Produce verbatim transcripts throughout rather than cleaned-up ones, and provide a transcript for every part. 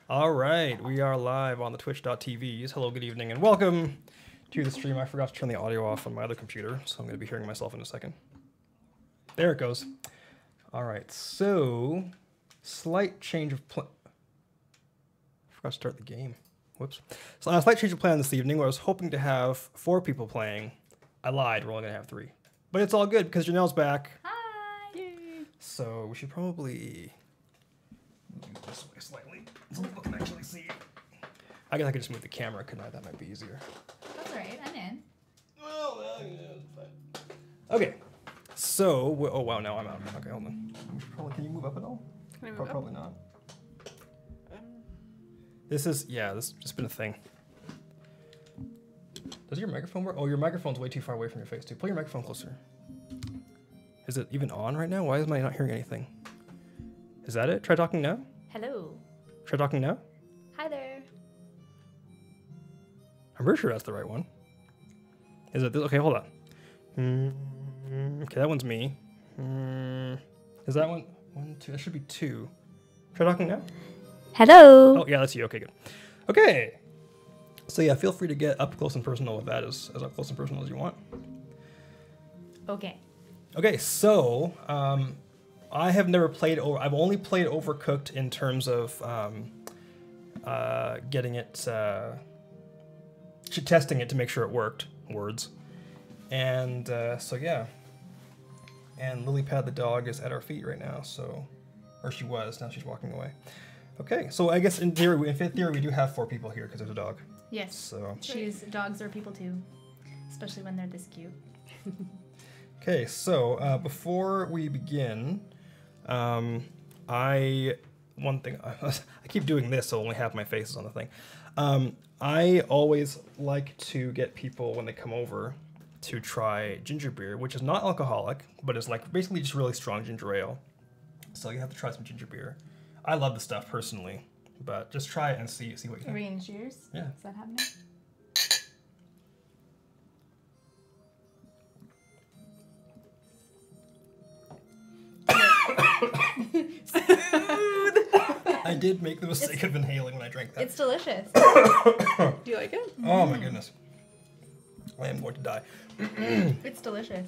All right, we are live on the twitch dot t v. Hello, good evening, and welcome to the stream. I forgot to turn the audio off on my other computer, so I'm going to be hearing myself in a second. There it goes. All right, so slight change of plan. Forgot to start the game. Whoops. So a slight change of plan this evening where I was hoping to have four people playing. I lied, we're only going to have three. But it's all good because Janelle's back. Hi! Yay. So we should probably move this way slightly so people can actually see. I guess I could just move the camera, couldn't I? That might be easier. That's alright, I'm in. Well, well, yeah, it's fine. Okay, so, oh wow, now I'm out. Okay, hold on. We should probably, can you move up at all? Can I move Pro- up? Probably not. Um, This is, yeah, this has just been a thing. Does your microphone work? Oh, your microphone's way too far away from your face, too. Pull your microphone closer. Is it even on right now? Why am I not hearing anything? Is that it? Try talking now? Hello. Try talking now? Hi there. I'm pretty sure that's the right one. Is it this? Okay, hold on. Mm, okay, that one's me. Mm, is that one? One, two. That should be two. Try talking now? Hello. Oh, yeah, that's you. Okay, good. Okay. So, yeah, feel free to get up close and personal with that, as, as up close and personal as you want. Okay. Okay, so um, I have never played over. I've only played Overcooked in terms of um, uh, getting it, uh, testing it to make sure it worked. Words, and uh, so yeah. And Lilypad the dog is at our feet right now. So, or she was. Now she's walking away. Okay, so I guess in theory, in theory, we do have four people here because there's a dog. Yes. So. She's dogs are people too, especially when they're this cute. Okay, so uh, before we begin, um, I one thing I keep doing this, so only half my face is on the thing. Um, I always like to get people when they come over to try ginger beer, which is not alcoholic, but is like basically just really strong ginger ale. So you have to try some ginger beer. I love the stuff personally, but just try it and see see what you Are we think. in cheers? Yeah. Is that happening? I did make the mistake of inhaling when I drank that. It's delicious. do you like it? Oh my goodness. I am going to die. It's delicious.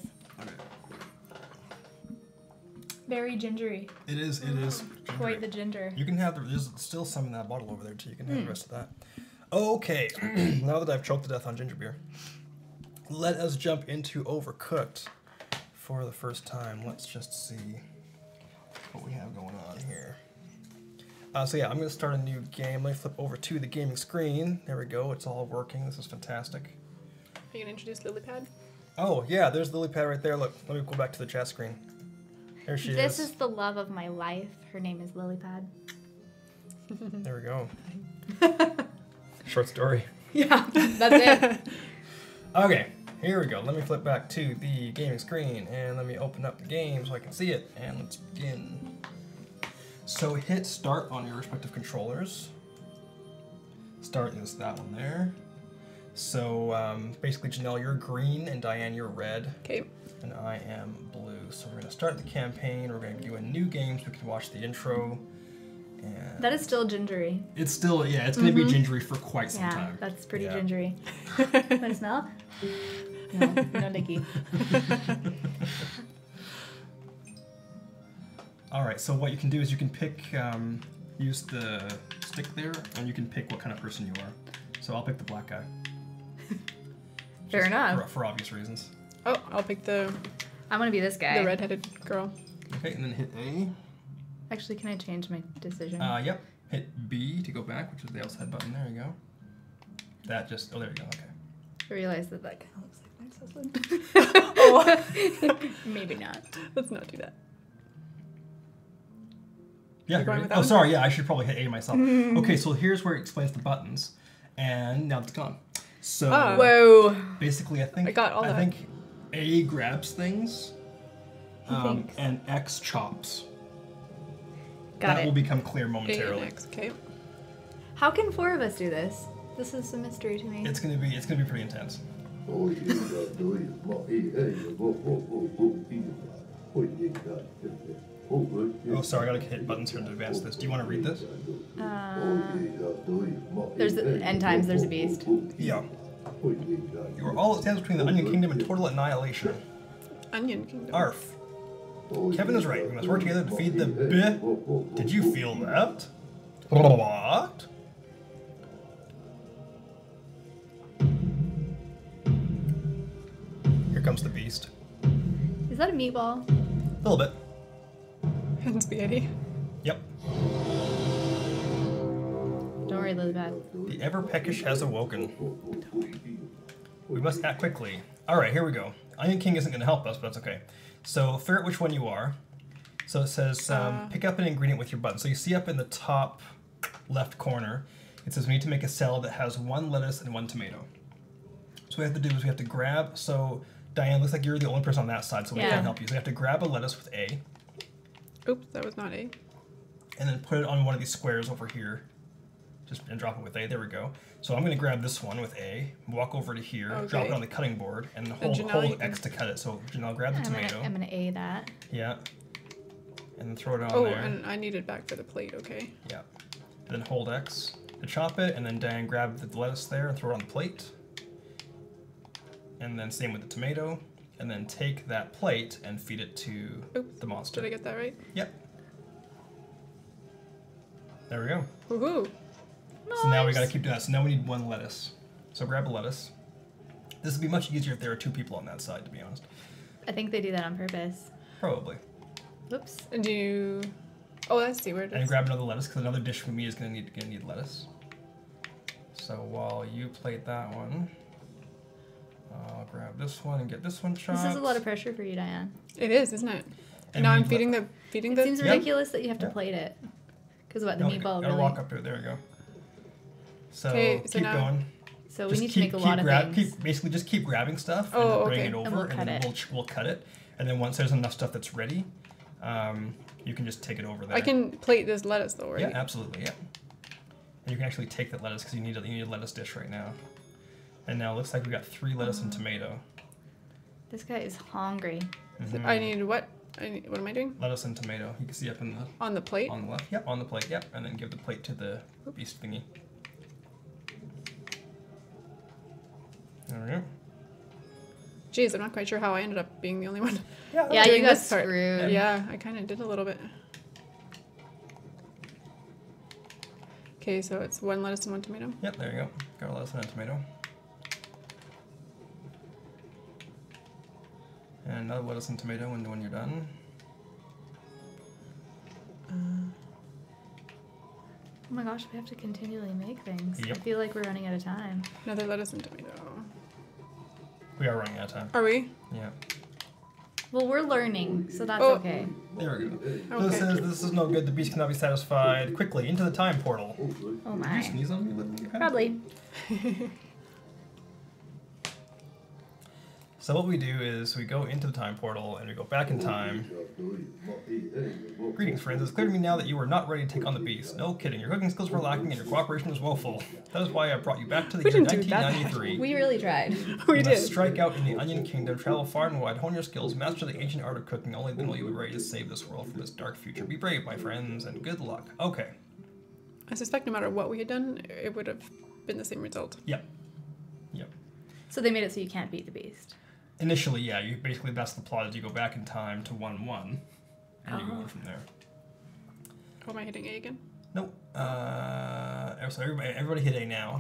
Very gingery. It is, it is. Quite the ginger. You can have, the, there's still some in that bottle over there too. You can have the rest of that. Okay, now that I've choked to death on ginger beer, let us jump into Overcooked for the first time. Let's just see what we have going on here. Uh, so yeah, I'm going to start a new game. Let me flip over to the gaming screen. There we go. It's all working. This is fantastic. Are you gonna introduce Lilypad? Oh yeah, there's Lilypad right there. Look, let me go back to the chat screen. There she This is. is the love of my life. Her name is Lilypad. There we go. Short story. Yeah, that's it. Okay, here we go. Let me flip back to the gaming screen and let me open up the game so I can see it. And let's begin. So hit start on your respective controllers. Start is that one there. So um, basically, Janelle, you're green, and Diane, you're red. Okay. And I am blue. So we're going to start the campaign. We're going to do a new game so we can watch the intro. And That is still gingery. it's still, yeah, it's going to be gingery for quite some Yeah, time. that's pretty Yeah. gingery. Want to smell? No, no, Nikki. All right, so what you can do is you can pick, um, use the stick there, and you can pick what kind of person you are. So I'll pick the black guy. Fair Just enough. For, for obvious reasons. Oh, I'll pick the I'm gonna be this guy. the redheaded girl. Okay, and then hit A. Actually, can I change my decision? Uh, yep. Hit B to go back, which is the outside button. There you go. That just, oh, there you go, okay. I realized that that kind of looks like my husband. Oh. Maybe not. Let's not do that. Yeah, You're going ready? with that Oh, one? sorry, yeah, I should probably hit A myself. Okay, so here's where it explains the buttons, and now it's gone. So, Ah. Whoa. basically, I think I got all I that. think A grabs things, um, thinks. and X chops. Got that it. will become clear A and momentarily. X. Okay. How can four of us do this? This is a mystery to me. It's gonna be it's gonna be pretty intense. Oh, sorry, I gotta hit buttons here to advance this. Do you want to read this? Uh, there's the end times. There's a beast. Yeah. You are all that stands between the Onion Kingdom and total annihilation. Onion Kingdom. Arf. Kevin is right. We must work together to defeat the B. Did you feel that? What? Here comes the beast. Is that a meatball? A little bit. And spaghetti. Yep. Don't worry, Lilybad. The ever peckish has awoken. We must act quickly. Alright, here we go. Onion King isn't going to help us, but that's okay. So, figure out which one you are. So it says, um, Uh. pick up an ingredient with your button. So you see up in the top left corner, it says we need to make a salad that has one lettuce and one tomato. So what we have to do is we have to grab, so Diane, looks like you're the only person on that side, so we Yeah. can't help you. So we have to grab a lettuce with A, Oops, that was not A. and then put it on one of these squares over here. Just and drop it with A. There we go. So I'm going to grab this one with A, walk over to here, drop Okay. it on the cutting board, and Then hold, Janelle, hold you can- X to cut it. So Janelle, grab the I'm tomato. gonna, I'm gonna A that. Yeah. And then throw it on Oh, there. and I need it back for the plate, okay. Yeah. And then hold X to chop it, and then Diane grab the lettuce there and throw it on the plate. And then same with the tomato. And then take that plate and feed it to Oops, the monster. Did I get that right? Yep. There we go. Woohoo! So now we gotta Nice. keep doing that. So now we need one lettuce. So grab a lettuce. This would be much easier if there were two people on that side, to be honest. I think they do that on purpose. Probably. Oops. And do you... Oh, I see where it And is. grab another lettuce, because another dish for me is gonna need gonna need lettuce. So while you plate that one, I'll grab this one and get this one chopped. This is a lot of pressure for you, Diane. It is, isn't it? And now we I'm let- feeding the... Feeding It the... seems Yeah. ridiculous that you have to Yeah. plate it. Because what, the No, meatball gotta really... walk up to it. There we go. So Okay, so keep now- going. So Just we need keep, to make a keep lot of grab, things. Keep, basically, just keep grabbing stuff Oh, and then bring okay. it over, And we'll and, cut then it. we'll ch- we'll cut it. And then once there's enough stuff that's ready, um, you can just take it over there. I can plate this lettuce though, right? Yeah, absolutely. Yeah. And you can actually take that lettuce because you need a, you need a lettuce dish right now. And now it looks like we got three lettuce and tomato. This guy is hungry. So Mhm. I need what? I need, what am I doing? lettuce and tomato. You can see up in the On the plate? on the left. Yep, on the plate. Yep, and then give the plate to the beast thingy. There we go. Jeez, I'm not quite sure how I ended up being the only one. Yeah, Yeah, doing you got this part. screwed. Yeah, I kind of did a little bit. Okay, so it's one lettuce and one tomato. Yep, there you go. Got a lettuce and a tomato. And another lettuce and tomato when, when you're done. Oh my gosh, we have to continually make things. Yep. I feel like we're running out of time. Another lettuce and tomato. We are running out of time. Are we? Yeah. Well, we're learning, so that's Oh. okay. There we go. So Okay. it says this is no good. The beast cannot be satisfied. Quickly into the time portal. Oh Did you my. sneeze on me? Little pen? Probably. So what we do is we go into the time portal and we go back in time. Greetings, friends. It's clear to me now that you are not ready to take on the beast. No kidding. Your cooking skills were lacking and your cooperation was woeful. That is why I brought you back to the We year didn't do that bad. nineteen ninety-three. We really tried. We You did. must strike out in the Onion Kingdom, travel far and wide, hone your skills, master the ancient art of cooking. Only then will you be ready to save this world from this dark future. Be brave, my friends, and good luck. Okay. I suspect no matter what we had done, it would have been the same result. Yep. Yep. So they made it so you can't beat the beast. Initially, yeah, you basically that's the plot is you go back in time to one one, and you go Oh. on from there. Oh, am I hitting A again? Nope. Uh, so everybody, everybody hit A now.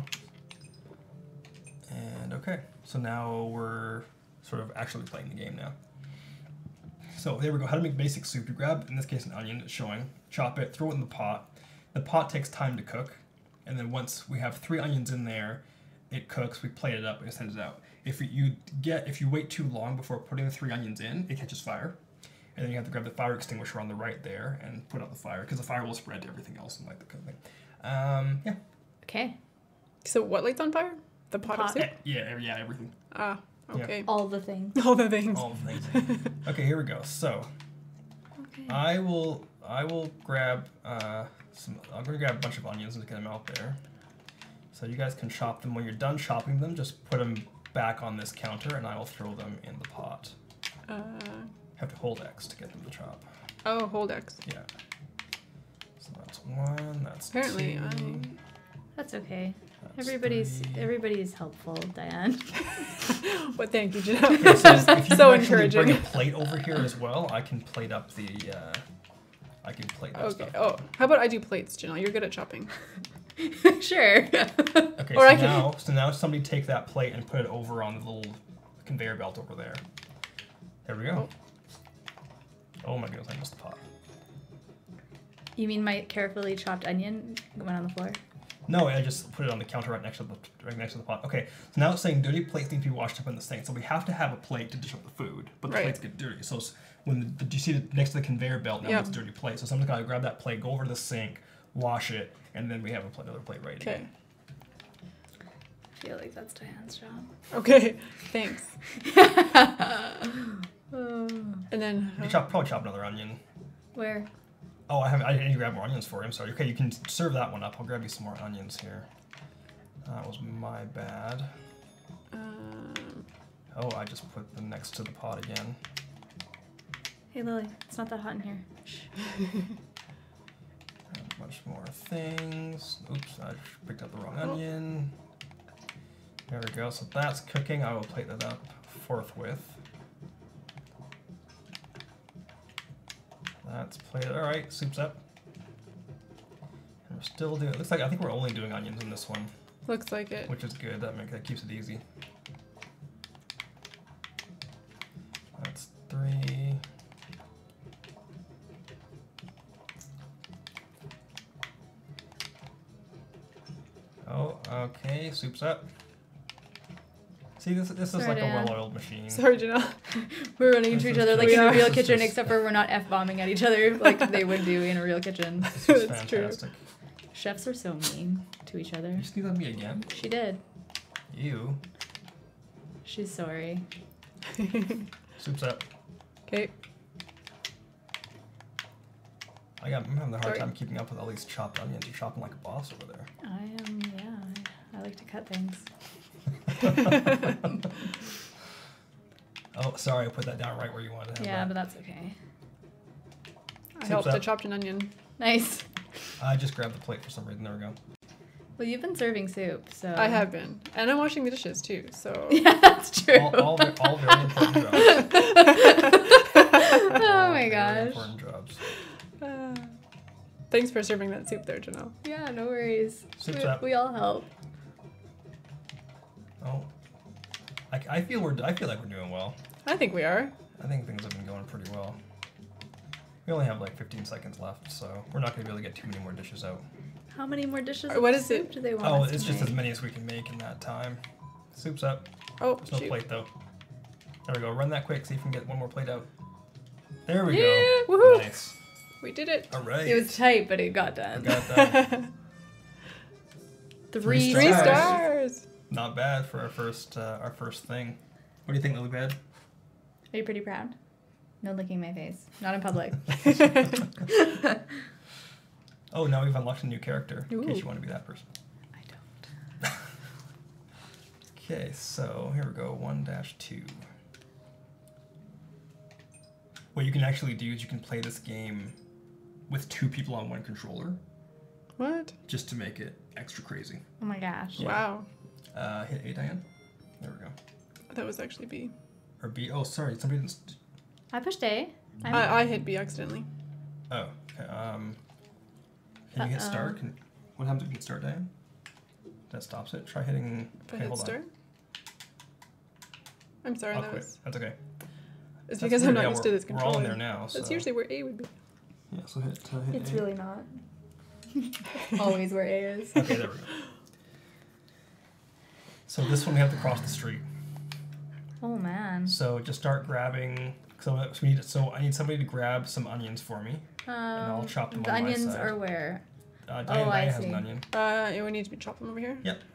And okay, so now we're sort of actually playing the game now. So there we go. How to make basic soup. You grab, in this case, an onion. It's showing. Chop it. Throw it in the pot. The pot takes time to cook, and then once we have three onions in there, it cooks. We plate it up and it sends it out. If you get, if you wait too long before putting the three onions in, it catches fire. And then you have to grab the fire extinguisher on the right there and put out the fire, because the fire will spread to everything else and like the cooking. Um, yeah. Okay. So what lights on fire? The pot, pot. of soup? Yeah, yeah, yeah, everything. Ah, Yeah. okay. All the things. All the things. All the things. Okay, here we go. So, Okay. I will, I will grab uh, some, I'm gonna grab a bunch of onions and get them out there. So you guys can chop them. When you're done chopping them, just put them back on this counter and I will throw them in the pot. Uh, Have to hold X to get them to chop. Oh, hold X. Yeah. So that's one. That's Apparently, two. That's okay. That's Everybody's three. everybody's helpful, Diane. Well, thank you, Janelle. Okay, so if you So can actually bring a encouraging. plate over here as well, I can plate up the. Uh, I can plate that Okay. stuff. Oh, how about I do plates, Janelle? You're good at chopping. Sure. Okay, Or so I can- now, so now somebody take that plate and put it over on the little conveyor belt over there. There we go. Oh my goodness, I missed the pot. You mean my carefully chopped onion went on the floor? No, I just put it on the counter right next to the right next to the pot. Okay, so now it's saying dirty plates need to be washed up in the sink. So we have to have a plate to dish up the food, but the Right. plates get dirty. So s- when the, the, you see it next to the conveyor belt, now Yep. it's a dirty plate. So someone's got to grab that plate, go over to the sink, wash it, and then we have a pla- another plate ready. to go. Okay. I feel like that's Diane's job. Okay. Thanks. Oh. And then You chop, probably chop another onion. Where? Oh, I haven't. I didn't grab more onions for you. I'm sorry. Okay, you can serve that one up. I'll grab you some more onions here. That was my bad. um, Oh, I just put them next to the pot again. Hey Lily, it's not that hot in here. Shh. And a bunch more things. Oops, I picked up the wrong Oh. onion. There we go. So that's cooking. I will plate that up forthwith. That's plated. All right, soup's up. And we're still doing. It looks like I think we're only doing onions in this one, looks like it. which is good. That make that keeps it easy. That's three. Oh, okay. Soup's up. See, this this is Sorry, like a Dan. well-oiled machine. Sorry, Janelle. We're running into This each is other like just- in a real this is kitchen, just- except for we're not f-bombing at each other like they would do in a real kitchen. This is That's true. fantastic. Chefs are so mean to each other. You sneeze at me again? She did. You. She's sorry. Soup's up. Okay. I got, I'm having a hard Sorry. time keeping up with all these chopped onions. You're chopping like a boss over there. I am, yeah. I like to cut things. Oh, sorry, I put that down right where you wanted to have Yeah, that. but that's okay. I Soup's helped. I up. chopped an onion. Nice. I just grabbed the plate for some reason. There we go. Well, you've been serving soup, so. I have been, and I'm washing the dishes too. So. Yeah, that's true. All, all, ve- all very important jobs. Oh All my very gosh. important jobs. Uh, thanks for serving that soup there, Janelle. Yeah, no worries. Soup's we, up. we all help. Oh, I, I feel we're. I feel like we're doing well. I think we are. I think things have been going pretty well. We only have like fifteen seconds left, so we're not going to be able to get too many more dishes out. How many more dishes Uh, what of is soup it? do they want Oh, us it's to just make? as many as we can make in that time. Soup's up. Oh, There's no shoot. plate though. There we go. Run that quick. See if you can get one more plate out. There we Yeah, go. woohoo. Nice. We did it. All right. It was tight, but it got done. We got that. Three, Three Stars. stars. Not bad for our first uh, our first thing. What do you think, Lilybad? Are you pretty proud? No licking my face. Not in public. Oh, now we've unlocked a new character. In case Ooh. you want to be that person. I don't. Okay, so here we go. One dash two. What you can actually do is you can play this game with two people on one controller, What? just to make it extra crazy. Oh my gosh. Yeah. Wow. Uh, hit A, Diane. There we go. That was actually B. Or B. Oh, sorry. Somebody didn't. St- I pushed A. I'm- I, I hit B accidentally. oh, okay. Um, can you hit Uh-oh. start? Can, what happens if you hit start, Diane? That stops it. Try hitting. If I okay, hit hold start. I'm sorry, on. I'll that quit. was. That's okay. It's That's because I'm weird. not Yeah, used to we're- this We're controller. all in there now. So. That's usually where A would be. Yeah. So hit. Uh, hit It's A. really not. Always where A is. Okay, there we go. So this one we have to cross the street. Oh man. So just start grabbing. So, so we need. So I need somebody to grab some onions for me. Um, I'll chop them the on my onions side. are where? Uh, Diane, Oh, I Diane has see. an onion. Uh, it would need to be chopped from over here. Yep.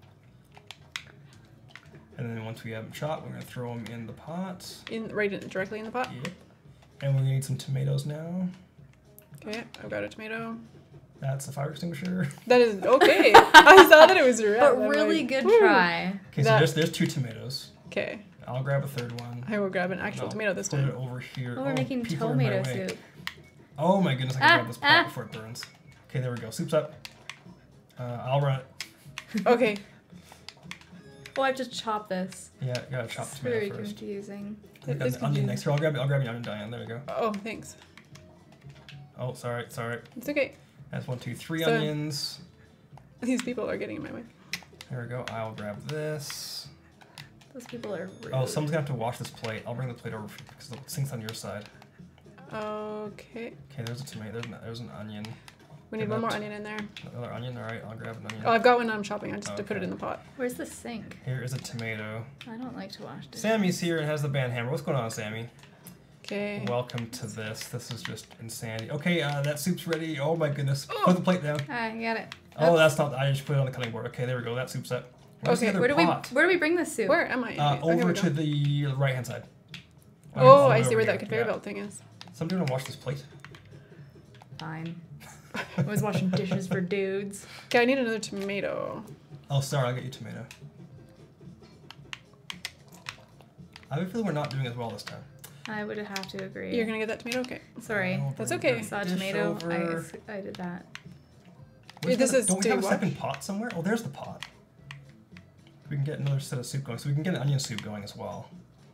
And then once we have them chopped, we're gonna throw them in the pot. In right in, directly in the pot. Yep. And we're gonna need some tomatoes now. Okay, I've got a tomato. That's a fire extinguisher. That is okay. I saw that it was red. But I'm really like, good woo. try. Okay, so That- there's there's two tomatoes. Okay. I'll grab a third one. I will grab an and actual I'll tomato this put time. it over here. Oh, we're making people are in my tomato way. soup. Oh my goodness, I can Ah, grab this pot ah. before it burns. Okay, there we go. Soup's up. Uh, I'll run it. Okay. Oh, I have to chop this. Yeah, gotta chop It's the tomato very first. confusing. I've It got is the onion confusing. next here. I'll grab, I'll grab the onion, Diane. There we go. Oh, thanks. Oh, sorry, sorry. It's okay. That's one, two, three So- onions. These people are getting in my way. Here we go. I'll grab this. Those people are rude. Oh, someone's gonna have to wash this plate. I'll bring the plate over because the sink's on your side. Okay. Okay, there's a tomato. There's an, there's an onion. We need Okay, one more that's- onion in there. Another onion. All right, I'll grab an onion. Oh, I've got one I'm chopping. I just have to put it Okay. in the pot. Where's the sink? Here is a tomato. I don't like to wash dishes. Sammy's here and has the band hammer. What's going on, Sammy? Okay. Welcome to this. This is just insanity. Okay, uh, that soup's ready. Oh my goodness. Oh. Put the plate down. Ah, I got it. Oh, that's not. I just put it on the cutting board. Okay, there we go. That soup's up. Where's Okay, the other Where do we pot? where do we bring this soup? Where am I? Uh, Okay, here over we to go. the right hand side. Oh, I Over see where here. that conveyor Yeah. belt thing is. Somebody wanna wash this plate? Fine. I was washing dishes for dudes. Okay, I need another tomato. Oh, sorry. I'll get you tomato. I have a feeling we're not doing as well this time. I would have to agree. You're gonna get that tomato? Okay. Sorry. I'll That's bring okay. I this saw a dish tomato. over. I, I did that. Where's This the- is Don't we to have a wash? second pot somewhere? Oh, there's the pot. We can get another set of soup going, so we can get an onion soup going as well.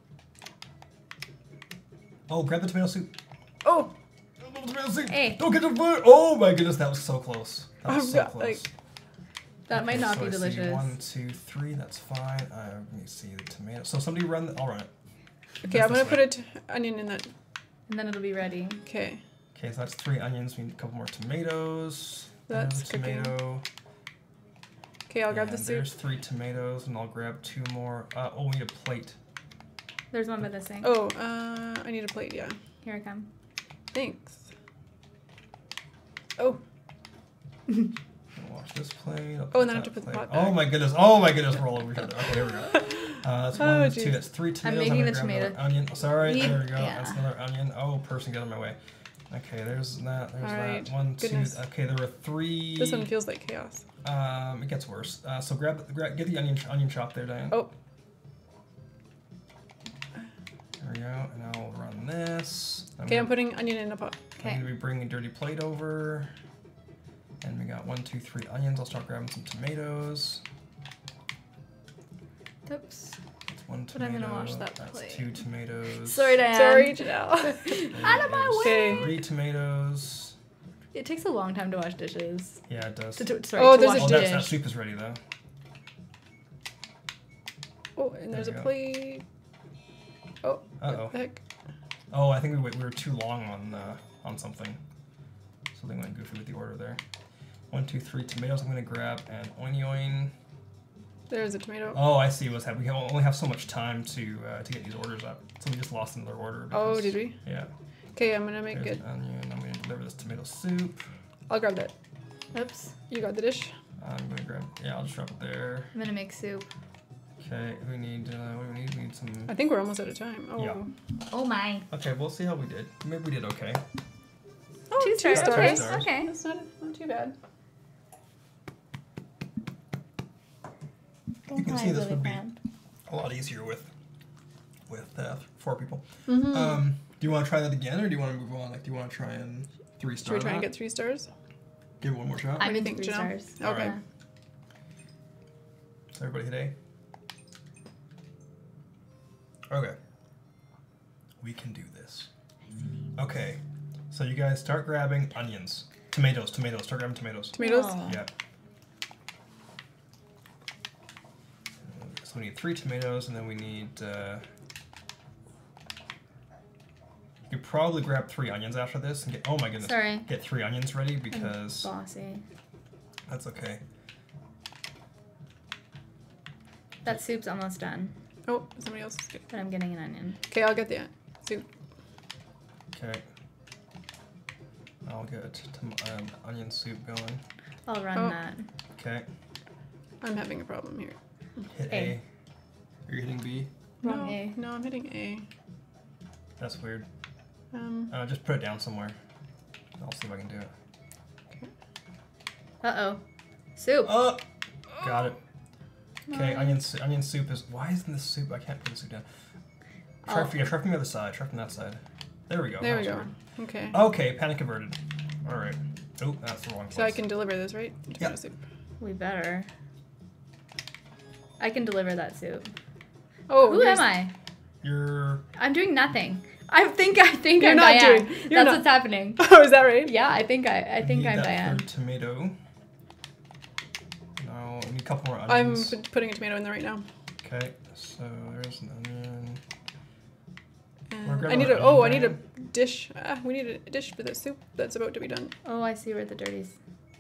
Oh, grab the tomato soup. Oh! Grab the tomato soup. Hey. Don't get the food. Oh my goodness, that was so close. That was I've so got, close. like- That might Okay, not so be I see delicious. One, two, three. That's fine. Uh, let me see the tomato. So somebody run. The, I'll run it. Okay, That's I'm gonna this put way. a t- onion in that. And then it'll be ready. Okay. Okay, so that's three onions. We need a couple more tomatoes. That's Another cooking. tomato. Okay, I'll grab and the soup. There's three tomatoes, and I'll grab two more. Uh, oh, we need a plate. There's one by the sink. Oh, uh, I need a plate, yeah. Here I come. Thanks. Oh, I'll wash this plate. I'll Oh, and then I have that to put the plate- pot back. Oh my goodness! Oh my goodness! We're all over each other. Okay, here we go. Uh, that's one, Oh, that's two, geez. that's three tomatoes. making gonna the grab another tomato- Onion. Oh, sorry, Need- there we go. yeah. That's another onion. Oh, person, get out of my way. Okay, there's that. There's All right, that. One, goodness. two. Okay, there were three. this one feels like chaos. Um, it gets worse. Uh, so grab, grab, get the onion, onion chop there, Diane. Oh, There we go, and I'll run this. I'm okay, I'm gonna- putting onion in a pot. I'm Okay. gonna be bringing a dirty plate over. And we got one, two, three onions. I'll start grabbing some tomatoes. Oops. That's one But I'm tomato. gonna wash that That's plate. two tomatoes. Sorry, Diane. Sorry, Janelle. Out of my There's way. Three tomatoes. It takes a long time to wash dishes. Yeah, it does. To, to, sorry, Oh, to there's a wash Oh, that's, that dish. soup is ready though. Oh, and there's a There you go. plate. Oh, Uh what the oh. heck? Oh, I think we wait, we were too long on uh, on something. Something went goofy with the order there. One, two, three tomatoes. I'm gonna grab an onion. There's a tomato. Oh, I see what's happening. We only have so much time to uh, to get these orders up, so we just lost another order. Oh, because- did we? Yeah. Okay, I'm gonna make There's it. an onion. I'm gonna deliver this tomato soup. I'll grab that. Oops. You got the dish? I'm gonna grab. Yeah, I'll just drop it there. I'm gonna make soup. Okay. We need. Uh, what do we need? We need some. I think we're almost out of time. Oh, Yeah. Oh my. Okay, we'll see how we did. Maybe we did okay. oh Two stars. stars. Okay. stars. Okay. That's not, not too bad. You can see this would be a lot easier with with uh, four people. Mm-hmm. Um, do you want to try that again, or do you want to move on? Like, do you want to try and three Should star? we try and that? get three stars? Give it one more shot. I- I'm do you in think, three Janelle? stars. All Okay. right. So everybody hit A. Okay. We can do this. Okay. So you guys start grabbing onions, tomatoes, tomatoes. Start grabbing tomatoes. Tomatoes? Oh. Yeah. So we need three tomatoes, and then we need. Uh, you could probably grab three onions after this and get. Oh my goodness. Sorry. Get three onions ready because Bossy. that's okay. That soup's almost done, Oh, somebody else is good. but I'm getting an onion. Okay, I'll get the soup. Okay. I'll get tom- um, onion soup going. I'll run Oh. that. Okay. I'm having a problem here. Hit A. A. Are you hitting B? Wrong no, A. no, I'm hitting A. That's weird. Um, Uh, just put it down somewhere. I'll see if I can do it. Uh oh. Soup. Oh! Got it. Okay, onion su- onion soup is. Why isn't this soup? I can't put the soup down. Try, Oh. from, yeah, try from the other side. Try from that side. There we go. There that we was go. weird. Okay. Okay, panic averted. All right. Oh, that's the wrong place. So I can deliver this, right? Tomato Yep. soup. We better. I can deliver that soup. Oh, Who here's- am I? You're. I'm doing nothing. I think I think You're I'm not Diane. doing- you're That's not- what's happening. Oh, is that right? Yeah, I think I I think need I'm that Diane. third tomato. No, I need a couple more I'm onions. p- putting a tomato in there right now. Okay, so there's an onion. And We're gonna I need a onion oh, I need a bag. dish. Ah, we need a dish for the soup that's about to be done. Oh, I see where the dirty's.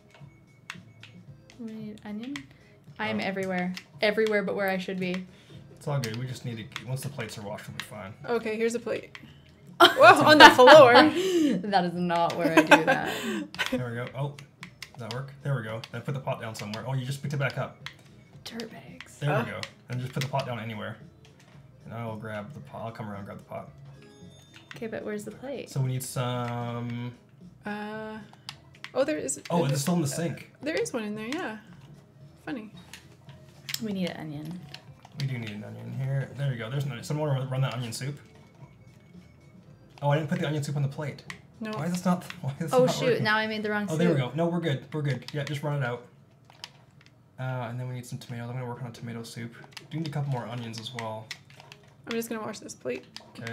We need onion. I'm Oh. everywhere. Everywhere but where I should be. It's all good. We just need to. Once the plates are washed, we'll be fine. Okay, here's a plate. Well, on the floor. That is not where I do that. There we go. Oh, does that work? There we go. Then put the pot down somewhere. Oh, you just picked it back up. Dirt bags. There Oh. we go. And just put the pot down anywhere. And I will grab the pot. I'll come around and grab the pot. Okay, but where's the plate? So we need some. Uh, oh, there is. Oh, it's still in the sink. There is one in there. Yeah. Funny. We need an onion. We do need an onion here. There you go. There's an onion. Someone want to run that onion soup? Oh, I didn't put the onion soup on the plate. No. Why is this not? Why is this Oh not shoot! working? Now I made the wrong Oh, soup. there we go. No, we're good. We're good. Yeah, just run it out. Uh, and then we need some tomatoes. I'm gonna work on a tomato soup. Do need a couple more onions as well. I'm just gonna wash this plate. Okay.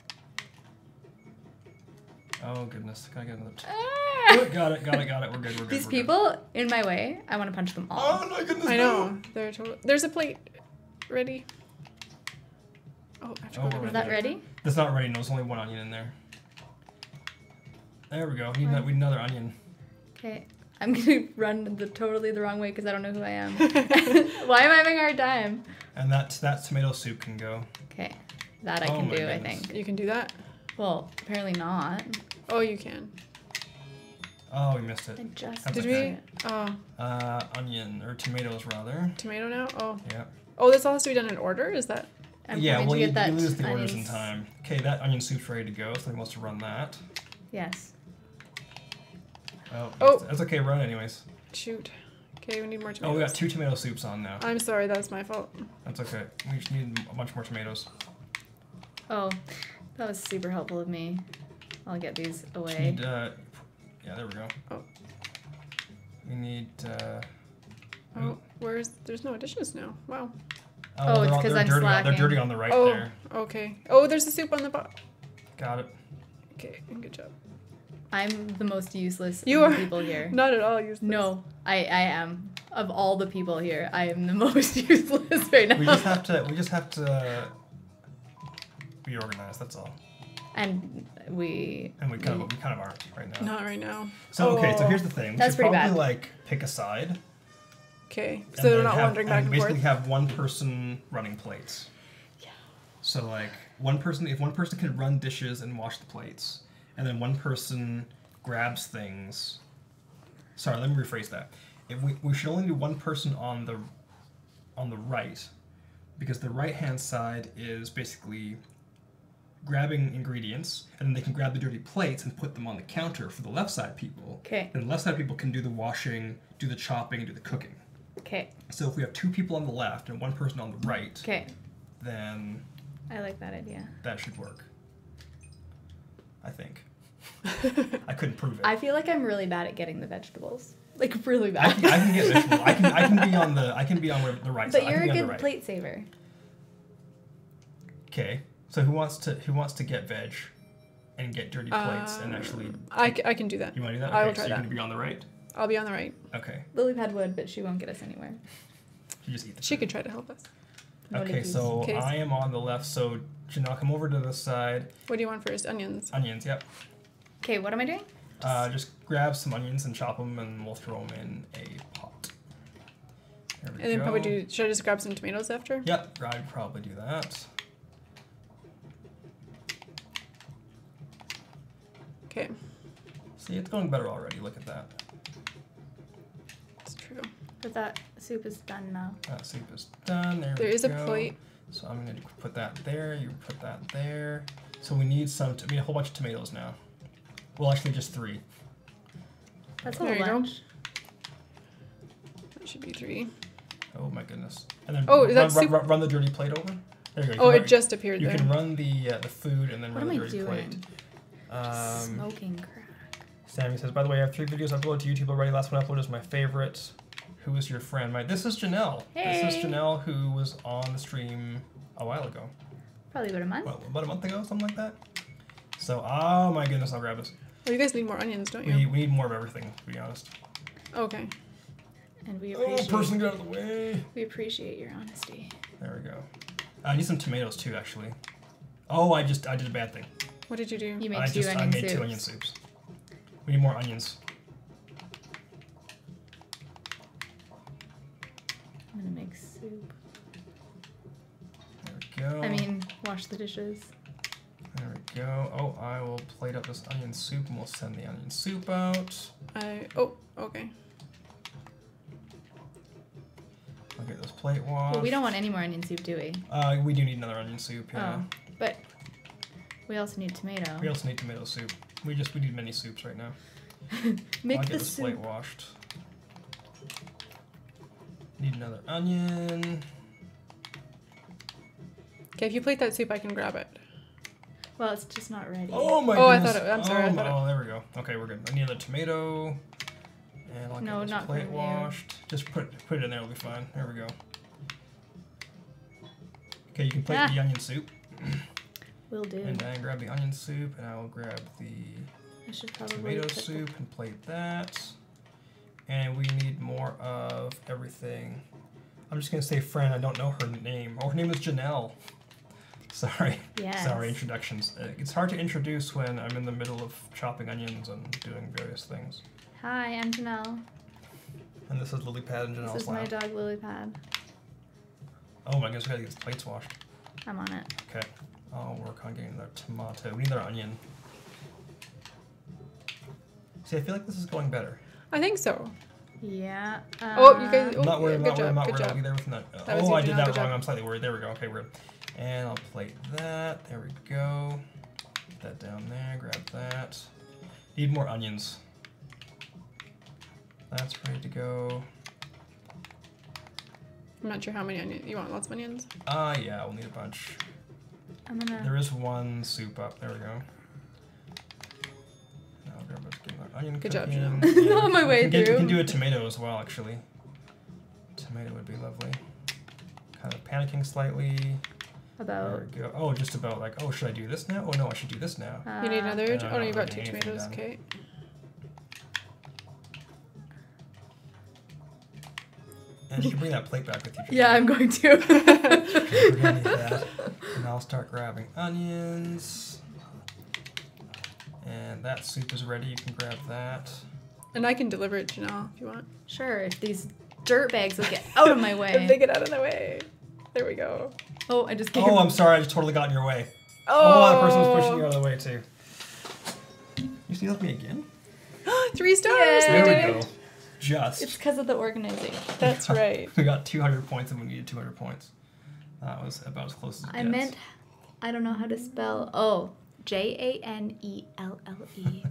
Oh goodness, can I get another? T- Ah! Good, got it, got it, got it. We're good. We're good. These we're people in my way, I want to punch them Good. all. Oh my goodness! I no. know. They're total- There's a plate ready. Oh, I have to Oh, go get we're Is my that ready? That's not ready. No, there's only one onion in there. There we go. We need, ano- we need another onion. Okay. I'm gonna run the totally the wrong way because I don't know who I am. Why am I having a hard time? And that that tomato soup can go. Okay. That I Oh can my do, I goodness. think. You can do that. Well, apparently not. Oh, you can. Oh, we missed it. I just That's Did okay. we? Oh, Uh, onion or tomatoes rather. tomato now. Oh, Yeah. oh, this all has to be done in order. Is that? I'm yeah. going Well, to you, get that you lose the orders in onions- time. Okay, that onion soup's ready to go. Somebody wants to run that. Yes. Oh. Oh. That's, that's okay. Run anyways. Shoot. Okay, we need more Oh, tomatoes. we got two tomato soups on now. I'm sorry, that was my fault. That's okay. We just need a bunch more tomatoes. Oh, that was super helpful of me. I'll get these Just away. need, uh, yeah, there we go. Oh. We need. Uh, Oh, where's? There's no dishes now. Wow. Oh, it's they're all- 'cause they're I'm dirty on- They're slacking. dirty on the right Oh, there. okay. Oh, there's the soup on the bottom. Got it. Okay, good job. I'm the most useless You of are the people here. Not at all useless. No, I, I am. Of all the people here, I am the most useless right now. We just have to. We just have to be organized. That's all. And we. And we kind of we kind of aren't right now. Not right now. So okay. So Oh. here's the thing. We That's should pretty probably bad. like pick a side. Okay, and so they're then not have- wandering back and basically forth. have one person running plates. Yeah. So like one person, if one person can run dishes and wash the plates, and then one person grabs things. Sorry, let me rephrase that. If we we should only do one person on the on the right, because the right hand side is basically grabbing ingredients, and then they can grab the dirty plates and put them on the counter for the left side people. Okay. And the left side people can do the washing, do the chopping, and do the cooking. Okay. So if we have two people on the left and one person on the right, Okay. then I like that idea. that should work. I think. I couldn't prove it. I feel like I'm really bad at getting the vegetables. Like really I bad. can, I can get vegetables. I can I can be on the I can be on the right But side. I you're can a be on good the right. plate saver. Okay. So who wants to who wants to get veg and get dirty plates and actually Um, I, c- I can do that. you want to do that? I Okay, will try so you're that. gonna be on the right? I'll be on the right. Okay. Lily pad would, but she won't get us anywhere. You just eat the She food. could try to help us. No Okay, ladies. so Okay. I am on the left, so Janelle, come over to the side. What do you want first? Onions. Onions, yep. Okay, what am I doing? Uh, just grab some onions and chop them, and we'll throw them in a pot. There we And then go. probably do. Should I just grab some tomatoes after? Yep, I'd probably do that. Okay, See, it's going better already. Look at that. that's true. But that soup is done now. That soup is done. There, There we is a go. plate. So I'm gonna put that there. You put that there. So we need some. T- we need a whole bunch of tomatoes now. Well, actually, just three. That's a There whole you go. bunch. That should be three. Oh my goodness. And then Oh, run, is that run, soup? run, run the dirty plate over. There you go. You Oh, can it run- just appeared You there. can run the uh, the food and then What run am the I dirty doing? plate. Um, Smoking crack. Sammy says, by the way, I have three videos uploaded to YouTube already. Last one uploaded is my favorite. Who is your friend? My This is Janelle. This is Hey. Janelle, who was on the stream a while ago. Probably about a month. What, about a month ago, something like that? So, oh my goodness, I'll grab this. Well, you guys need more onions, don't We, you? we need more of everything, to be honest. Okay. And we Oh, appreciate person, get out of the way. we appreciate your honesty. There we go. I need some tomatoes too, actually. Oh, I just I did a bad thing. What did you do? You made I two just I onion made soups. two onion soups. We need more onions. I'm gonna make soup. There we go. I mean, wash the dishes. There we go. Oh, I will plate up this onion soup and we'll send the onion soup out. I. Oh, okay. I'll get this plate washed. Well, we don't want any more onion soup, do we? Uh, we do need another onion soup, yeah. Oh, but we also need tomato. We also need tomato soup. We just we need mini soups right now. Make I'll the get this plate soup. washed. Need another onion. Okay, if you plate that soup, I can grab it. Well, it's just not ready. Oh my Oh, I goodness. thought it- I'm sorry, I Oh, thought it- oh, there we go. Okay, we're good. I need another tomato. And I'll No, get this not plate from you. washed. Just put put it in there, it'll be fine. There we go. Okay, you can plate Ah. the onion soup. Will do. And then grab the onion soup, and I will grab the I should probably tomato put the- soup and plate that. And we need more of everything. I'm just gonna say friend, I don't know her name. Oh, her name is Janelle. Sorry. Yes. Sorry, introductions. Uh, It's hard to introduce when I'm in the middle of chopping onions and doing various things. Hi, I'm Janelle. And this is Lily Pad and Janelle's This is my lab. dog Lily Pad. Oh my goodness, we gotta get the plates washed. I'm on it. Okay. I'll work on getting the tomato. We need our onion. See, I feel like this is going better. I think so. Yeah. Oh, you guys- I'm not Oh, worried, I'm good not worried, job, I'm not good worried. I'll job. be there within that. That was oh, you, I did Janelle, that good wrong. job. I'm slightly worried. There we go. Okay, we're good. And I'll plate that. There we go. Put that down there. Grab that. Need more onions. That's ready to go. I'm not sure how many onions. You want lots of onions? Ah, uh, yeah, we'll need a bunch. I'm gonna. There is one soup up. There we go. Now I'll grab a- get my onion Good job, cooking. Janelle. Yeah, On my we way can get- through. We can do a tomato as well, actually. Tomato would be lovely. Kind of panicking slightly. There About. we go. Oh, just about like, oh, should I do this now? Oh no, I should do this now. Uh, You need another? I'm Oh not no, you've got getting two anything tomatoes. done. Okay. And you should bring that plate back with you. Janelle. Yeah, I'm going to. Okay, we're gonna need that. And I'll start grabbing onions. And that soup is ready. You can grab that. And I can deliver it, Janelle, if you want. Sure, if these dirt bags will get out of my If they way. get out of the way. There we go. Oh, I just gave. Oh, I'm sorry. I just totally got in your way. Oh, that person was pushing you out of the way too. You steal me again? Three stars. Yay. We There did we it. go. Just. It's because of the organizing. That's right. We got two hundred points and we needed two hundred points. That was about as close as it I gets. meant. I don't know how to spell. Oh, J A N E L L E.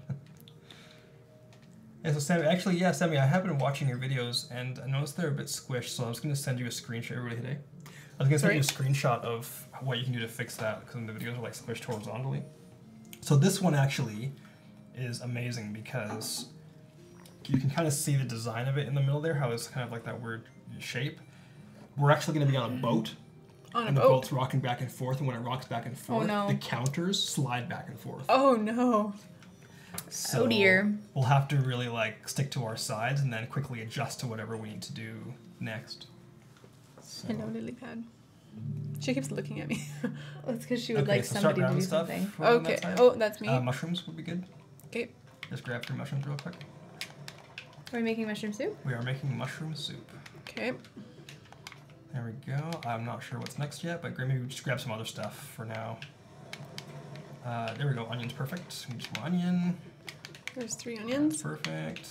Yeah, so Sammy, actually, yeah, Sammy, I have been watching your videos and I noticed they're a bit squished, so I was going to send you a screenshot everybody today. I was going to send you a screenshot of what you can do to fix that because the videos are like squished horizontally. So this one actually is amazing because you can kind of see the design of it in the middle there, how it's kind of like that weird shape. We're actually going to be on a boat. On a and the boat. boat's rocking back and forth, and when it rocks back and forth, no. the counters slide back and forth. Oh no. So Oh, dear. We'll have to really like stick to our sides and then quickly adjust to whatever we need to do next. So, Hello, Lily Pad. She keeps looking at me. That's because she would okay, like so start somebody to grabbing do stuff. something. for on that Okay. side. Oh, that's me. Uh, mushrooms would be good. Okay. Just grab three mushrooms real quick. Are we making mushroom soup? We are making mushroom soup. Okay. There we go. I'm not sure what's next yet, but maybe we just grab some other stuff for now. Uh, there we go. Onion's perfect. We need some more onion. There's three That's onions. perfect.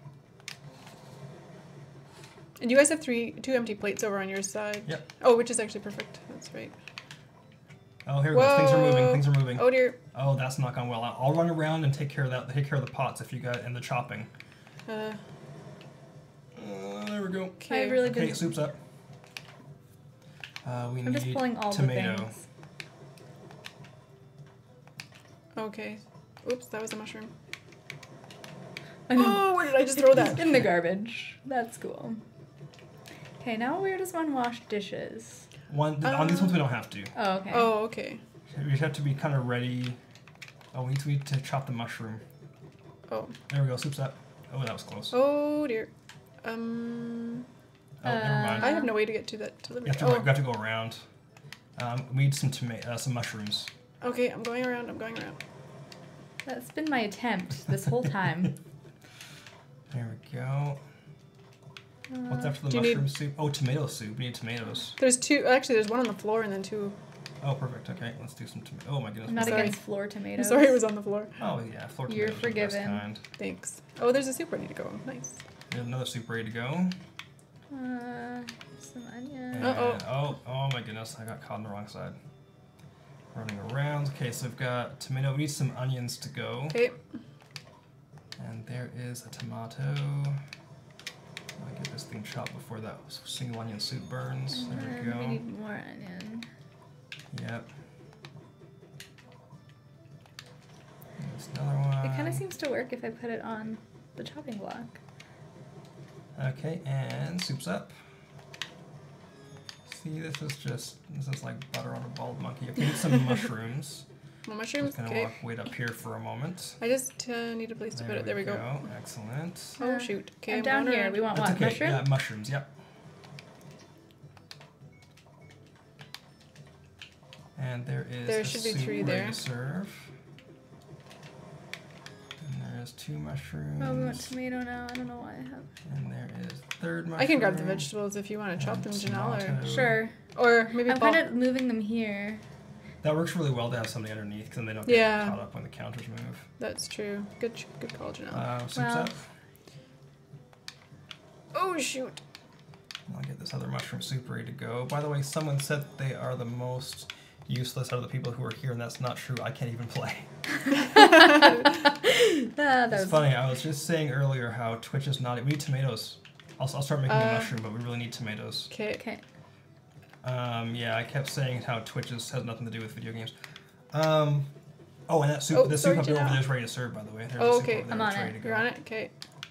And you guys have three, two empty plates over on your side. Yep. Oh, which is actually perfect. That's right. Oh, here we go. Things are moving. Whoa. Things are moving. Oh dear. Oh, that's not gone well. I'll run around and take care of that. Take care of the pots if you got and the chopping. Uh, Uh, there we go. I've Okay. really Okay, been. soup's up. Uh, we I'm need just pulling all tomato. the things. Okay. Oops, that was a mushroom. I know. Oh, where did I just throw that? In the garbage. That's cool. Okay, now where does one wash dishes? One on these Uh, ones we don't have to. Oh, okay. Oh, okay. We just have to be kind of ready. Oh, we need to, we need to chop the mushroom. Oh. There we go. Soup's up. Oh, that was close. Oh dear. Um, Oh, never mind. I have no way to get to that delivery. You have to, Oh, we have to go around. Um, we need some tomato, uh, some mushrooms. okay. I'm going around. I'm going around. That's been my attempt this whole time. There we go. What's Uh, after the do you need- mushroom soup? Oh, tomato soup. We need tomatoes. There's two. Actually, there's one on the floor and then two. Oh, perfect. Okay, let's do some tomato. Oh my goodness. I'm not Sorry. against floor I'm tomatoes. sorry, it was on the floor. Oh yeah, floor You're tomatoes are the best forgiven. kind. Thanks. Oh, there's a soup ready to go. Nice. We have another soup ready to go. Uh, some onion. And, Uh-oh. oh, oh my goodness, I got caught on the wrong side. Running around. Okay, so we've got tomato. We need some onions to go. Okay. And there is a tomato. I'll get this thing chopped before that single onion soup burns. There we And go. we need more onion. Yep. There's another one. It kind of seems to work if I put it on the chopping block. Okay, and soup's up. See, this is just, this is like butter on a bald monkey. Okay, need some mushrooms. More mushrooms. Just gonna Okay. walk wait up here for a moment. I just uh, need a place to put it. There we go. Excellent. Oh Uh, shoot. Okay. I'm I'm down going here. around. We want That's what? okay. Mushroom? Yeah, mushrooms, yep. And there is There a should be soup three ready there. to serve. And there is two mushrooms. Oh, we want tomato now. I don't know why I have. And there is third mushroom. I can grab the vegetables if you want to chop and them, Janelle, or tomato. Sure. or maybe I'm Paul. kind of moving them here. That works really well to have somebody underneath because then they don't get Yeah. caught up when the counters move. That's true. Good, ch- good call, Janelle. Uh, soup's Well- up. oh shoot. I'll get this other mushroom soup ready to go. By the way, someone said that they are the most useless out of the people who are here, and that's not true. I can't even play. Ah, that It's was funny. I was just saying earlier how Twitch is not. We need tomatoes. I'll, I'll start making a Uh, mushroom, but we really need tomatoes. Okay. okay. Um, yeah, I kept saying how Twitch is, has nothing to do with video games. Um, oh, and that soup, Oh, the sorry, soup up there over Janelle. there is ready to serve, by the way. There's Oh, a soup okay. over there I'm that's on ready it. to You're go. on it. Okay.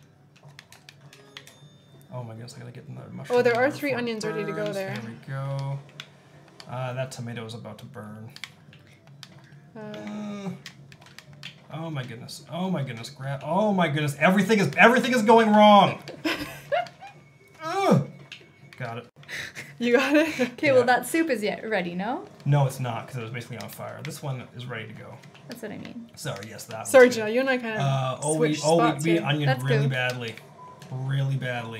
Oh my goodness, I gotta get another mushroom. Oh, there are before three it onions ready to go burns. there. There we go. Uh, that tomato is about to burn. Uh, Uh, oh my goodness. Oh my goodness. Grab. Oh my goodness. Everything is everything is going wrong. Ugh. Got it. you got it. Okay, Yeah. well, that soup is yet ready, no? No, it's not because it was basically on fire. This one is ready to go. That's what I mean. Sorry. Yes, that. Sorry, one's good. Janelle. You and I kind of Uh, oh, we switched oh spots we, we here. onion That's really good. badly, really badly.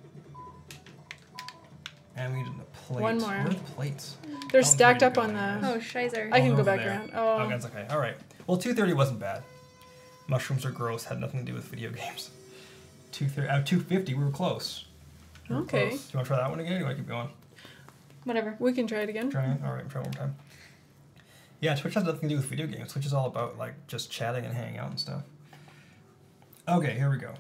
And we need the plates. One more. Where are the plates? They're one's stacked ready up to on go, I the. Oh, shizer. I can Oh, go over back there. around. Oh, Oh, that's okay. All right. Well, two thirty wasn't bad. Mushrooms are gross. Had nothing to do with video games. Two thirty. Uh, two fifty. We were close. We were Okay. close. Do you want to try that one again? Or do you want to keep going? Whatever. we can try it again. Try it. All right. Try one more time. Yeah, Twitch has nothing to do with video games. Twitch is all about like just chatting and hanging out and stuff. Okay, here we go.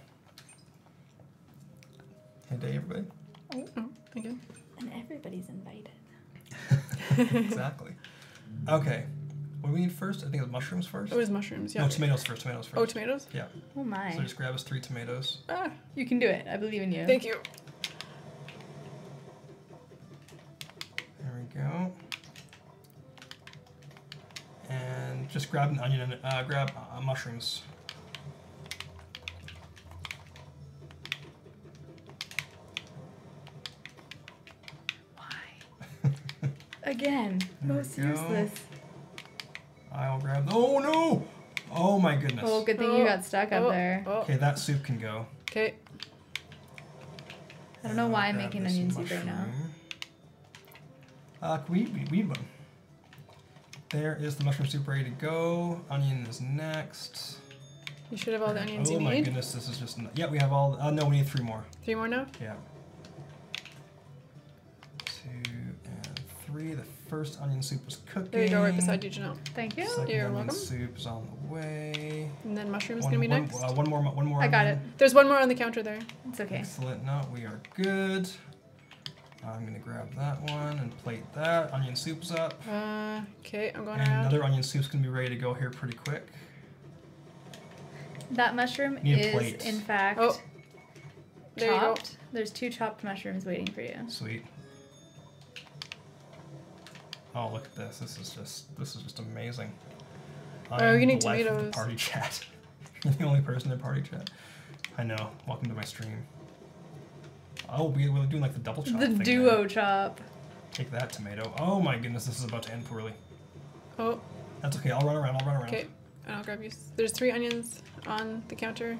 Hey, day, everybody. Oh, again. And everybody's invited. Exactly. Okay. What do we need first? I think it was mushrooms first. It was mushrooms. Yeah. No, tomatoes first. Tomatoes first. Oh, tomatoes. Yeah. Oh my. So just grab us three tomatoes. Ah, You can do it. I believe in you. thank you. There we go. And just grab an onion and uh, grab uh, mushrooms. Why? Again. There Most we go. useless. I'll grab. Oh no! Oh my goodness. Oh, good thing Oh, you got stuck up oh, there. Oh. Okay, that soup can go. Okay. I don't know And why I'll I'm grab making this onion soup right now. mushroom. Uh, can we, we, we one. There is the mushroom soup ready to go. Onion is next. You should have all the onions oh you my need. goodness, this is just. n- Yeah, we have all. Uh, no, we need three more. Three more now. Yeah. Two and three. The first onion soup is cooking. There you go, right beside you, Janelle. Thank you. Second You're onion welcome. soup is on the way. And then mushroom's One, gonna be one, next. uh, one more. One more. I got onion. it. There's one more on the counter there. It's okay. Excellent. No, we are good. I'm gonna grab that one and plate that. Onion soup's up. Uh, okay, I'm going And around. another onion soup's gonna be ready to go here pretty quick. That mushroom Need a is, plate. in fact, Oh, there you go. chopped. There's two chopped mushrooms waiting for you. Sweet. Oh, look at this. This is just this is just amazing. Oh, I'm you need the life of the tomatoes. party chat. You're the only person in party chat. I know. Welcome to my stream. Oh, we, we're doing like the double chop The thing duo there. chop. Take that, tomato. Oh my goodness, this is about to end poorly. Oh, That's okay. I'll run around. I'll run around. okay. And I'll grab you. There's three onions on the counter.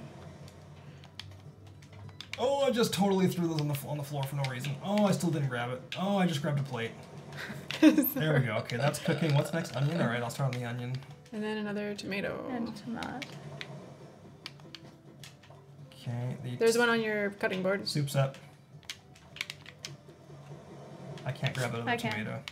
Oh, I just totally threw those on the on the floor for no reason. Oh, I still didn't grab it. Oh, I just grabbed a plate. There we go. Okay, that's cooking. What's next? Onion. All right, I'll start on the onion. And then another tomato. And tomato. Okay. The There's one on your cutting board. Soup's up. I can't grab that other I can. tomato.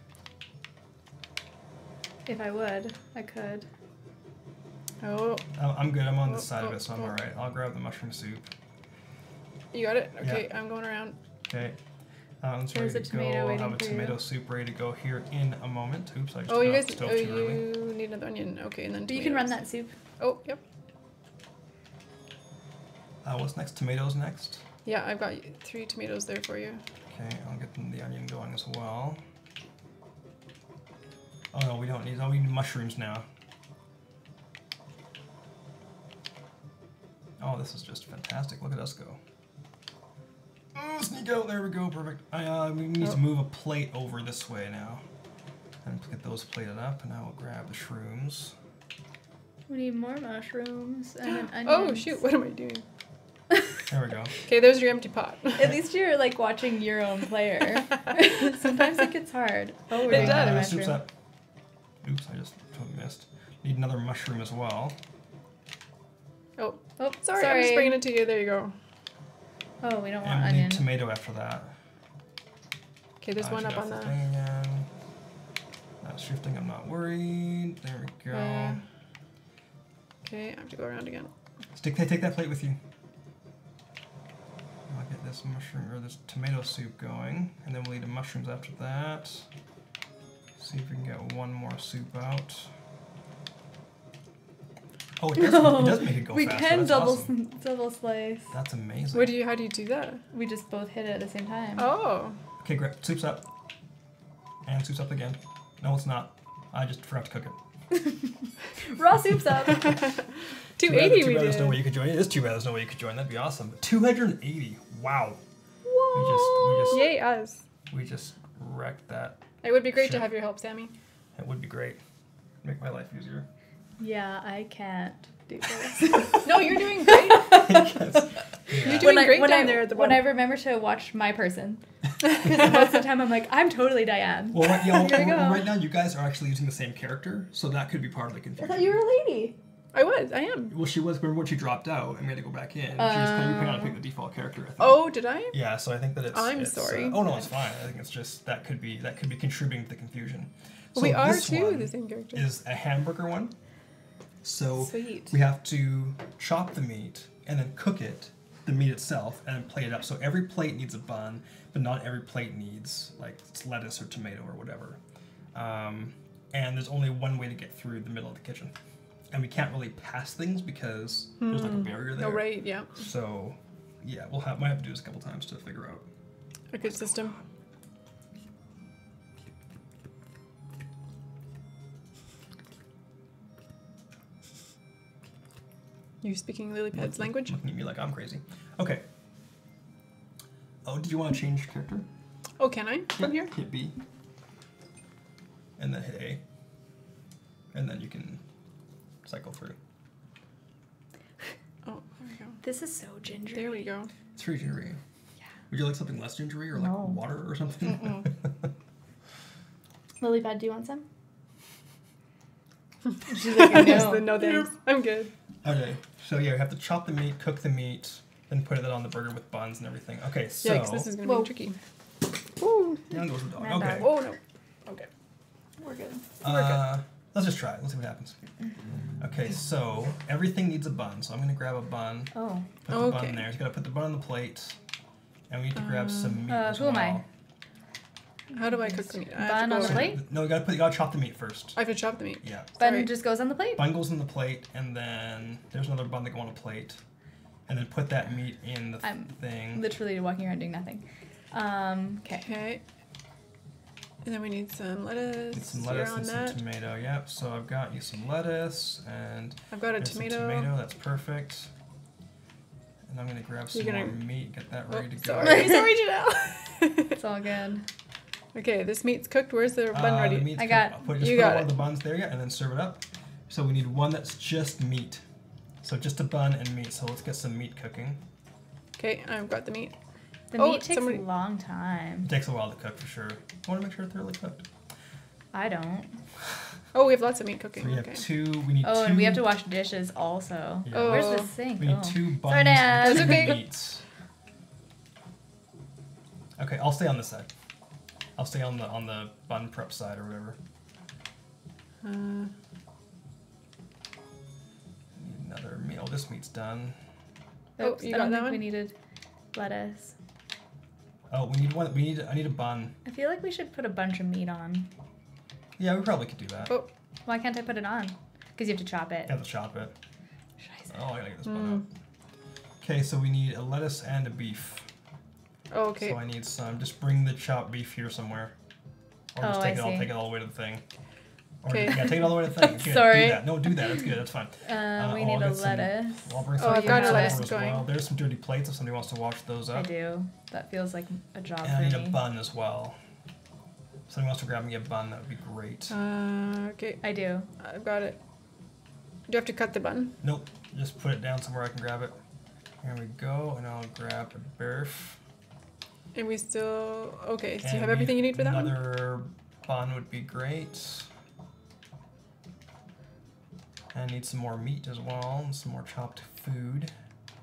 If I would, I could. Oh, Oh, I'm good. I'm on Oh, this side of oh, it, so I'm oh. all right. I'll grab the mushroom soup. you got it? Okay, I'm going around. Okay. That one's There's ready a to tomato go. I'll waiting have a for you. tomato soup ready to go here in a moment. Oops, I just Oh, you took guys, off the stove oh, too early. you need another onion. Okay, and then But you can run tomatoes. that soup. Oh, yep. Uh, what's next? Tomatoes next. Yeah, I've got three tomatoes there for you. Okay, I'll get the onion going as well. Oh no, we don't need. Oh, we need mushrooms now. Oh, this is just fantastic. Look at us go. Oh, sneak out. There we go. Perfect. I, uh, we need Oh. to move a plate over this way now. And get those plated up, and I will grab the shrooms. We need more mushrooms and an onion. Oh, shoot, what am I doing? There we go. Okay, there's your empty pot. At least you're like watching your own player. Sometimes it gets hard. Oh, we're It doing does. another Uh, soup's mushroom. up. Oops, I just totally missed. Need another mushroom as well. Oh, Oh, sorry, sorry. I'm just bringing it to you. There you go. Oh, we don't want And we onion. need tomato after that. Okay, there's Uh, one shoot up off on the... thing again. Not shifting, I'm not worried. There we go. Uh, Okay, I have to go around again. Stick, take that plate with you. I'll get this mushroom or this tomato soup going, and then we'll eat the mushrooms after that. See if we can get one more soup out. Oh, it does, it does make it go we faster. can That's double awesome. s- double slice. That's amazing. What do you? How do you do that? We just both hit it at the same time. Oh, Okay, great. Soup's up. And soup's up again. No, it's not. I just forgot to cook it. Raw soup's up. two Too bad- eighty too we bad there's no way did. you could join. It is too bad there's no way you could join. That'd be awesome. But two hundred eighty. Wow. Whoa. We just we Yay us! just we just wrecked that. It would be great Shit. to have your help, Sammy. It would be great. Make my life easier. Yeah, I can't do this. No, you're doing great. Yes. You're Yeah. doing I, great when down I, there at the when I bottom. remember to watch my person. Because most of the time I'm like, I'm totally Diane. Well, right, yeah, Here we well, go. right now you guys are actually using the same character, so that could be part of the I confusion. thought you were a lady. I was. I am. Well, she was. Remember when she dropped out and we had to go back in? She just kind of, you kind of picked the default character. I think. Oh, did I? Yeah, so I think that it's. I'm it's, sorry. Uh, oh no, it's fine. I think it's just that could be that could be contributing to the confusion. So we are this too one the same character. Is a hamburger one. So Sweet. we have to chop the meat and then cook it, the meat itself, and then plate it up. So every plate needs a bun, but not every plate needs like lettuce or tomato or whatever. Um, and there's only one way to get through the middle of the kitchen, and we can't really pass things because there's like a barrier there. Oh, right. Yeah. So yeah, we'll have might have to do this a couple times to figure out. A good system. You speaking Lilypad's language? Looking at me like I'm crazy. Okay. Oh, did you want to change character? Oh, can I? From here? Hit B. And then hit A. And then you can cycle through. Oh, there we go. This is so ginger. There we go. It's very gingery. Yeah. Would you like something less gingery or like No. water or something? Lilypad, do you want some? She's like, Just no. the no thanks. I'm good. Okay. So yeah, we have to chop the meat, cook the meat, then put it on the burger with buns and everything. Okay, so Yeah, 'cause this is gonna Whoa. be tricky. Ooh. down goes the dog. Mad Okay. dog. Oh no. Okay. We're good. Uh, let's just try it. Let's see what happens. Okay, so everything needs a bun. So I'm gonna grab a bun. Oh. Put the Okay. bun there. You gotta put the bun on the plate, and we need to grab Um, some meat uh, as who well. am I? How do I cook the meat? I have Bun to on go- the plate? No, you gotta put. You gotta chop the meat first. I have to chop the meat. Yeah. Bun Sorry. just goes on the plate? Bun goes on the plate, and then there's another bun that go on a plate, and then put that meat in the th- I'm thing. Literally walking around doing nothing. Um, okay. Okay. And then we need some lettuce. Need some You're lettuce on and some that. tomato. Yep. So I've got you some lettuce and I've got a there's tomato. some tomato. That's perfect. And I'm gonna grab some You're gonna- more meat. Get that Oh, ready to go. sorry, sorry, Janelle. It's all good. Okay, this meat's cooked. Where's the bun Uh, ready? the meat's I cooked. got- I'll put, just you put got one it. of the buns there, yeah, and then serve it up. So we need one that's just meat. So just a bun and meat. So let's get some meat cooking. Okay, I've got the meat. The Oh, meat takes somebody- a long time. It takes a while to cook for sure. I want to make sure it's thoroughly cooked. I don't. Oh, we have lots of meat cooking. So we have okay. two. We need Oh, two. and we have to wash dishes also. Yeah. Oh. Where's the sink? We need Oh. two buns Sorry, Dad. and two That's okay. meats. Okay, I'll stay on this side. I'll stay on the on the bun prep side or whatever. Uh, Need another meat. Oh, this meat's done. Oh, Oops, you I got don't that think one? we needed lettuce. Oh, we need one. We need. I need a bun. I feel like we should put a bunch of meat on. Yeah, we probably could do that. oh, Why can't I put it on? Because you have to chop it. You have to chop it. Scheiße. Oh, I gotta get this Mm. bun out. Okay, so we need a lettuce and a beef. oh, okay. So I need some. Just bring the chopped beef here somewhere. Or just Oh, take I it. I'll see. take it all the way to the thing. Or Okay. yeah, take it all the way to the thing. Good, Sorry. Do that. No, do that. That's good. That's fine. Uh, Uh, we oh, need I'll a get some- lettuce. I'll bring Oh, some I've got plates a over lettuce as going. well. There's some dirty plates if somebody wants to wash those I up. do. That feels like a job And I need for a me. bun as well. If somebody wants to grab me a bun, that would be great. Uh, okay, I do. I've got it. Do you have to cut the bun? Nope. Just put it down somewhere I can grab it. Here we go. And I'll grab a barf. And we still... Okay, so And you have everything you need for that one? Another bun would be great. And I need some more meat as well, and some more chopped food.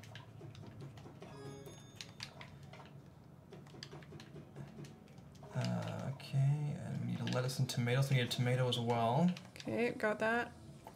Uh, okay, and we need a lettuce and tomatoes. We need a tomato as well. Okay, got that.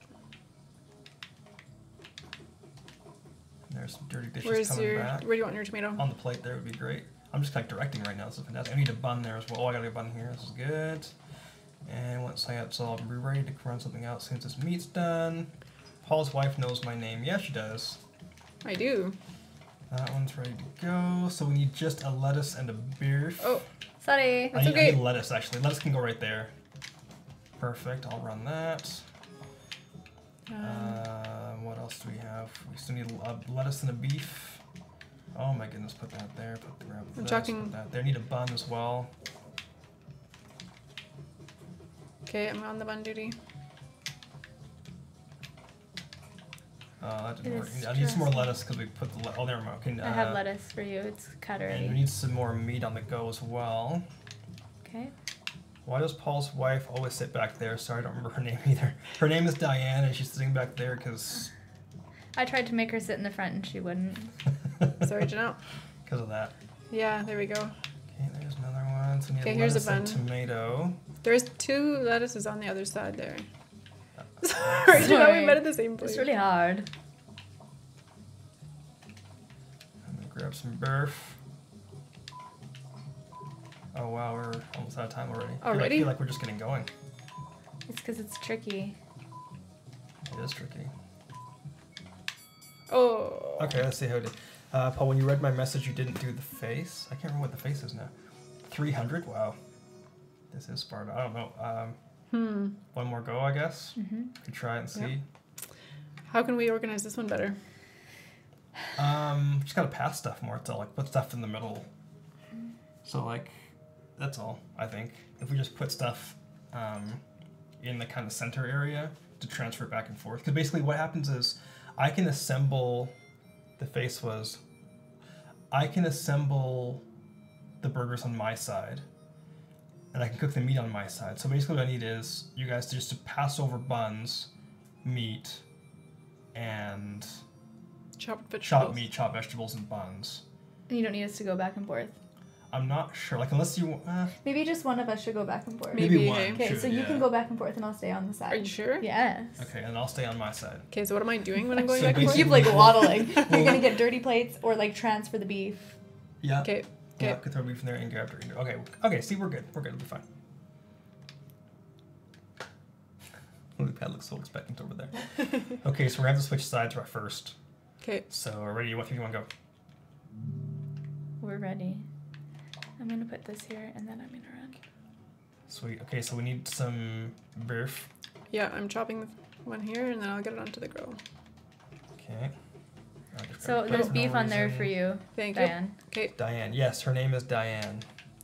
There's some dirty dishes Where's coming your... back. Where do you want your tomato? On the plate there would be great. I'm just like directing right now. This is fantastic. I need a bun there as well. Oh, I got a bun here. This is good. And once I got so I'll be ready to run something out since this meat's done. Paul's wife knows my name. Yeah, she does. I do. That one's ready to go. So we need just a lettuce and a beef. Oh, Sorry. I that's need, I okay. need lettuce actually. Lettuce can go right there. Perfect. I'll run that. um, Uh, what else do we have? We still need a lettuce and a beef. Oh my goodness, put that there. Put the grab I'm this, talking- put that there. Need a bun as well. okay, I'm on the bun duty. Uh, that didn't It work. is I need some more stressful. lettuce because we put the le- oh there we go. Can, uh, I have lettuce for you. It's cut And we already. need some more meat on the go as well. Okay. Why does Paul's wife always sit back there? Sorry, I don't remember her name either. Her name is Diane, and she's sitting back there because I tried to make her sit in the front and she wouldn't. Sorry, Janelle. because of that. Yeah, there we go. Okay, there's another one. So we need Okay, here's a lettuce and bun. tomato. There's two lettuces on the other side there. Sorry, Janelle, we Sorry. met at the same place. It's really hard. I'm gonna grab some burf. Oh wow, we're almost out of time already. I feel like- Already? I feel like we're just getting going. It's because it's tricky. It is tricky. Oh. Okay, let's see how it did. Uh, Paul, when you read my message, you didn't do the face. I can't remember what the face is now. three hundred? Wow. This is Sparta. I don't know. Um, Hmm. one more go, I guess. Mm-hmm. We could try it and see. Yep. How can we organize this one better? Um, just gotta pass stuff more. So like put stuff in the middle. So like, that's all. I think if we just put stuff um, in the kind of center area to transfer it back and forth, because basically what happens is I can assemble. The face was. I can assemble the burgers on my side, and I can cook the meat on my side. So basically, what I need is you guys to just to pass over buns, meat, and Chopped vegetables. chopped meat, chopped vegetables, and buns. And you don't need us to go back and forth. I'm not sure. Like, unless you... Uh, Maybe just one of us should go back and forth. maybe Maybe, one hey. Okay, should, so you yeah. can go back and forth and I'll stay on the side. Are you sure? Yes. Okay, and I'll stay on my side. Okay, so what am I doing when I'm going So back and You forth? keep like waddling. You're gonna get dirty plates or like transfer the beef. Yeah. Okay. Yeah, Okay. could throw beef in there and grab dirty. Okay, okay, see, we're good. We're good. We'll be fine. The pad looks so expectant over there. Okay, so we're gonna have to switch sides right first. Okay. So, we're ready? What do you want to go? We're ready. I'm gonna put this here and then I'm gonna run. Sweet. Okay, so we need some beef. Yeah, I'm chopping the one here and then I'll get it onto the grill. Okay. I'll just So grab there's no beef on there reason. for you, Thank you. Diane. Okay. Diane. Yes, her name is Diane.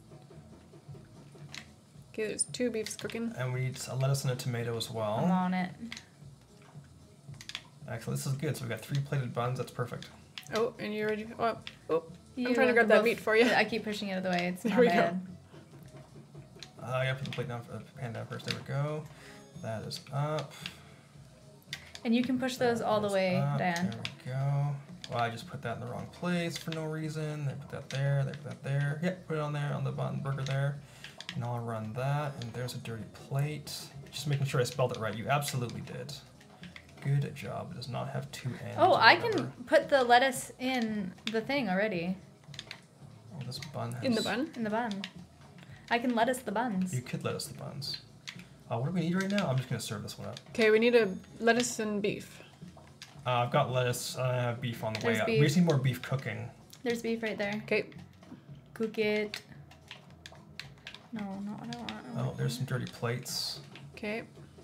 Okay, there's two beefs cooking. And we need a lettuce and a tomato as I'm well. on it. Actually, this is good. So we got three plated buns. That's perfect. Oh, and you already. Oh, oh. You I'm trying to want grab the that both- meat for you. I keep pushing it out of the way. It's There not we go. bad. Uh, I gotta put the plate down, uh, pan down first. There we go. That is up. And you can push those That all the is way, up. Diane. There we go. Well, I just put that in the wrong place for no reason. They put that there. They put that there. Yep, put it on there on the bun burger there. And I'll run that. And there's a dirty plate. Just making sure I spelled it right. You absolutely did. Good job. It does not have two N's. Oh, or I whatever. can put the lettuce in the thing already. Oh, this bun has. In the bun? In the bun. I can lettuce the buns. You could let us the buns. Uh, what do we need right now? I'm just gonna serve this one up. Okay, we need a lettuce and beef. Uh, I've got lettuce. I have beef on the way There's up. We beef. just need more beef cooking. There's beef right there. Okay. Cook it. No, not what I want. I Oh, want there's some dirty plates. Okay.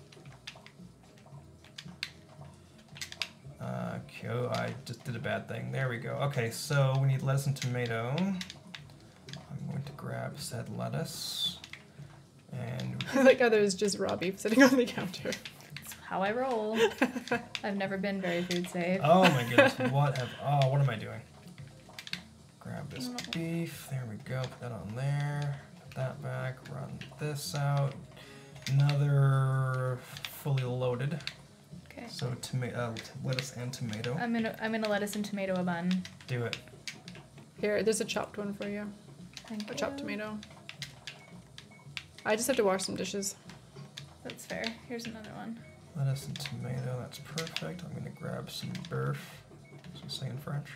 Uh, okay, oh, I just did a bad thing. There we go. Okay, so we need lettuce and tomato. I'm going to grab said lettuce. And I like how there's just raw beef sitting on the counter. It's how I roll. I've never been very food safe. oh my goodness, what have oh what am I doing? Grab this beef. There we go. Put that on there. Put that back. Run this out. Another fully loaded. Okay. So tomato, uh, lettuce and tomato. I'm gonna I'm gonna lettuce and tomato a bun. Do it. Here, there's a chopped one for you. Thank A you. chopped tomato. I just have to wash some dishes. That's fair. Here's another one. Lettuce and tomato. That's perfect. I'm gonna grab some beef. So say in French.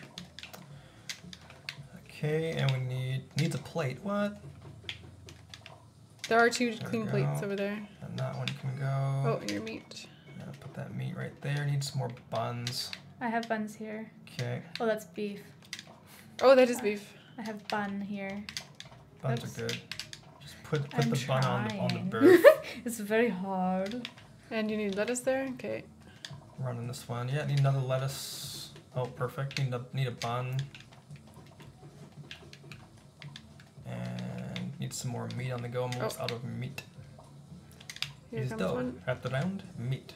Okay, and we need needs a plate. What? There are two There we clean go. plates over there. And that one can go. Oh, and your meat. Yeah, put that meat right there. Need some more buns. I have buns here. Okay, Oh, that's beef. Oh, that is beef. I have bun here. buns Oops. are good. Just put put I'm the bun on the on trying. the beef. It's very hard. And you need lettuce there? Okay. Running this one. Yeah, need another lettuce. Oh, perfect. Need a need a bun. And need some more meat on the go. I'm almost Oh. out of meat. Here Is comes dough one. at the round meat.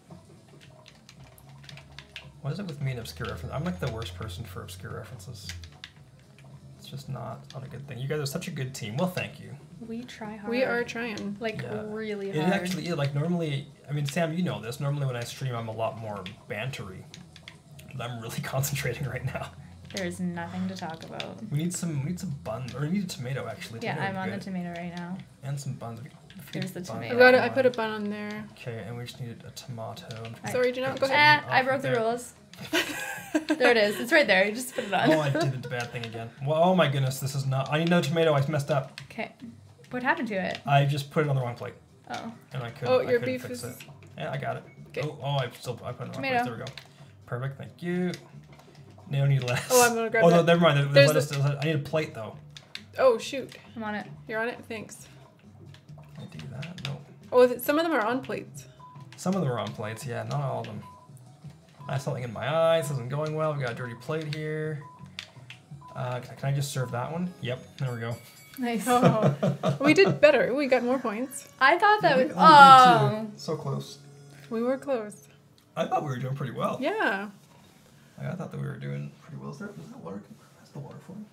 What is it with me and obscure references? I'm like the worst person for obscure references. It's just not not a good thing. You guys are such a good team. Well, thank you. We try hard. We are trying. like Yeah. really It hard. actually is. Like normally, I mean, Sam, you know this. Normally when I stream, I'm a lot more bantery. But I'm really concentrating right now. There's nothing to talk about. We need some. We need some buns, or we need a tomato actually. Yeah, Tomato I'm would on be the good. tomato right now. And some buns. If you- if you There's the bun tomato. I that got it. I one. put a bun on there. Okay, and we just needed a tomato. I'm just I- Sorry, Janelle, go Grab ahead. Ah, some I off broke of the there. rules. There it is. It's right there. You just put it on. Oh, I did the bad thing again. Well, oh my goodness, this is not. I need another tomato. I messed up. Okay. What happened to it? I just put it on the wrong plate, Oh. and I couldn't. Oh, I your couldn't beef fix is. it. Yeah, I got it. Okay. Oh, oh, I still I put it on the wrong Tomato. place. There we go. Perfect. Thank you. No need lettuce. Oh, I'm gonna grab Oh, no, that. never mind. There's, There's lettuce. there's- I need a plate though. Oh, shoot. I'm on it. You're on it? Thanks. Can I do that? No. Oh, th- some of them are on plates. Some of them are on plates. Yeah, not all of them. I have something in my eyes. This isn't going well. We got a dirty plate here. Uh, can, can I just serve that one? Yep. There we go. Nice. Oh. We did better. We got more points. I thought that was. Oh, Oh. so close. We were close. I thought we were doing pretty well. Yeah. I thought that we were doing pretty well. Is there, is that water? That's the water for me.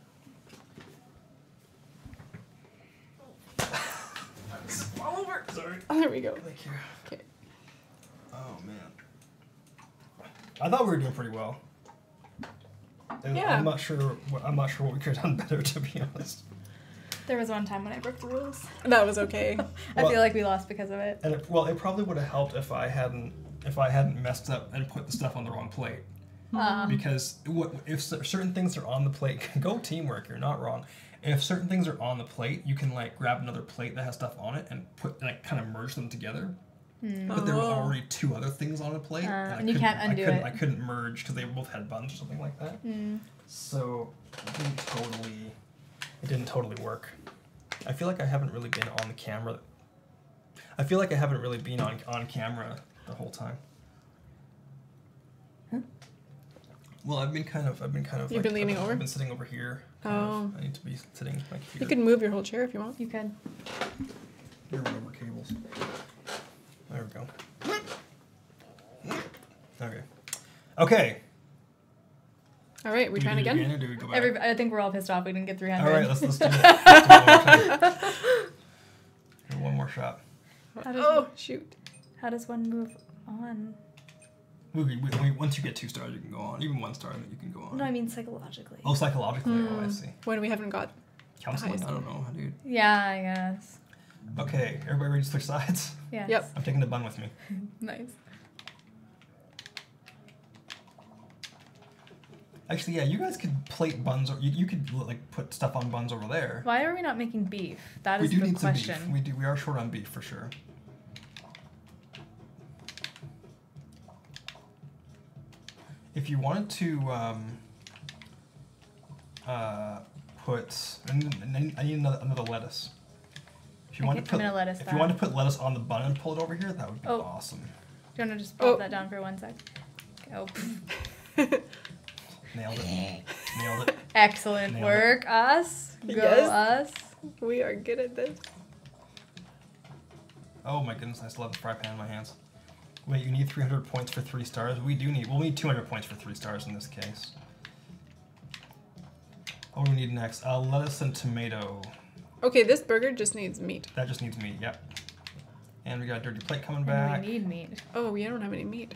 Fall over. Sorry. Oh, there we go. Thank you. Okay. Oh man. I thought we were doing pretty well. And Yeah. I'm not sure. What, I'm not sure what we could have done better, to be honest. There was one time when I broke the rules. That was okay. I Well- feel like we lost because of it. And it, well, it probably would have helped if I hadn't if I hadn't messed up and put the stuff on the wrong plate. Um, Because what if cer- certain things are on the plate, go teamwork. You're not wrong. If certain things are on the plate, you can like grab another plate that has stuff on it and put like kind of merge them together. But there were Oh. already two other things on a plate, Uh, I and you couldn't- can't undo I couldn't, it. I couldn't merge because they both had buttons or something like that. mm. So it didn't totally, it didn't totally work. I feel like I haven't really been on the camera. I feel like I haven't really been on on camera the whole time. Huh? Well, I've been kind of, I've been kind of. You've like, been leaning I've, over? I've been sitting over here. kind Oh. of. I need to be sitting like here. You could move your whole chair if you want. You could. Here run over cables. There we go. Okay. Okay. All right, we Do trying do it again? Or do we go back? Every, I think we're all pissed off we didn't get three hundred. All right, let's let's do it. Let's do it one more time. Here, one more shot. How does, Oh, shoot. how does one move on? We, we, we, once you get two stars, you can go on. Even one star, you can go on. No, I mean psychologically. Oh, psychologically. Oh, I Hmm. see. When we haven't got. Counseling? highest I don't know, dude. Yeah, I guess. Okay, everybody ready to switch sides? Yes. Yep. I'm taking the bun with me. Nice. Actually, yeah, you guys could plate buns, or you, you could like put stuff on buns over there. Why are we not making beef? That we is do the need some question. beef. We do. We are short on beef for sure. If you wanted to um, uh, put, I need, I need another, another lettuce. If you I want to can- put, I'm gonna lettuce if that. you want to put lettuce on the bun and pull it over here, that would be Oh. awesome. Do you want to just Oh. pop that down for one sec? Oh, Nailed it. Nailed it. excellent Nailed it. work, us. Go Yes. us. We are good at this. Oh my goodness, I still have the fry pan in my hands. Wait, you need three hundred points for three stars? We do need, we'll need two hundred points for three stars in this case. What do we need next? Uh, lettuce and tomato. Okay, this burger just needs meat. That just needs meat, yep. And we got a dirty plate coming And back. we need meat. Oh, we don't have any meat.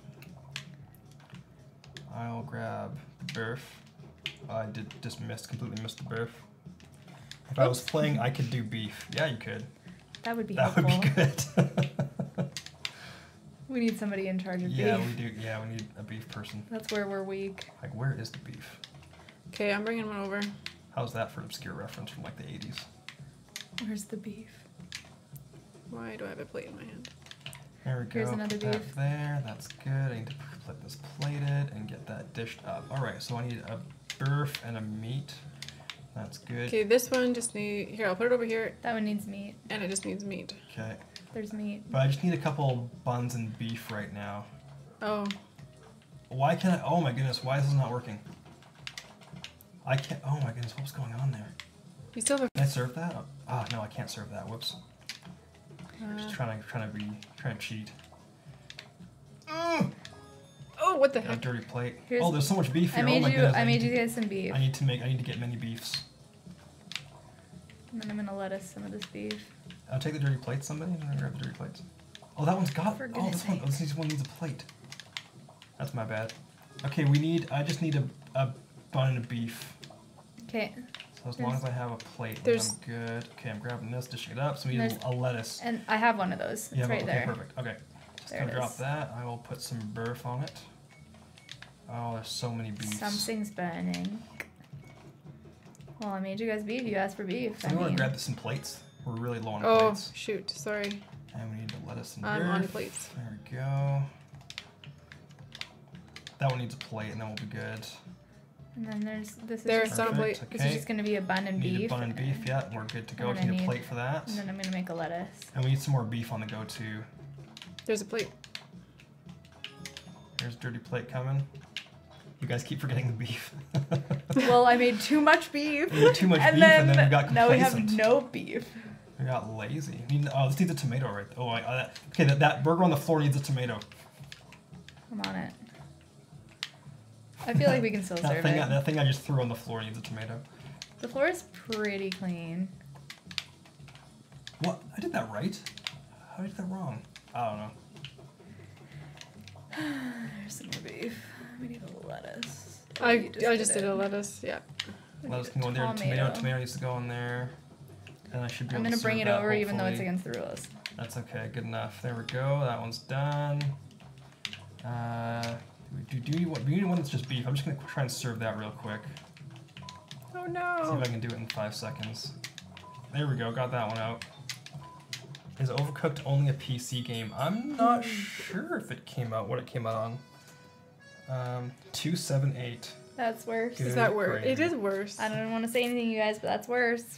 I'll grab the beef. I did just missed, completely missed the beef. If I was Oops. playing, I could do beef. Yeah, you could. That would be That helpful. would be good. We need somebody in charge of Yeah, beef. we do. Yeah, we need a beef person. That's where we're weak. Like, where is the beef? Okay, I'm bringing one over. How's that for an obscure reference from like the eighties? Where's the beef? Why do I have a plate in my hand? There we go. Here's another Put that beef. there. That's good. I need to put this plated and get that dished up. All right. So I need a beef and a meat. That's good. Okay, this one just need. Here, I'll put it over here, That one needs meat. and it just needs meat. Okay. There's meat. But I just need a couple buns and beef right now. Oh, Why can't I? Oh my goodness. Why is this not working? I can't. Oh my goodness. What's going on there? you still have Can I serve that? Oh, oh, no, I can't serve that. Whoops. a. Just Uh, trying to trying to be trying to cheat. oh, what the Got a heck? dirty plate. Here's- oh, there's so much beef I here. made oh my you. goodness. I made need you to- guys some beef. I need to make. I need to get many beefs. And then I'm gonna lettuce some of this beef. I'll take the dirty plates. Somebody, I'm gonna grab the dirty plates. Oh, that one's got. For Oh, goodness this one. sake. Oh, this one needs a plate. That's my bad. Okay, we need. I just need a, a bun and a beef. Okay. So as long as I have a plate, then There's- I'm good. Okay, I'm grabbing this, dishing it up. So we need There's- a lettuce. And I have one of those. It's Yeah, right okay, there. perfect. Okay, just There gonna it drop is. that. I will put some beef on it. Oh, there's so many beefs. Something's burning. Well, I made you guys beef. You asked for beef. So I we want mean, to grab some plates. We're really low on Oh, plates. shoot. Sorry. And we need the lettuce and I'm beef. on plates. There we go. That one needs a plate, and then we'll be good. and then there's this is There's just, some Perfect, plate. this is okay. just gonna be a bun and Need beef. a bun and beef, yeah, and we're good to go. And Just I need a need- plate for that. And then I'm gonna make a lettuce. And we need some more beef on the go too. There's a plate. There's a dirty plate coming. You guys keep forgetting the beef. Well, I made too much beef. We made too much and beef, then and then we got now we have complacent. no beef. We got lazy. We need, oh, this needs a tomato right. Oh, I, uh, okay. That, that burger on the floor needs a tomato. I'm on it. I feel like we can still That serve thing, it. I, that thing I just threw on the floor needs a tomato. The floor is pretty clean. What? I did that right? How did I do that wrong? I don't know. There's some more beef. We need a lettuce. I, You I just did did it. a lettuce. Yeah. We Lettuce need can a go in there. Tomato. tomato. Tomato needs to go in there. And I should be I'm able gonna to bring serve it that, over even though it's hopefully. against the rules. That's okay, good enough. There we go. That one's done. Uh, do, do, you, do you need one that's just beef? I'm just gonna try and serve that real quick. Oh See no. if I can do it in five seconds. There we go, got that one out. Is Overcooked only a P C game? I'm not sure if it came out, what it came out on. Um, two seven eight. That's worse. Good Is that worse? It gravy. is worse. I don't want to say anything, you guys, but that's worse.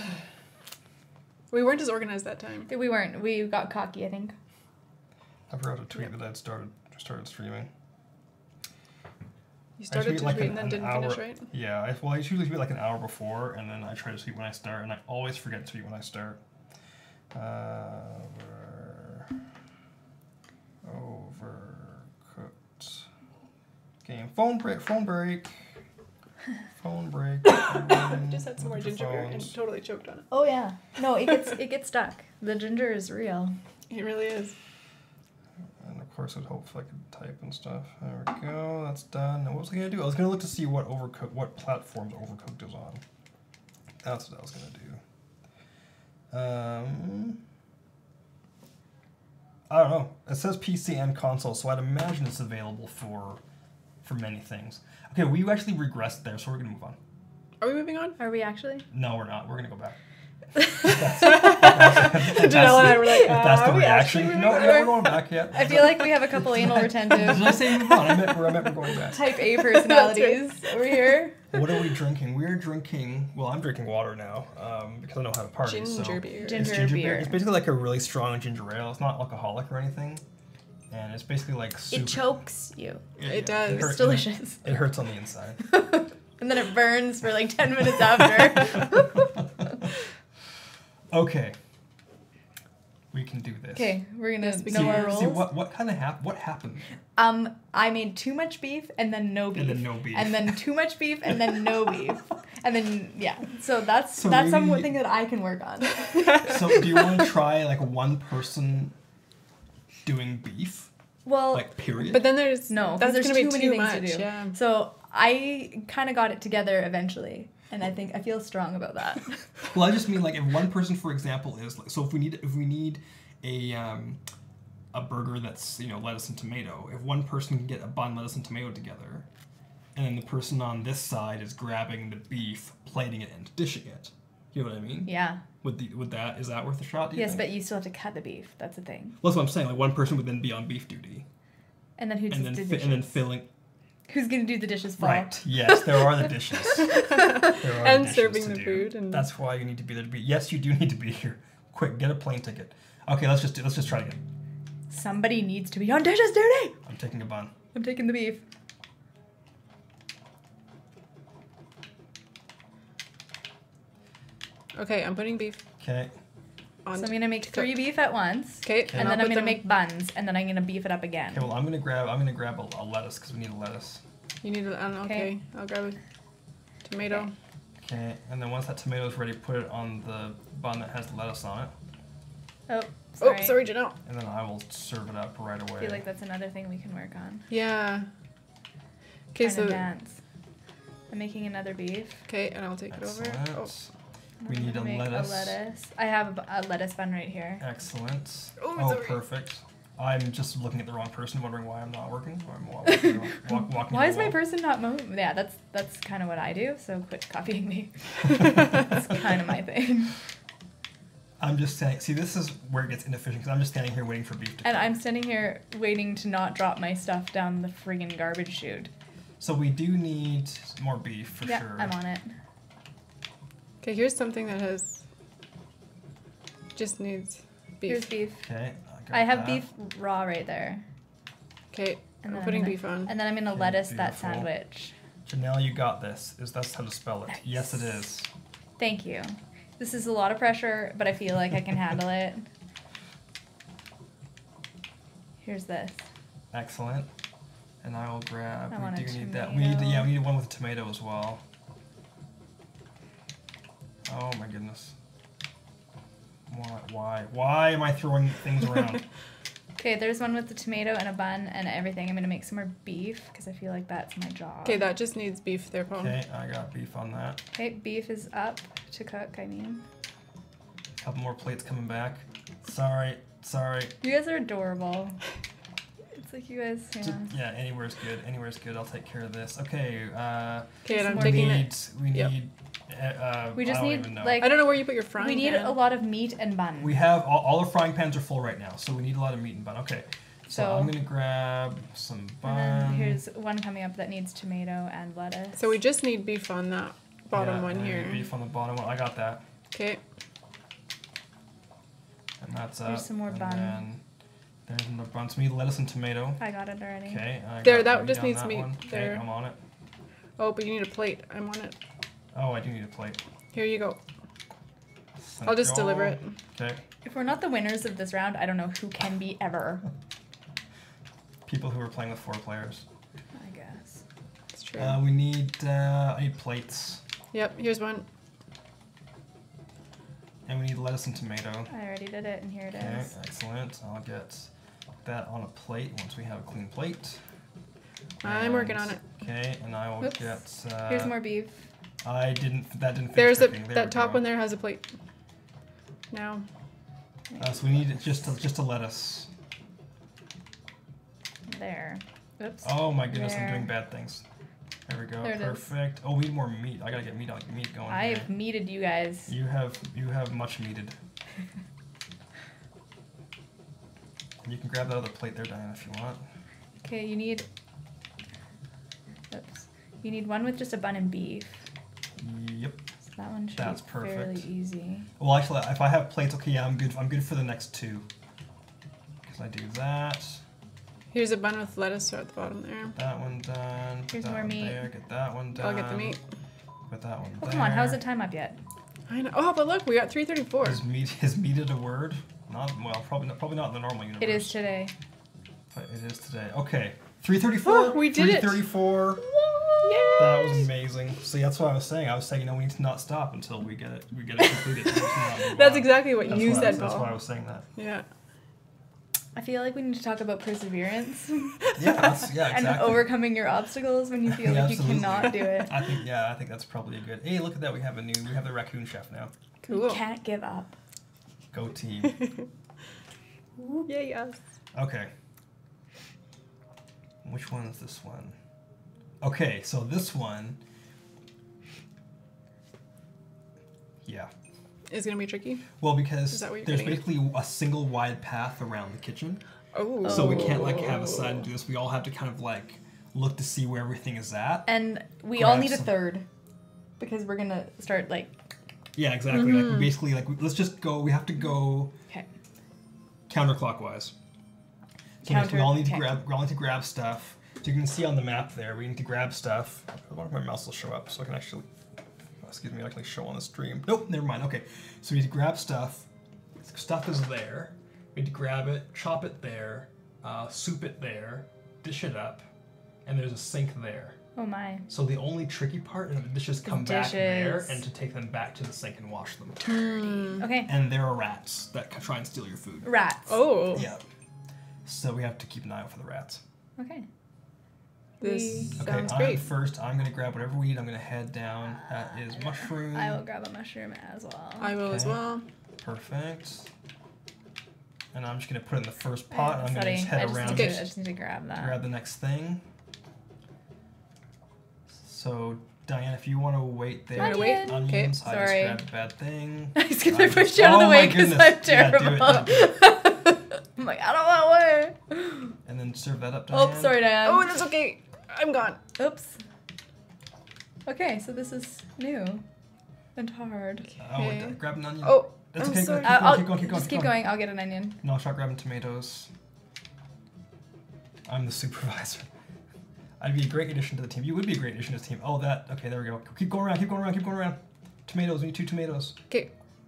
We weren't as organized that time. We weren't. We got cocky, I think. I forgot to tweet that I'd started started streaming. You I started tweet to like tweet an- and then an didn't hour- finish, right? Yeah, I, well, I usually tweet like an hour before, and then I try to tweet when I start, and I always forget to tweet when I start. Uh, over, overcooked game. Phone break. Phone break. Phone break. We just had some more Look at ginger beer and phones. totally choked on it. Oh yeah. No, it gets it gets stuck. The ginger is real. It really is. And of course, I'd hope if I could type and stuff. There we go. That's done. Now, what was I gonna do? I was gonna look to see what Overcooked, what platforms Overcooked is on. That's what I was gonna do. Um, I don't know. It says P C and console, so I'd imagine it's available for for many things. Okay, we actually regressed there, so we're gonna move on. Are we moving on? Are we actually? No, we're not. We're gonna go back. Janelle and I were like, If that's uh, the are we reaction. actually No, moving no, on? we're going back yet. I feel like we have a couple anal retentive Did I say move on? I meant, I meant we're going back. type A personalities over here. What are we drinking? We're drinking. Well, I'm drinking water now um, because I know how to party. Ginger so beer. It's Ginger ginger beer. beer. It's basically like a really strong ginger ale. It's not alcoholic or anything, and it's basically like super. It chokes you. It does. It It's hurts- It's delicious. It hurts on the inside. And then it burns for like ten minutes after. Okay. We can do this. Okay, we're gonna Yes, we know See, our can. roles. see what what kind of hap- what happened? Um, I made too much beef and then no beef. And then no beef. And then too much beef and then no beef. And then yeah. So that's So that's maybe- something that I can work on. So do you want to try like one person doing beef? Well, Like period. But then there's no, That's because there's gonna too be many too things much. to do. Yeah. So I kind of got it together eventually, and I think I feel strong about that. Well, I just mean like if one person, for example, is like so if we need if we need a um, a burger that's you know lettuce and tomato, if one person can get a bun, lettuce, and tomato together, and then the person on this side is grabbing the beef, plating it, and dishing it. You know what I mean? Yeah. Would the would that is that worth a shot? Do you Yes, think? but you still have to cut the beef. That's the thing. Well, that's what I'm saying. Like one person would then be on beef duty, And then who does and then the fi- dishes? and then filling. Who's gonna do the dishes? Paul? Right. Yes, there are the dishes. There are And dishes serving to the do. food and- That's why you need to be there to be. Yes, you do need to be here. Quick, get a plane ticket. Okay, let's just do, let's just try again. Somebody needs to be on dishes duty. I'm taking a bun. I'm taking the beef. Okay, I'm putting beef Okay. on. So I'm gonna make to three cook. beef at once. Okay, And, and I'll then I'm put gonna them- make buns, and then I'm gonna beef it up again. Okay. Well, I'm gonna grab. I'm gonna grab a, a lettuce because we need a lettuce. You need a, um, okay. Okay. I'll grab a tomato. Okay. Okay. And then once that tomato is ready, put it on the bun that has the lettuce on it, Oh, sorry. Oh, sorry, Janelle. and then I will serve it up right I away. feel like that's another thing we can work on. Yeah. Okay, Kind so of dance. I'm making another beef. okay, and I'll take Excellent. it over. Oh. And We I'm need gonna a make lettuce. A lettuce. I have a, bu- a lettuce bun right here. Excellent. Oh, Oh, sorry. perfect. I'm just looking at the wrong person, wondering why I'm not working. Or I'm wa- walking, walk, walking Why the is my wall. person not moving? Yeah, that's that's kind of what I do. So quit copying me. That's kind of my thing. I'm just saying. See, this is where it gets inefficient because I'm just standing here waiting for beef to And come. I'm standing here waiting to not drop my stuff down the friggin' garbage chute. So we do need more beef for Yeah, sure. I'm on it. Okay, here's something that has just needs beef. Here's beef. Okay. I, got I have that. beef raw right there. Okay, And I'm then putting gonna- beef on. And then I'm gonna Okay, lettuce that beautiful. sandwich. Janelle, you got this. Is that's how to spell it? Nice. Yes, it is. Thank you. This is a lot of pressure, but I feel like I can handle it. Here's this. Excellent. And I will grab. I we want a do need that. We need. Yeah, tomato. we need one with a tomato as well. Oh my goodness. Why? Why? Why am I throwing things around? Okay, there's one with the tomato and a bun and everything. I'm gonna make some more beef because I feel like that's my job. Okay, that just needs beef there, Paul. Okay, I got beef on that. Okay, beef is up to cook, I mean. couple more plates coming back. Sorry, sorry. You guys are adorable. It's like you guys, yeah. Just- yeah, anywhere's good. Anywhere's good. I'll take care of this. Okay. Uh, Okay, and I'm more we taking need. it. We Yep. need. Uh, We just I don't need, even know. like- I don't know where you put your frying We need pan. a lot of meat and bun. We have all, all our frying pans are full right now, so we need a lot of meat and bun. Okay. So, So- I'm gonna grab some bun. And then here's one coming up that needs tomato and lettuce. So we just need beef on that bottom Yeah, one and here. Beef on the bottom one. I got that. Okay. And that's up. There's some more and bun. Then there's more bun. So we need lettuce and tomato. I got it already. Okay. I There, got that meat just on needs that meat. one. Okay, There. I'm on it. Oh, but you need a plate. I'm on it. Oh, I do need a plate. Here you go. Thank I'll just you. deliver it. Okay. If we're not the winners of this round, I don't know who can be ever. People who are playing with four players. I guess. It's true. Uh, we need. Uh, I need plates, Yep, here's one. and we need lettuce and tomato. I already did it, and here it Okay, is. excellent. I'll get that on a plate once we have a clean plate. I'm working And- on it. Okay, and I will Whoops. get. Uh, Here's more beef. I didn't. That didn't. There's finish a, cooking. There that we top go. one there has a plate. Now. Uh, so we need just a, just a lettuce. There. Oops. Oh my goodness, I'm There. doing bad things. There we go. There it is. Perfect. Oh, we need more meat. I gotta get meat on meat going. I've here. meated you guys. You have you have much meated. You can grab that other plate there, Diana, if you want. Okay, you need. Oops. You need one with just a bun and beef. Yep. So that one should That's be fairly perfect. easy. Well, actually, if I have plates, okay, yeah, I'm good. I'm good for the next two. Because I do that. Here's a bun with lettuce at the bottom there. That one done. Put Here's that more one meat. There. Get that one done. I'll get the meat. Put that one Oh, there. come on. How's the time up yet? I know. Oh, but look, we got three thirty-four. Is meat is meated a word? Not well, probably not, probably not in the normal universe. It is today. But it is today. Okay, three thirty-four. Oh, we did it. three thirty-four. Yay! That was amazing. See, that's what I was saying. I was saying, you know, we need to not stop until we get it. We get it completed. We need to not move That's on. exactly what That's you why I said, was- That's why I Paul. was saying that. Yeah. I feel like we need to talk about perseverance Yeah, that's, yeah, and exactly. overcoming your obstacles when you feel Yeah, like you absolutely. cannot do it. I think, yeah, I think that's probably a good. Hey, look at that. We have a new. We have the raccoon chef now. Cool. Can't give up. Go team. Yay, us. Okay. Which one is this one? Okay, so this one. Yeah. Is gonna be tricky. Well, because Is that what you're there's getting at? basically a single wide path around the kitchen. Oh. So we can't like have a side and do this. We all have to kind of like look to see where everything is at. And we all Grab need a some- third because we're gonna start like. Yeah, exactly. Like we basically like we, let's just go. We have to go Okay. counterclockwise. So Counter- we all need to okay. grab. We all need to grab stuff. So you can see on the map there. We need to grab stuff. I wonder if my mouse will show up so I can actually. Excuse me, I can actually show on the stream. Nope, never mind. Okay, so we need to grab stuff. Stuff is there. We need to grab it, chop it there, uh, soup it there, dish it up, and there's a sink there. Oh my. So the only tricky part is the dishes come The back there dishes. and to take them back to the sink and wash them. Okay. And there are rats that c- try and steal your food. Rats. Oh. Yeah. So we have to keep an eye out for the rats. Okay. This We- Okay, sounds I'm great. first. I'm gonna grab whatever we eat. I'm gonna head down. That is mushroom. I will grab a mushroom as well. I will as Okay. well. Perfect. And I'm just gonna put it in the first pot. And I'm Sorry, gonna just head I just, around. need to, I Just just need to grab that. grab the next thing. So Diane, if you want to wait there, Wanna wait? Onion. Okay, onions. I sorry. just grabbed a bad thing. I was gonna I push just- you out of the oh way my because goodness. I'm Yeah, do it, terrible. do it. I'm like, out of my way. And then serve that up, Diane. Oh, sorry, Dad. Oh, that's okay. I'm gone. Oops. Okay, so this is new and hard. Oh, Okay. d- grab an onion. Oh, That's I'm okay. sorry. Keep Uh, going, I'll keep going, keep going, just keep going. I'll get an onion. No, I'll start grabbing tomatoes. I'm the supervisor. I'd be a great addition to the team. You would be a great addition to the team. Oh, that. Okay, there we go. Keep going around. Keep going around. Keep going around. Tomatoes. We need two tomatoes. Okay.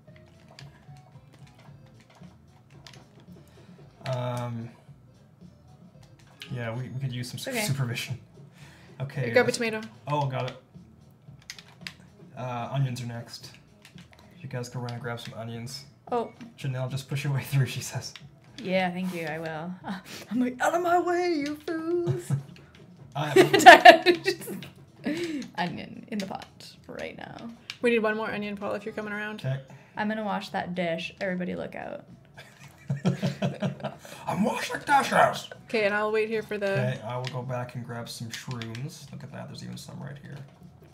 Um. Yeah, we, we could use some su- Okay. supervision. Okay. Grab a let's- tomato. Oh, got it. Uh, onions are next. You guys go around and grab some onions. Oh, Janelle, just push your way through, she says. yeah, thank you. I will. Uh, I'm like, out of my way, you fools. I, Onion in the pot right now. We need one more onion, Paul, if you're coming around. okay. I'm gonna wash that dish. Everybody look out. I'm washing dishes. Okay, and I'll wait here for the. Okay, I will go back and grab some shrooms. Look at that. There's even some right here.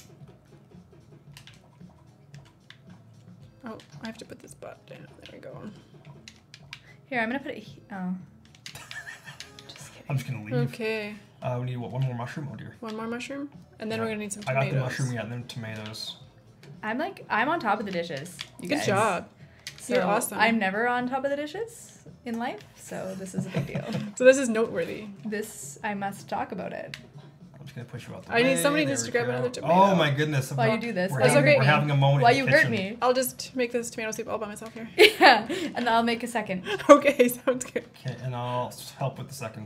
Oh, I have to put this bot down. There we go. Here, I'm gonna put it. He- oh. Just kidding. I'm just gonna leave. Okay, Uh, we need what? One more mushroom. Oh dear. one more mushroom, and then Yeah. we're gonna need some I tomatoes. got the mushroom. Yeah, and then tomatoes. I'm like, I'm on top of the dishes. You Good guys. job. So You're awesome. I'm never on top of the dishes in life, so this is a big deal. So this is noteworthy. This, I must talk about it. I'm just gonna push you out the I need way. somebody There needs we to grab go. another tomato. Oh my goodness. I'm While you not- do this, we're That's having, okay. We're having a moment. While in you the hurt kitchen. me. I'll just make this tomato soup all by myself here. Yeah, and I'll make a second. Okay, sounds good. Okay, and I'll help with the second.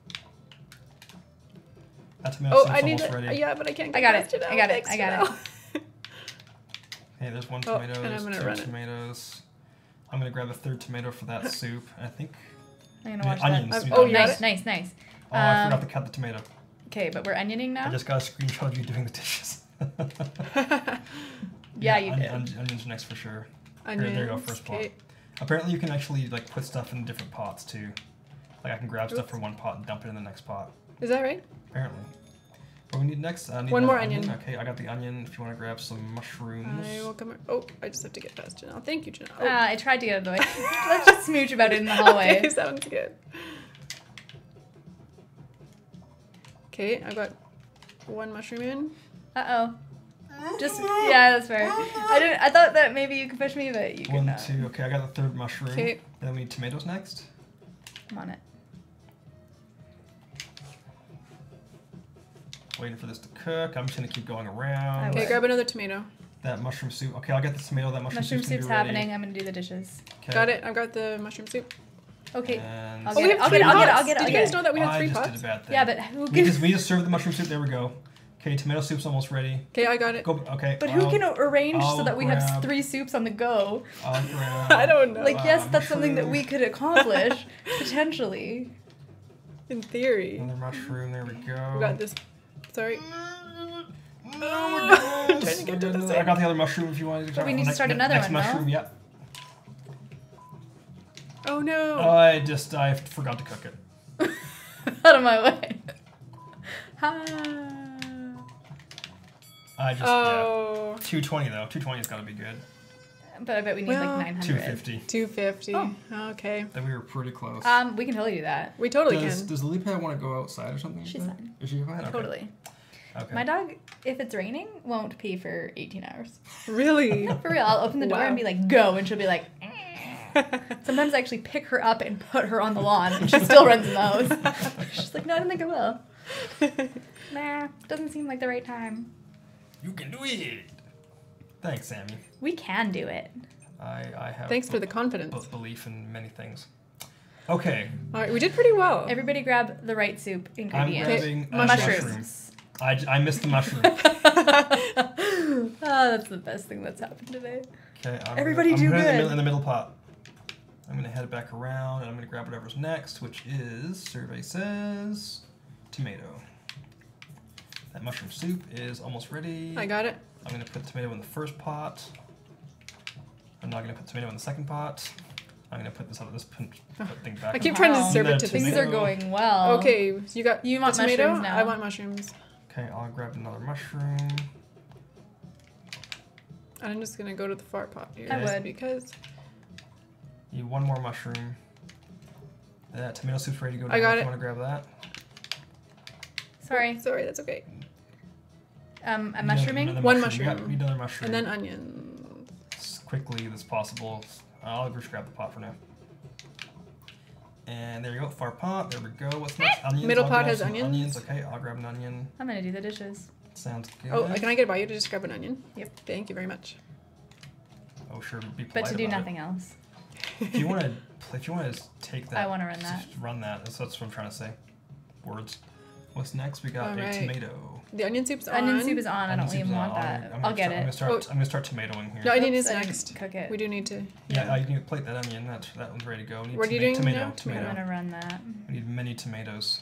That tomato Oh, soup's I need almost it. ready. Yeah, but I can't get I got past it. now. I got it. Thanks, I got Janelle. Okay, there's one Oh, tomato. and I'm gonna two run it. tomatoes. I'm gonna grab a third tomato for that soup. I think. I'm gonna Yeah, watch onions, that. we Oh, got you got nice, it? nice, nice. Oh, I Um, forgot to cut the tomato. Okay, but we're onioning now. I just got a screenshot of you doing the dishes. Yeah, you onion- did. onion- Onions next for sure. Onions. there you go, first pot. Okay. Apparently, you can actually like put stuff in different pots too. Like I can grab stuff Oops. from one pot and dump it in the next pot. Is that right? Apparently. What we need next? I need One another more onion. Okay, I got the onion. If you want to grab some mushrooms. I will come. Oh, I just have to get past Janelle. Thank you, Janelle. Uh, I tried to get out of the way. Let's just smooch about it in the hallway. Okay, sounds good. Okay, I got one mushroom in. Uh oh. Just yeah, that's fair. I didn't. I thought that maybe you could push me, but you could One, not. two. Okay, I got the third mushroom. Okay. Then we need tomatoes next. I'm on it. Waiting for this to cook. I'm just gonna keep going I around. Okay, would. grab another tomato. That mushroom soup. Okay, I'll get the tomato. That mushroom, Mushroom soup's gonna soup's be ready. happening. I'm gonna do the dishes. Okay. Got it. I've got the mushroom soup. Okay. And I'll Oh, get we it. have I'll three get it. I'll get it. I'll pots. get it. I'll Did get you guys it. know that we had I three just pots? did a bad thing. Yeah, but who we can? just we just served the mushroom soup. There we go. Okay, tomato soup's almost ready. Okay, I got it. Go. Okay. But who I'll- can arrange so I'll that we have grab- three soups on the go? I'll grab. I don't know. Like, yes, uh, that's something that we mushroom. could accomplish potentially. In theory. Another mushroom. There we go. We got this. Sorry. No, I'm we're trying to get to good. the I same. got the other mushroom if you want to. But we need to next, start ne- another next one, no? mushroom. Yep. Oh no. I just I forgot to cook it. Out of my way. Ha. I just Oh. yeah. two twenty though. two twenty has got to be good. But I bet we need Well, like nine two hundred. fifty. two fifty. Oh. Okay. Then we were pretty close. Um, we can totally do that. We totally does, can. Does Lily Pad want to go outside or something? like She's that? fine. Is she fine? Okay. Totally. Okay. My dog, if it's raining, won't pee for eighteen hours. Really? For real, I'll open the door Wow. and be like, go, and she'll be like, eh. Sometimes I actually pick her up and put her on the lawn, and she still runs in the house. She's like, no, I don't think I will. Nah, doesn't seem like the right time. You can do it. Thanks, Sammy. We can do it. I I have. Thanks for the b- confidence. belief in many things. Okay, All right, we did pretty well. Everybody grab the right soup I'm ingredient. grabbing a mushrooms. mushroom. I, j- I missed the mushroom. Oh, that's the best thing that's happened today. Okay, I'm Everybody gonna, do I'm gonna in the good. middle- in the middle pot. I'm gonna head back around and I'm gonna grab whatever's next, which is survey says tomato. That mushroom soup is almost ready. I got it. I'm gonna put tomato in the first pot. I'm not gonna put tomato in the second pot. I'm gonna put this other this put, put thing back. I keep in. trying to Wow. serve it That to the Things tomato. are going well. Okay, so you got You want the tomato? mushrooms now. I want mushrooms. Okay, I'll grab another mushroom. And I'm just gonna go to the far pot here. I just would. Because Need one more mushroom. That tomato soup's ready to go down. I got if it. you want to grab that. Sorry. Sorry, that's okay. Um, a Need mushrooming? another One mushroom. mushroom. Yep, need another mushroom. And then onions. As quickly as possible. I'll just grab the pot for now. And there you go, far pot. There we go. What's next? Onions. Middle I'll pot grab has some onions. Okay, I'll grab an onion. I'm gonna do the dishes. Sounds good. Oh, can I get by you to just grab an onion? Yep. Thank you very much. Oh, sure. Be polite But to do about it. nothing else. If you want to, if you want to take that. I wanna run that. just Run that. That's, that's what I'm trying to say. Words. What's next? We got a Alright. tomato. The onion soup's on. Onion soup is on. I Onion don't soup's even on. want I'll- that. I'm I'll gonna get start, I'm gonna it. start. Oh. I'm gonna start tomatoing here. The onion Oops, is I didn't next. Cook it. We do need to. Yeah, I can plate that onion. That that one's ready to go. We need What are you toma- doing tomato. now? I'm Tomato. gonna run that. We need many tomatoes.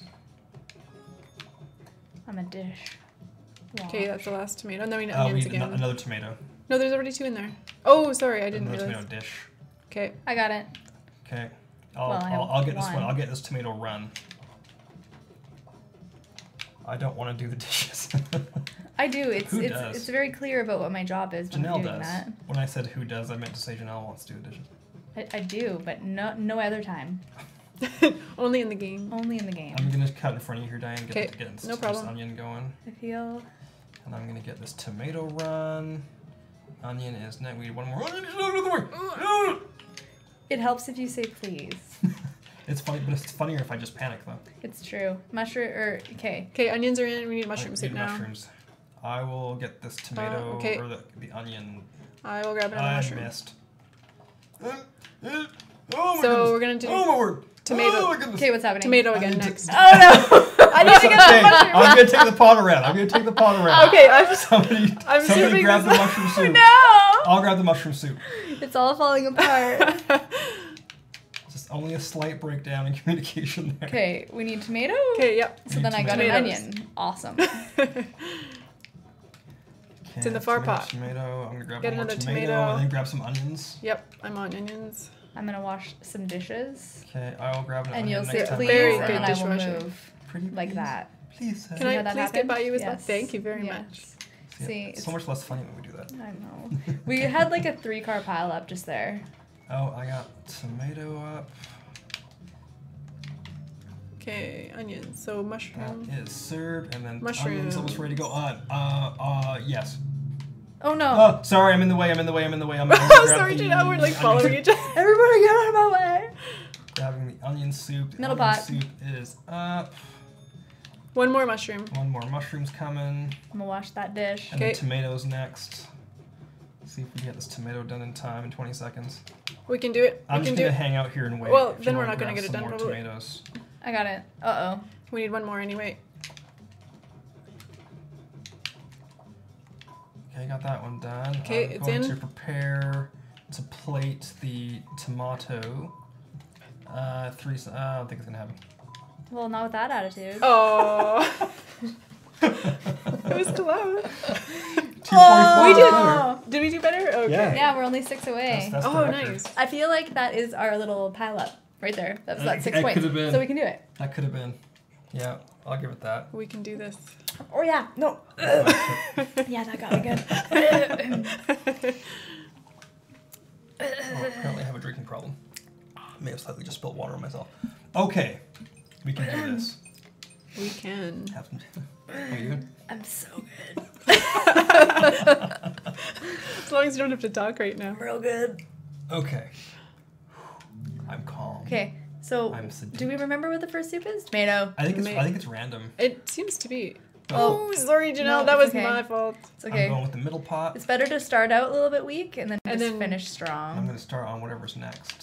On the dish. Okay, that's the last tomato. And then we need Uh, we onions need again. ano- another tomato. No, there's already two in there. Oh, sorry, I didn't and the realize. tomato dish. Okay. I got it. Okay. I'll, Well, I have I'll, I'll get this one. one. I'll get this tomato run. I don't want to do the dishes. I do. It's Who it's does? it's very clear about what my job is when Janelle I'm doing does. that. When I said who does, I meant to say Janelle wants to do the dishes. I, I do, but no no other time. Only in the game. Only in the game. I'm gonna cut in front of you here, Diane. Get, Okay, the, get this, no this problem. onion going. I feel And I'm gonna get this tomato run. Onion is next. We need one more. Onion is not the way. it helps if you say please. It's funny, but it's funnier if I just panic though. It's true. Mushroom or okay. Okay, onions are in. We need mushroom I soup need now. mushrooms. I will get this tomato Uh, okay. or the, the onion. I will grab another I mushroom. missed. Uh, uh, Oh my So goodness. we're gonna do Oh my word. tomato- Oh my goodness. Okay, what's happening? Tomato I again need to- next. Oh no! I need to get Okay, a mushroom. I'm gonna take the pot around. I'm gonna take the pot around. Okay, I'm Somebody, I'm somebody assuming grab the this- mushroom soup. No! I'll grab the mushroom soup. It's all falling apart. Just only a slight breakdown in communication there. Okay, we need tomato. Okay, yep. So Need then I got an tomatoes. onion. Awesome. Okay, It's in the far tomato, pot. Tomato. I'm gonna grab Get one more another tomato, tomato. and then grab some onions. Yep, I'm on onions. I'm gonna wash some dishes, Okay, I will grab an and onion you'll next say time. please, Very and good then I will dishwasher. move Pretty like please. that. Please. Can See I how that please get happened? by you with that? Yes. Thank you very Yes. much. See, See, it's it's- so much less funny when we do that. I know. We had like a three car pile up just there. Oh, I got tomato up. Okay, onions. So mushroom. That is served, and then Mushrooms. onions almost ready to go on. Uh, uh, yes. Oh no! Oh, sorry, I'm in the way. I'm in the way. I'm in the way. I'm. I'm Oh, gonna grab sorry, the Gina. We're like onion following soup. each other. Everybody get out of my way! Grabbing the onion soup. The Middle onion pot. soup is up. One more mushroom. One more mushrooms coming, I'm gonna wash that dish. and Okay. then tomatoes next. See if we can get this tomato done in time in twenty seconds. We can do it. I'm we just can do gonna it. hang out here and wait. Well, if you then we're wanna not gonna grab get it some done, more probably. I tomatoes. got it. Uh oh. We need one more anyway. Okay, got that one done. Okay, I'm it's going in. to prepare to plate the tomato. Uh, three. s- Uh, I don't think it's gonna happen. Well, not with that attitude. Oh. It was close. two forty-four. We did. Oh. Did we do better? Okay. Yeah. Yeah, we're only six away. That's, that's the Oh, record. nice. I feel like that is our little pile up right there. That's Uh, that six it points. could've been. So we can do it. That could have been. Yeah, I'll give it that. We can do this. Oh yeah, no. Yeah, that got me good. Oh, apparently I have a drinking problem. I may have slightly just spilled water on myself. Okay, we can do this. We can. Have some. Are you good? I'm so good. As long as you don't have to talk right now. Real good. Okay. I'm calm. Okay, so I'm sedate. do we remember what the first soup is? Tomato. I think it's. Ma- I think it's random. It seems to be. Oh, Oh, sorry, Janelle. no, that it's was okay. my fault. It's okay. I'm going with the middle pot. It's better to start out a little bit weak and then And just then- finish I'm strong. going to start on whatever's next.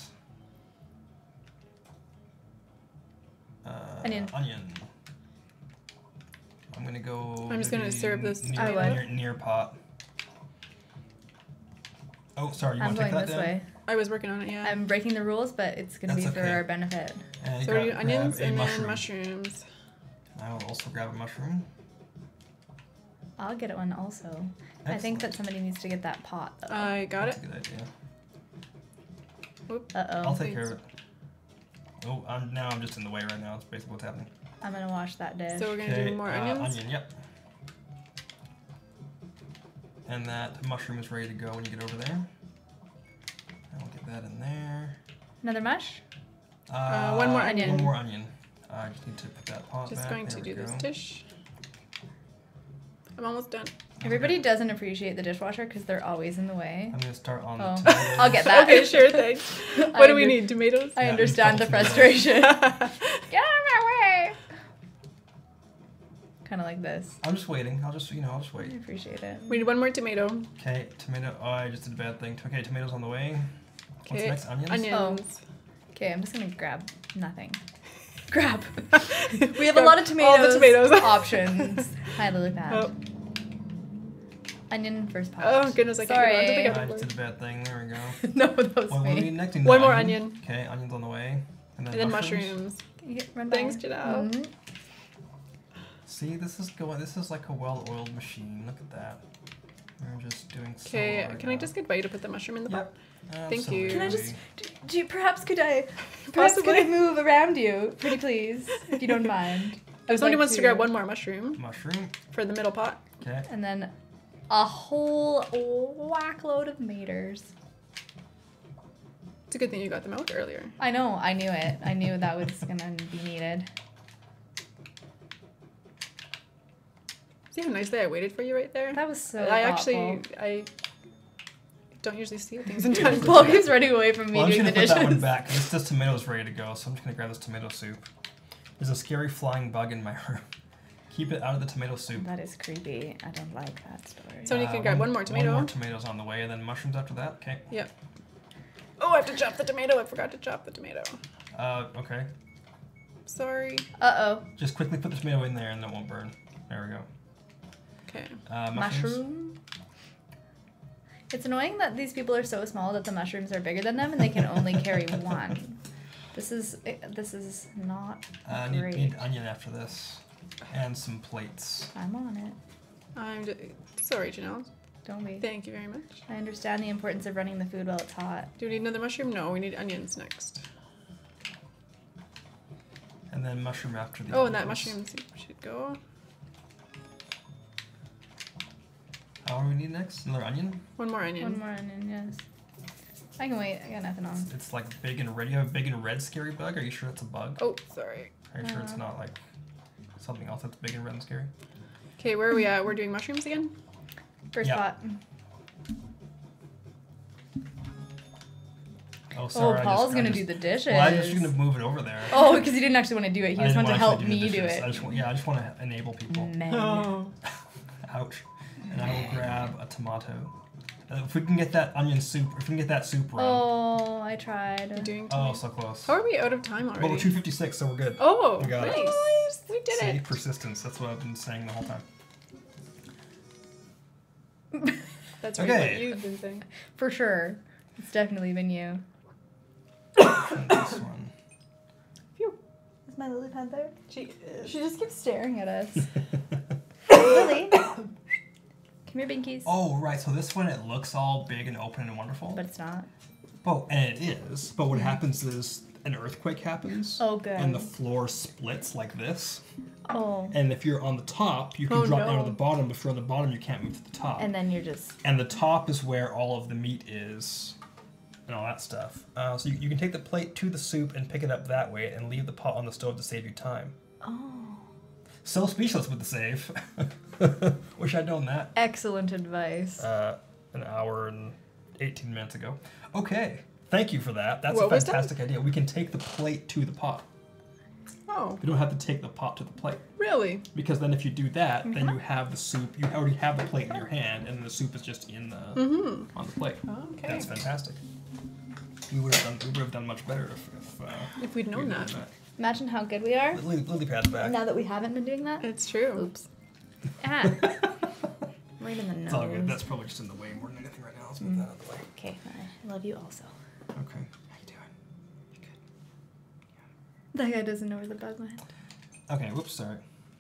Uh, Onion. Onion. I'm going to go. I'm just gonna maybe serve this near, I would. near, near pot. Oh, sorry. You I'm want to take going that this down? way. I was working on it, yeah. I'm breaking the rules, but it's gonna That's be for okay. our benefit. And you so we do got- onions grab a and then mushroom. mushrooms. I will also grab a mushroom. I'll get it one also. I think that Excellent. somebody needs to get that pot though. I got That's it. a good idea. Whoop. Uh oh. I'll take care of it. Oh, I'm, now I'm just in the way right now. That's basically what's happening. I'm gonna wash that dish. So we're gonna Okay, do more uh, onions. Onion, yep. And that mushroom is ready to go when you get over there. I'll get that in there. Another mush? Uh, one more onion. One more onion. I just need to put that pot Just back. going There to we do this go. dish. I'm almost done. Everybody doesn't appreciate the dishwasher because they're always in the way. I'm gonna start on Oh. the tomatoes. I'll get that. Okay, sure, thanks. I What do we under- need? Tomatoes? I Yeah, understand the just double frustration. Get out of my way! Kind of like this. I'm just waiting. I'll just, you know, I'll just I wait. appreciate it. We need one more tomato. Okay, tomato. Oh, I just did a bad thing. Okay, tomatoes on the way. What's Okay, next? Onions? Onions. Okay, I'm just gonna grab nothing. Grab. We have a Grab lot of tomatoes. all the tomatoes. options. Hi, Lily Pad. Oh. Onion first pot. Oh, goodness, I can't Sorry. get on to the I government. just did a bad thing. There we go. No, that was What, what do we me. need next? One more onion. Okay, onions on the way. And then, And then mushrooms. mushrooms. Can you get run by? Thanks, Janelle. Mhm. See, this is going. This is like a well-oiled machine. Look at that. We're just doing Okay, So, can I yeah. just get Buddy to put the mushroom in the pot? Yep. Thank you. Can I just, Absolutely. do, do, perhaps could I, perhaps could I Possibly. move around you, pretty please, if you don't mind. If I'd somebody like wants to grab one more mushroom Mushroom. for the middle pot. Okay. And then a whole whack load of maters. It's a good thing you got them out earlier. I know, I knew it. I knew that was gonna be needed. See how nicely I waited for you right there? That was so I thoughtful. actually, I don't usually see things in time. Chloe's running away from me Well, I'm just doing gonna the put that one dishes. back. This this tomato's ready to go, so I'm just gonna grab this tomato soup. There's a scary flying bug in my room. Keep it out of the tomato soup. That is creepy. I don't like that story. So you can grab one more tomato. One more tomato's on the way, and then mushrooms after that. Okay. Yep. Oh, I have to chop the tomato. I forgot to chop the tomato. Uh, okay. Sorry. Uh Just quickly put the tomato in there, and it won't burn. There we go. Okay. Uh, oh. mushrooms. Mushroom. It's annoying that these people are so small that the mushrooms are bigger than them and they can only carry one. This is this is not Uh, need, great. need onion after this, and some plates. I'm on it. I'm just, sorry, Janelle. Don't be. Thank you very much. I understand the importance of running the food while it's hot. Do we need another mushroom? No, we need onions next. And then mushroom after the Oh, and that onions. mushroom soup should go. How do we need next? Another onion? One more onion. One more onion, yes. I can wait. I got nothing on. It's like big and red. You have a big and red scary bug? Are you sure it's a bug? Oh, sorry. Are you sure it's Uh. not like something else that's big and red and scary? Okay, where are we at? We're doing mushrooms again? First Yeah. pot. Oh, Oh, sorry. I Paul's just, gonna I'm do just, the dishes. Well, I'm just gonna move it over there. Oh, because he didn't actually want to do it. He I just didn't wanted to wanna help actually me the do dishes. it. I just, wa- yeah, I just want to enable people. Man. Oh. Ouch. And I will grab a tomato. Uh, if we can get that onion soup, if we can get that soup run. Oh, I You're tried. doing Oh, tomato. so close. How are we out of time Well, already? we're two fifty-six, so we're good. Oh, We got it. nice. We did See, it. persistence. That's what I've been saying the whole time. That's right, Okay. what you've been saying. For sure. It's definitely been you. And this one. Phew. Is my Lily pad there? She is. She just keeps staring at us. Lily. Come here, Binkies. Oh, right. So this one, it looks all big and open and wonderful. But it's not. Oh, and it is. But what happens is an earthquake happens. Oh, good. And the floor splits like this. Oh. And if you're on the top, you can Oh, drop no. down to the bottom. If you're on the bottom, you can't move to the top. And then you're just. And the top is where all of the meat is and all that stuff. Uh, so you, you can take the plate to the soup and pick it up that way and leave the pot on the stove to save you time. Oh. So speechless with the save. Wish I'd known that Excellent advice. uh, an hour and eighteen minutes ago. Okay. Thank you for that. That's What a was that? fantastic idea. We can take the plate to the pot. Oh, We don't have to take the pot to the plate. really? Because then if you do that, then Mm-hmm. you have the soup. You already have the plate in your hand, and the soup is just in the Mm-hmm. on the plate. Okay. That's fantastic. We would have done. We would have done much better if. If, uh, If we'd known we'd that. done Imagine how good we are that. Lily, Lily pad's back. now that we haven't been doing that. It's true. Oops. Ah. Right in the nose. It's all good. That's probably just in the way more than anything right now. Let's move that out of the way. Okay, I love you also. Okay. How you doing? You good? That guy doesn't know where the bug went. Okay. Whoops. Sorry.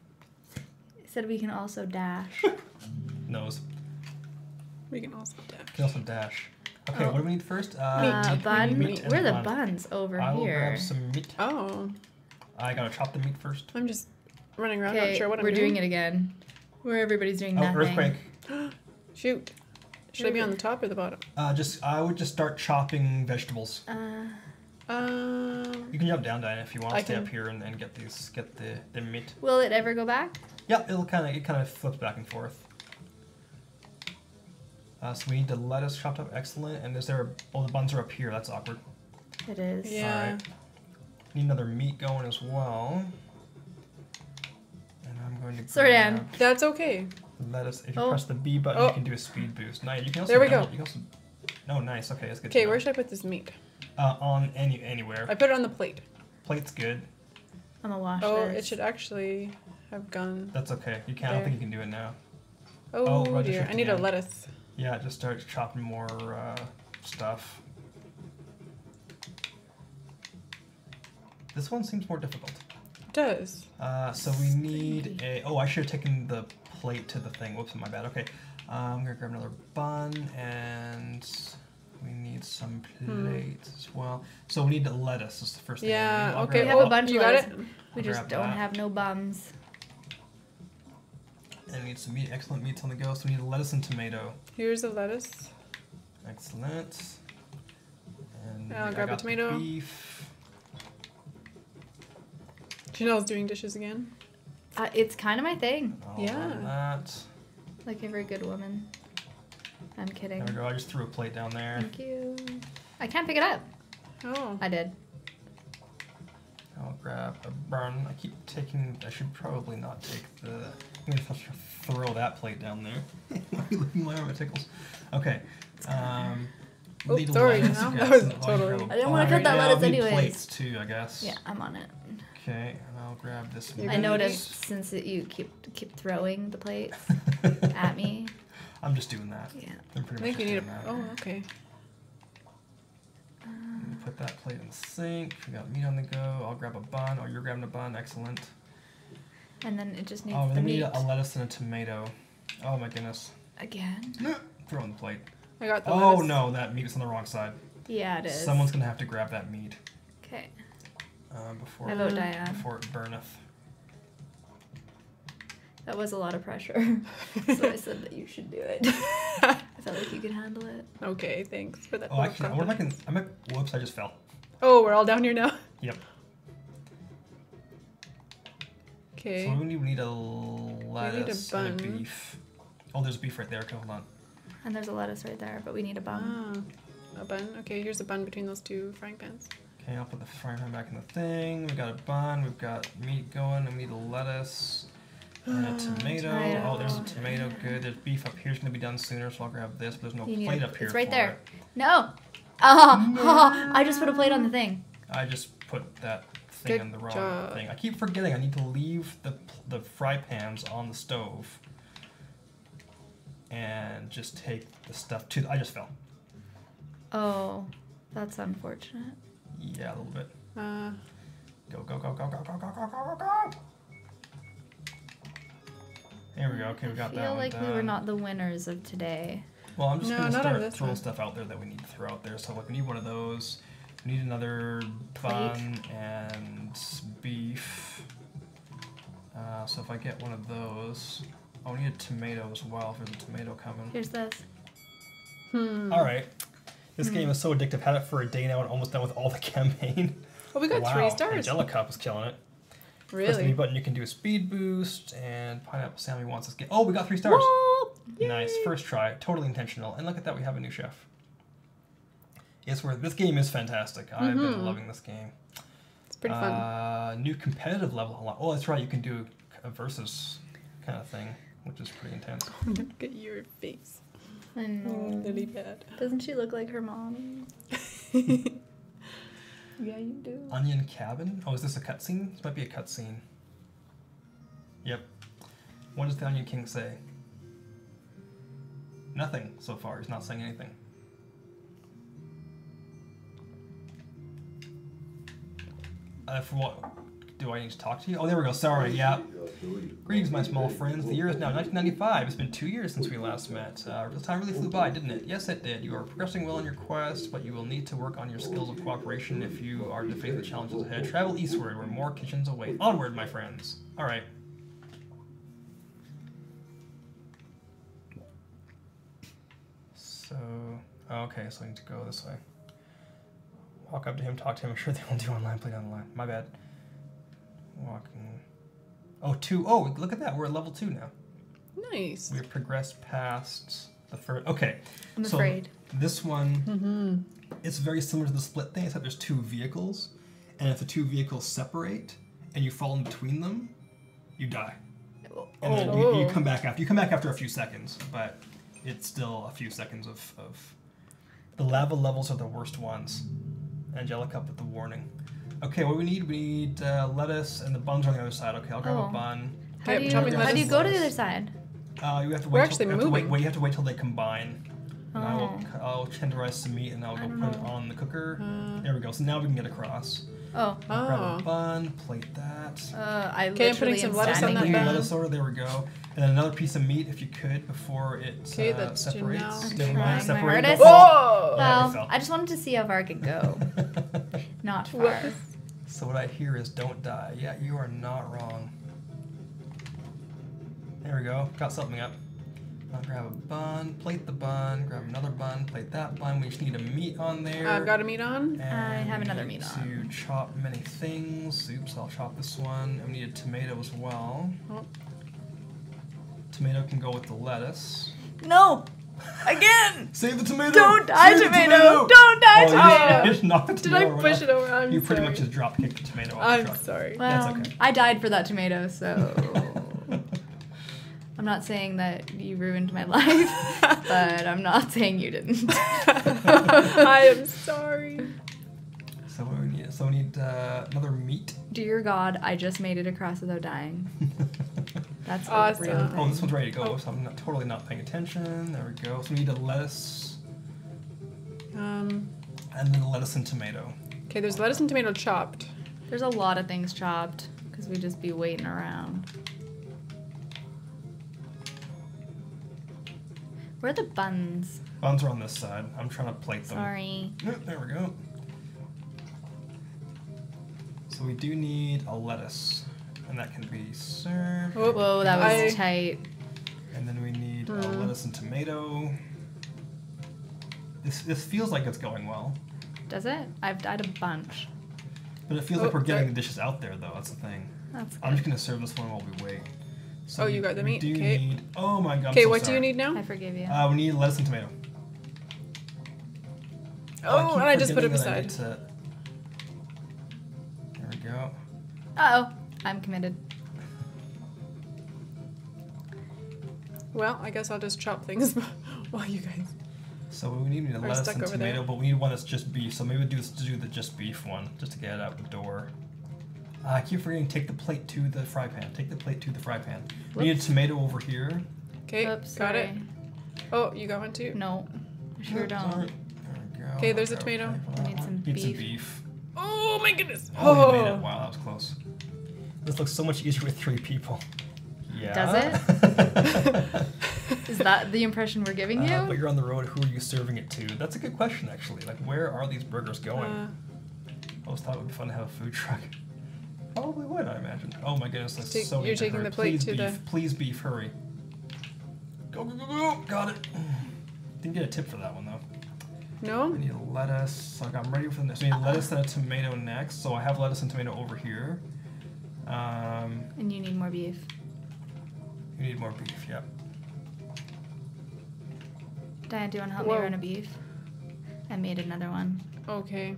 He said we can also dash. Nose. We can also dash. Can also dash. Okay. Oh. What do we need first? Uh, Uh, meat. bun. Meat and Where are the bun. buns over I will here? grab some meat. Oh, I gotta chop the meat first. I'm just running around, not Okay, sure what I'm we're doing doing. it again. Where everybody's doing Oh, nothing. earthquake. Shoot. Should I be on the top or the bottom? Uh, just I would just start chopping vegetables. Uh, Um, You can jump down, Diana, if you want I to stay can- up here and, and get these, get the, the meat. will it ever go back? Yeah, it'll kind of it kind of flips back and forth. Uh, so we need the lettuce chopped up, excellent. And is there? Oh, the buns are up here. That's awkward. It is. yeah. Alright. Need another meat going as well. And I'm going to Sorry, grab Dan. That's okay. lettuce. If you Oh. press the B button, Oh. you can do a speed boost. Nice. You can also There we down- go. You can also. Oh, nice. Okay, that's good. Okay, to know. where should I put this meat? Uh, on any anywhere. I put it on the plate. Plate's good. I'm gonna wash Oh, this. it should actually have gone. That's okay. You can. I don't There. think you can do it now. Oh, Oh, right, dear. shift I need a again. lettuce. Yeah, just start chopping more uh, stuff. This one seems more difficult. It does. Uh, so we need a. Oh, I should have taken the plate to the thing. Whoops, my bad. Okay. I'm gonna grab another bun, and we need some plates Hmm. as well. So we need the lettuce. Is the first thing. Yeah, I'll okay. grab We have a that. bunch you of got lettuce. it? We I'll just grab don't that. have no buns. And we need some meat. Excellent meats on the go. So we need lettuce and tomato. Here's the lettuce. Excellent. And I'll I grab a got the tomato. beef. Janelle's doing dishes again. Uh, it's kind of my thing, I'll Yeah. run that. like every good woman. I'm kidding. There we go. I just threw a plate down there. Thank you. I can't pick it up. Oh. I did. I'll grab a bun. I keep taking. I should probably not take the. I'm gonna throw that plate down there. Why are you looking my arm? It tickles. Okay. Um, Oh, need a sorry, lettuce, Janelle. I That guess, was and- oh, totally- you grab a I didn't wanna bun. cut that Yeah, lettuce we need anyways. plates too, I guess. Yeah, I'm on it. Okay, and I'll grab this. You're I gonna noticed since it, you keep keep throwing the plates at me. I'm just doing that. Yeah. I'm I pretty think much you need just a. doing that. Oh, okay. Let me put that plate in the sink. We got meat on the go. I'll grab a bun. Oh, you're grabbing a bun. Excellent. And then it just needs Oh, and the then we meat need a, a lettuce and a tomato. Oh my goodness. again. Throw on the plate. I got the Oh lettuce. no, that meat is on the wrong side. Yeah, it is. Someone's gonna have to grab that meat Okay. uh, before I vote Diane. before it burneth. That was a lot of pressure. So I said that you should do it. I felt like you could handle it. Okay, thanks for that. Oh, actually, what if I can? I'm at, whoops! I just fell. Oh, we're all down here now. Yep. Okay. So we need, we need a lettuce and a bun. beef. Oh, there's beef right there. Okay, hold on. And there's a lettuce right there, but we need a bun. Ah, a bun. Okay, here's a bun between those two frying pans. Okay, I'll put the frying pan back in the thing. We got a bun. We've got meat going, and we need a lettuce and a tomato. tomato. Oh, there's a tomato. Good. There's beef up here. It's gonna be done sooner, so I'll grab this. But there's no You need plate a- up here. it's right for there. it. No. Oh, oh, I just put a plate on the thing. I just put that thing Good on the wrong job. thing. I keep forgetting I need to leave the the fry pans on the stove and just take the stuff to. I just fell. Oh, that's unfortunate. Yeah, a little bit. Uh, Go go go go go go go go go go go. There we go. Okay, we got I that feel one like done. we were not the winners of today. Well, I'm just No, gonna none of start this throwing one. stuff out there that we need to throw out there. So like, we need one of those. We need another Plate. bun and beef. Uh, so if I get one of those, oh, we need a tomato as well. If there's a tomato coming. Here's this. hmm. All right. This game is so addictive. Had it for a day now and almost done with all the campaign. Oh, we got wow. three stars. Angelica was killing it. Press the B Really? button. You can do a speed boost, and Pineapple Sammy wants us. Get. Oh, we got three stars. Whoa! Nice. Yay! First try. Totally intentional. And look at that. We have a new chef. Yes, we're, this game is fantastic. I've been Mhm. loving this game. It's pretty fun. Uh, new competitive level. a lot- Oh, that's right. You can do a versus kind of thing, which is pretty intense. Look at your face. I Oh, know. Lily bad. Doesn't she look like her mom? Yeah, you do. Onion Cabin? Oh, is this a cutscene? This might be a cutscene. Yep. What does the Onion King say? Nothing so far. He's not saying anything. Uh, for what? Do I need to talk to you? Oh, there we go. Sorry. Yeah. Greetings, my small friends. The year is now nineteen ninety-five. It's been two years since we last met. Uh, this time really flew by, didn't it? Yes, it did. You are progressing well in your quest, but you will need to work on your skills of cooperation if you are to face the challenges ahead. Travel eastward, where more kitchens await. Onward, my friends. All right. So, okay, so I need to go this way. Walk up to him, talk to him. I'm sure they will do online play down the line. My bad. Walking. Oh, two. Oh, look at that. We're at level two now. Nice. We've progressed past the first. Okay. I'm so afraid. This one, Mm-hmm. it's very similar to the split thing, except there's two vehicles. And if the two vehicles separate and you fall in between them, you die. And then you, you Oh. come back after. You come back after a few seconds, but it's still a few seconds of. of the lava levels are the worst ones. Angelica put the warning. Okay, what we need, we need uh, lettuce, and the buns are on the other side. Okay, I'll grab Oh. a bun. How Okay, do you, tell me how do you lettuce. go to the other side? Uh, you have to We're wait. actually till, you have to wait, moving. wait. You have to wait till they combine. And I will, Oh. I'll tenderize some meat, and I'll I go don't put it know. on the cooker. Uh, There we go. So now we can get across. Oh. I'll grab Oh. a bun, plate that. Uh, I Okay, I'm putting literally some am lettuce on standing that Bring here. the bun. lettuce over, there we go. And then another piece of meat if you could before it Okay, uh, that's two separates. now. I'm Don't trying mind my separate. hardest. Don't fall. Whoa! Yeah, Well, it fell. I just wanted to see how far I could go. Not far. Whoops. So what I hear is don't die. Yeah, you are not wrong. There we go. Got something up. I'll grab a bun, plate the bun, grab another bun, plate that bun. We just need a meat on there. I've got a meat on. And I have we another need meat to on. chop many things. Oops, I'll chop this one. And we need a tomato as well. Oh. Tomato can go with the lettuce. No! Again! Save the tomato! Don't die, Save the tomato! Don't die, Oh, you just- tomato! you just knocked the Did tomato I right push off. it over? I'm You pretty sorry. much just drop kicked the tomato off the I'm truck. sorry. Well, That's okay. I died for that tomato, so I'm not saying that you ruined my life, but I'm not saying you didn't. I am sorry. So we need, so we need uh, another meat. Dear God, I just made it across without dying. That's a Awesome. real thing. Oh, this one's ready to go, Oh. so I'm not, totally not paying attention. There we go. So we need a lettuce, Um, and then a lettuce and tomato. okay, there's lettuce and tomato chopped. There's a lot of things chopped because we just be waiting around. Where are the buns? Buns are on this side. I'm trying to plate them. Sorry. Yep, there we go. So we do need a lettuce, and that can be served. Oh, Whoa, that was I- tight. And then we need a Hmm. lettuce and tomato. This this feels like it's going well, Does it? I've died a bunch. but it feels Oh, like we're getting sorry. the dishes out there, though. That's the thing. That's I'm good. just gonna serve this one while we wait. So Oh, you we- got the we meat? Do Okay. need. Oh my god. I'm Okay, so what do sorry. you need now? I forgive you. Uh, we need lettuce and tomato. Oh, keep and I just put it forgetting that I beside. need to- There we go. Uh oh, I'm committed. Well, I guess I'll just chop things while you guys. So we need, we need a We're lettuce stuck and over tomato, there. but we need one that's just beef. So maybe we'll do this to do the just beef one, just to get it out the door. Uh, I keep forgetting. Take the plate to the fry pan. Take the plate to the fry pan. We need a Whoops. tomato over here. Okay, Oops, got it. sorry. Oh, you got one too? No, I sure Oops, don't. sorry. There we go. Okay, there's a Okay, tomato. for that We need one. some Need some beef. beef. Oh my goodness. Oh, we made it. Wow, that was close. This looks so much easier with three people. Yeah. Does Is that the impression we're giving you? Uh, but you're on the road. Who are you serving it to? That's a good question, actually. Like, where are these burgers going? Uh, I always thought it would be fun to have a food truck. Probably would, I imagine. Oh my goodness, there's Take- so many you're to taking hurry. the plate Please to beef. the- Please beef, hurry. Go, go, go, go. Got it. Didn't get a tip for that one, though. no? I need a lettuce. So I'm ready for the next. So I need lettuce and a tomato next. So I have lettuce and tomato over here. Um, And you need more beef. you need more beef, yep. Diane, do you want to help Whoa. me run a beef? I made another one. Okay.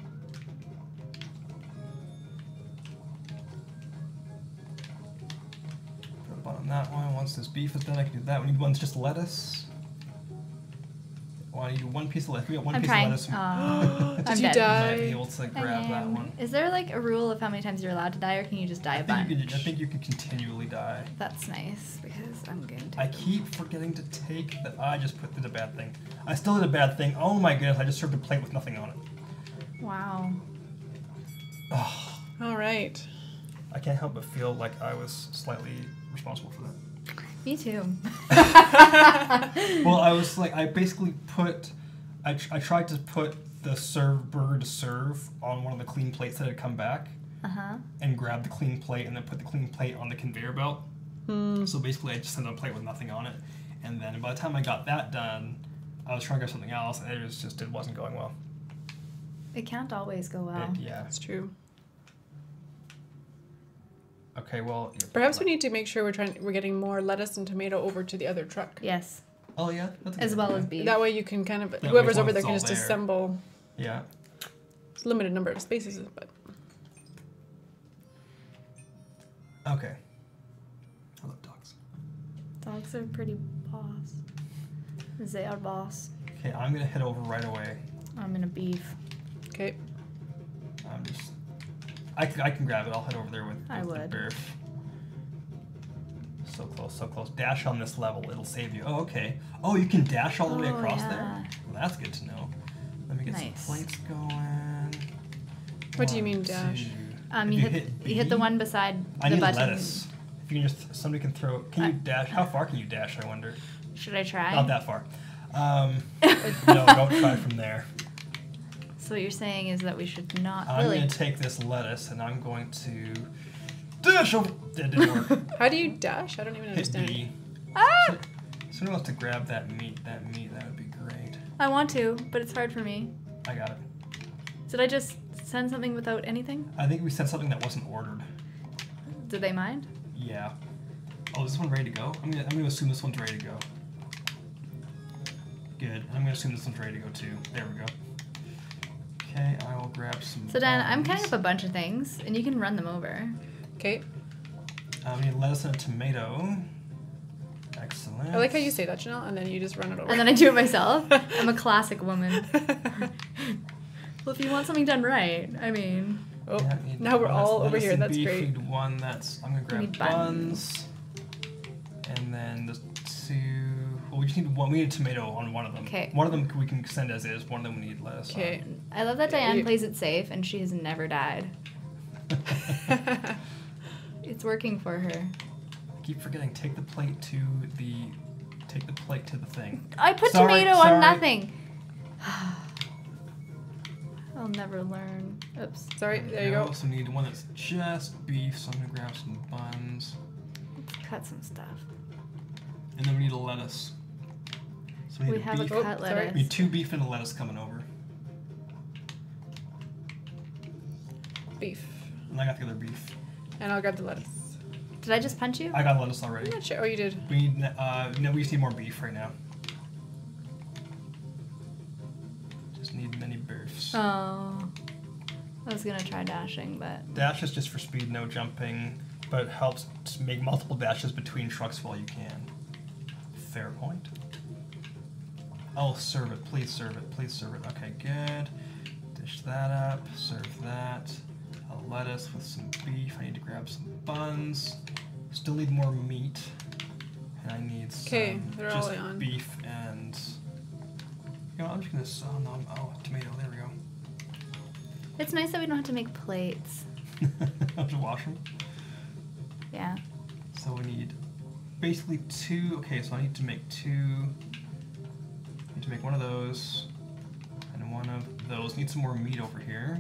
Put a bun on that one. Once this beef is done, I can do that. We need one's just lettuce. Well, I need one piece of lettuce. We got one I'm piece trying. of lettuce. Aw, Did I'm you dead. die? Might be able to grab that Um, one. Is there like a rule of how many times you're allowed to die, or can you just die I a think, bunch? you can, I think you can continually die. That's nice because I'm going to. I keep forgetting to take that. I just put did a bad thing. I still did a bad thing. Oh my goodness! I just served a plate with nothing on it. Wow. Oh, All right. I can't help but feel like I was slightly responsible for that. Me too. Well, I was like, I basically put, I, tr- I tried to put the serve burger to serve on one of the clean plates that had come back, Uh huh. and grab the clean plate and then put the clean plate on the conveyor belt. Hmm. So basically, I just sent a plate with nothing on it, and then by the time I got that done, I was trying to grab something else, and it was just it wasn't going well. It can't always go well. It- yeah. That's true. Okay. Well. you're- Perhaps we need to make sure we're trying we're getting more lettuce and tomato over to the other truck. Yes, Oh yeah. That's a as good well idea. as beef. That way you can kind of way, whoever's as long over as there it's can all just there. assemble. Yeah. It's a limited number of spaces, but Okay. I love dogs. Dogs are pretty boss. They are boss. Okay, I'm gonna head over right away. I'm in a beef. okay. I'm just. I can, I can grab it. I'll head over there with, I with would. the beef. So close, so close. Dash on this level. It'll save you. Oh, okay. Oh, you can dash all the way Oh, across yeah. there? Well, that's good to know. Let me get Nice. some plates going. What do you One, mean dash? two. Um, If you hit, you hit the B, one beside I the need button. lettuce. If you can just, somebody can throw. Can you I- dash? How far can you dash? I wonder. Should I try? Not that far. Um, no, don't try from there. So what you're saying is that we should not. I'm Lily. going to take this lettuce and I'm going to dash over. That didn't work. How do you dash? I don't even Hit understand. B. Ah! Someone wants to grab that meat. That meat. That would be great. I want to, but it's hard for me. I got it. Did I just send something without anything? I think we said something that wasn't ordered. Did they mind? Yeah. Oh, is this one ready to go? I'm gonna, I'm gonna assume this one's ready to go. Good. I'm gonna assume this one's ready to go too. There we go. Okay, I will grab some. So Dan, I'm buns. cutting up a bunch of things, and you can run them over. Okay. Um, we need lettuce and a tomato. Excellent. I like how you say that, Janelle, and then you just run it over. And then I do it myself. I'm a classic woman. Well, if you want something done right, I mean. Oh, Yeah, we need now we're one that's all over lettuce here. and That's beef. great. We need one that's. I'm gonna grab need buns. buns. And then the two. Well, we just need one. We need a tomato on one of them. 'Kay. One of them we can send as is. One of them we need lettuce. on. Okay. I love that Diane You- plays it safe, and she has never died. It's working for her. Keep forgetting. Take the plate to the. Take the plate to the thing. I put Sorry, tomato sorry. on nothing. I'll never learn. Oops. Sorry, there you go. So we need one that's just beef. So I'm gonna grab some buns, Let's cut some stuff. and then we need a lettuce. So we need We a have beef. a Oh, cut sorry. lettuce. We need two beef and a lettuce coming over. Beef. And I got the other beef. And I'll grab the lettuce. Did I just punch you? I got lettuce I'm already. not sure. Oh, you did. We need. Uh, no, we just need more beef right now. Just need many beefs. Oh. I was gonna try dashing, but Dash is just for speed, no jumping, but it helps to make multiple dashes between trucks while you can. Fair point. Oh, serve it. Please serve it. Please serve it. Okay, good. Dish that up. Serve that. A lettuce with some beef. I need to grab some buns. Still need more meat. And I need some 'Kay, they're all just on. beef and... You know, I'm just gonna... Oh, no, oh, tomato. There we go. it's nice that we don't have to make plates. I have to wash them. Yeah. So we need basically two. Okay, so I need to make two. I need to make one of those and one of those. Need some more meat over here.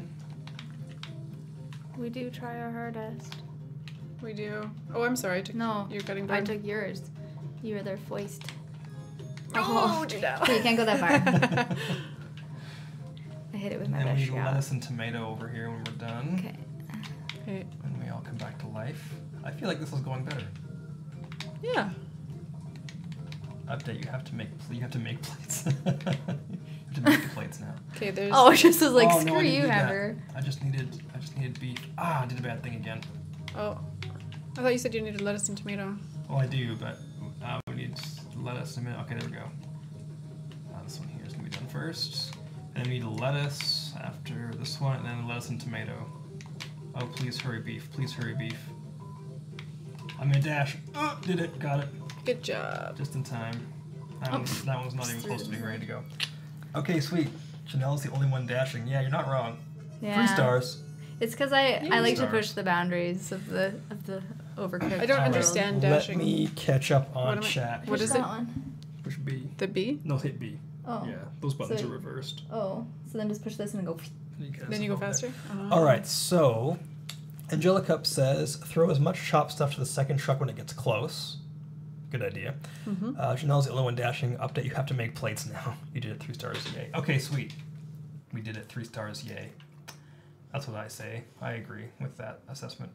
We do try our hardest. We do. Oh, I'm sorry. I took No. your cutting I board. took yours. You were their foist. Oh, Janelle. Okay, you can't go that far. I hit it with And my then we best need shot. lettuce and tomato over here when we're done. Okay. Okay. When we all come back to life. I feel like this is going better. Yeah. Update: You have to make. You have to make plates. you have to make the plates now. Okay, there's. Oh, I just was like, Oh, no, I screw didn't you, do that. Amber. I just needed. I just needed beef. Ah, I did a bad thing again. Oh. I thought you said you needed lettuce and tomato. Well, I do, but uh, we need lettuce in a minute. Okay, there we go. Uh, this one here is going to be done first. And then we need lettuce after this one, and then lettuce and tomato. Oh, please hurry, beef. Please hurry, beef. I'm going to dash. Oh, did it. Got it. Good job. Just in time. That, Oh. one, that one's not even Just close to threw it being in ready to go. Okay, sweet. Chanel's the only one dashing. Yeah, you're not wrong. Yeah. Three stars. It's because I, I like to Stars. push the boundaries of the of the overcooked. I don't world. understand Let dashing. me catch up What on am I- chat. what Push is that it? one. Push B. The B? No, hit B. Oh. Yeah, those buttons So- are reversed. Oh, so then just push this and go. You guys Then you go over there. faster? Oh. All right, so Angelica says throw as much chopped stuff to the second truck when it gets close. Good idea. Mm-hmm. Uh, Janelle's the only one dashing. Update: You have to make plates now. You did it three stars. Yay. Okay, sweet. We did it three stars. Yay. That's what I say. I agree with that assessment.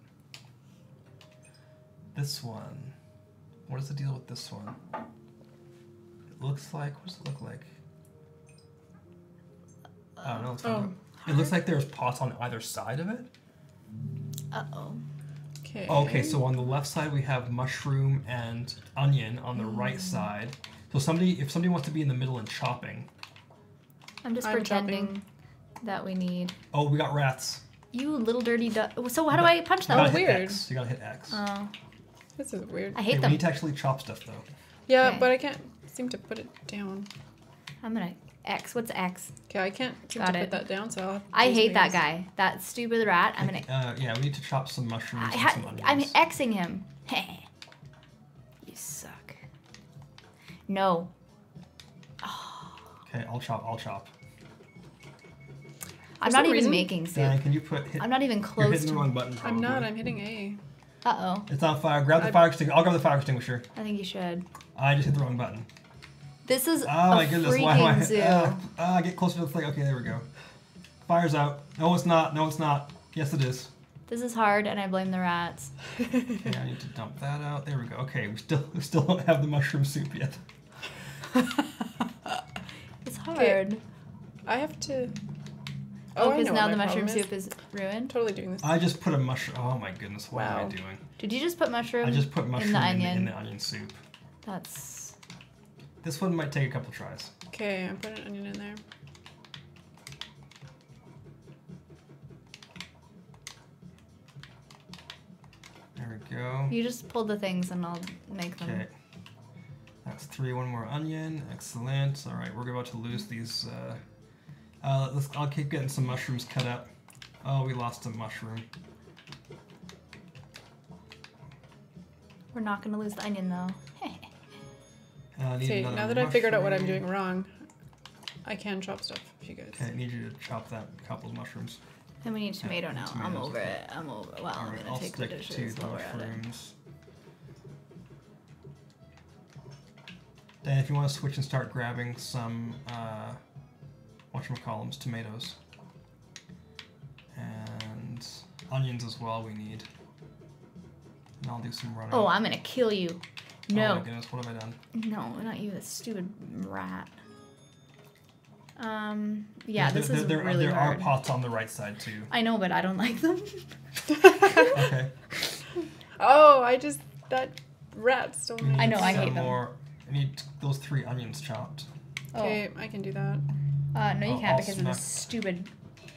This one. What is the deal with this one? It looks like. What does it look like? I don't know. Let's find Oh. out. It looks like there's pots on either side of it. Uh oh. Okay. Okay, so on the left side we have mushroom and onion. On the right side, so somebody, if somebody wants to be in the middle and chopping. I'm just I'm pretending chopping. that we need. Oh, we got rats. You little dirty duck. So how do But- I punch You gotta them? hit weird. X. You gotta hit X. Oh, This is weird. I Okay, hate we them. need to actually chop stuff though. Yeah, Okay. but I can't seem to put it down. I'm gonna X. What's X? Okay, I can't seem Got to it. put that down, so I'll have to I do hate that space. guy. That stupid rat. I'm gonna. Uh, yeah, we need to chop some mushrooms I and ha- some onions. I'm Xing him. You suck. No. Okay, I'll chop. I'll chop. I'm some not even reason- making soup. Dan, can you put? Hit, I'm not even you're close hitting the to. wrong button. I'm not. probably. I'm hitting A. Uh oh. It's on fire. Grab the I- fire extinguisher. I'll grab the fire extinguisher. I think you should. I just hit the wrong button. This is Oh a my goodness! freaking Why do I? zoo. Uh, uh, get closer to the thing. Okay, there we go. Fire's out. No, it's not. No, it's not. Yes, it is. This is hard, and I blame the rats. Okay, I need to dump that out. There we go. Okay, we still we still don't have the mushroom soup yet. It's hard. I have to. Oh, I because know now what the my mushroom problem soup is ruined. Totally doing this. I just put a mushroom. Oh my goodness! What am Wow. I doing? Did you just put mushroom? I just put mushroom in the in the, in onion. the onion soup. That's. This one might take a couple tries. Okay, I'm putting an onion in there. There we go. You just pulled the things, and I'll make them. Okay. That's three. One more onion. Excellent. All right, we're about to lose these. Uh, uh, let's. I'll keep getting some mushrooms cut up. Oh, we lost a mushroom. We're not gonna lose the onion though. Uh, I need Okay, another now that I've figured out what I'm mushroom. doing wrong, I can chop stuff if you guys. Okay, I need you to chop that couple of mushrooms. And we need tomato Yeah, now. I'm tomatoes. over it. I'm over. Well, All I'm right, gonna I'll take the stick to dishes the while we're at it. mushrooms. Dan, if you want to switch and start grabbing some, uh, whatchamacallums, tomatoes. And onions as well we need. And I'll do some running. Oh, I'm gonna kill you. Oh No. my goodness, what have I done? No, not you, that stupid rat. Um, yeah, there, this there, is there, really there hard. are pots on the right side too. I know, but I don't like them. Okay. Oh, I just that rat stole We me. I need know, I some hate them. more. I need those three onions chopped. Oh, Okay, I can do that. uh, no, you I'll- can't I'll because of this smack- stupid.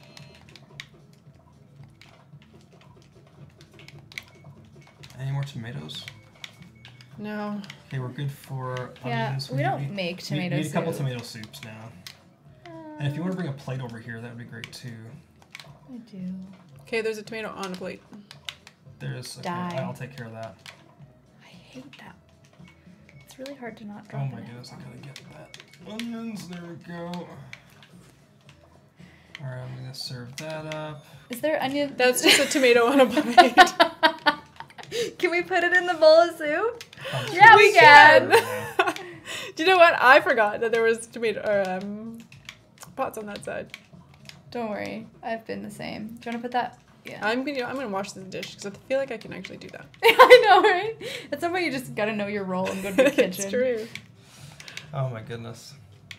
Any more tomatoes? No. Okay, we're good for Yeah, onions. we need- don't need- make we tomato need a couple soup. tomato soups now. And if you want to bring a plate over here, that would be great too. I do. Okay, there's a tomato on a plate. There's. Okay, Die. I'll take care of that. I hate that. It's really hard to not Oh drop my it. goodness, I gotta get that. Onions, there we go. Alright, I'm gonna serve that up. Is there onion? That's just a tomato on a plate. Can we put it in the bowl of soup? Um, Yeah, we can. Yeah. Do you know what? I forgot that there was tomato or um pots on that side. Don't worry, I've been the same. Do you want to put that? Yeah. I'm gonna I'm gonna wash this dish because I feel like I can actually do that. I know, right? At some point, you just gotta know your role and go to the kitchen. It's true. Oh my goodness.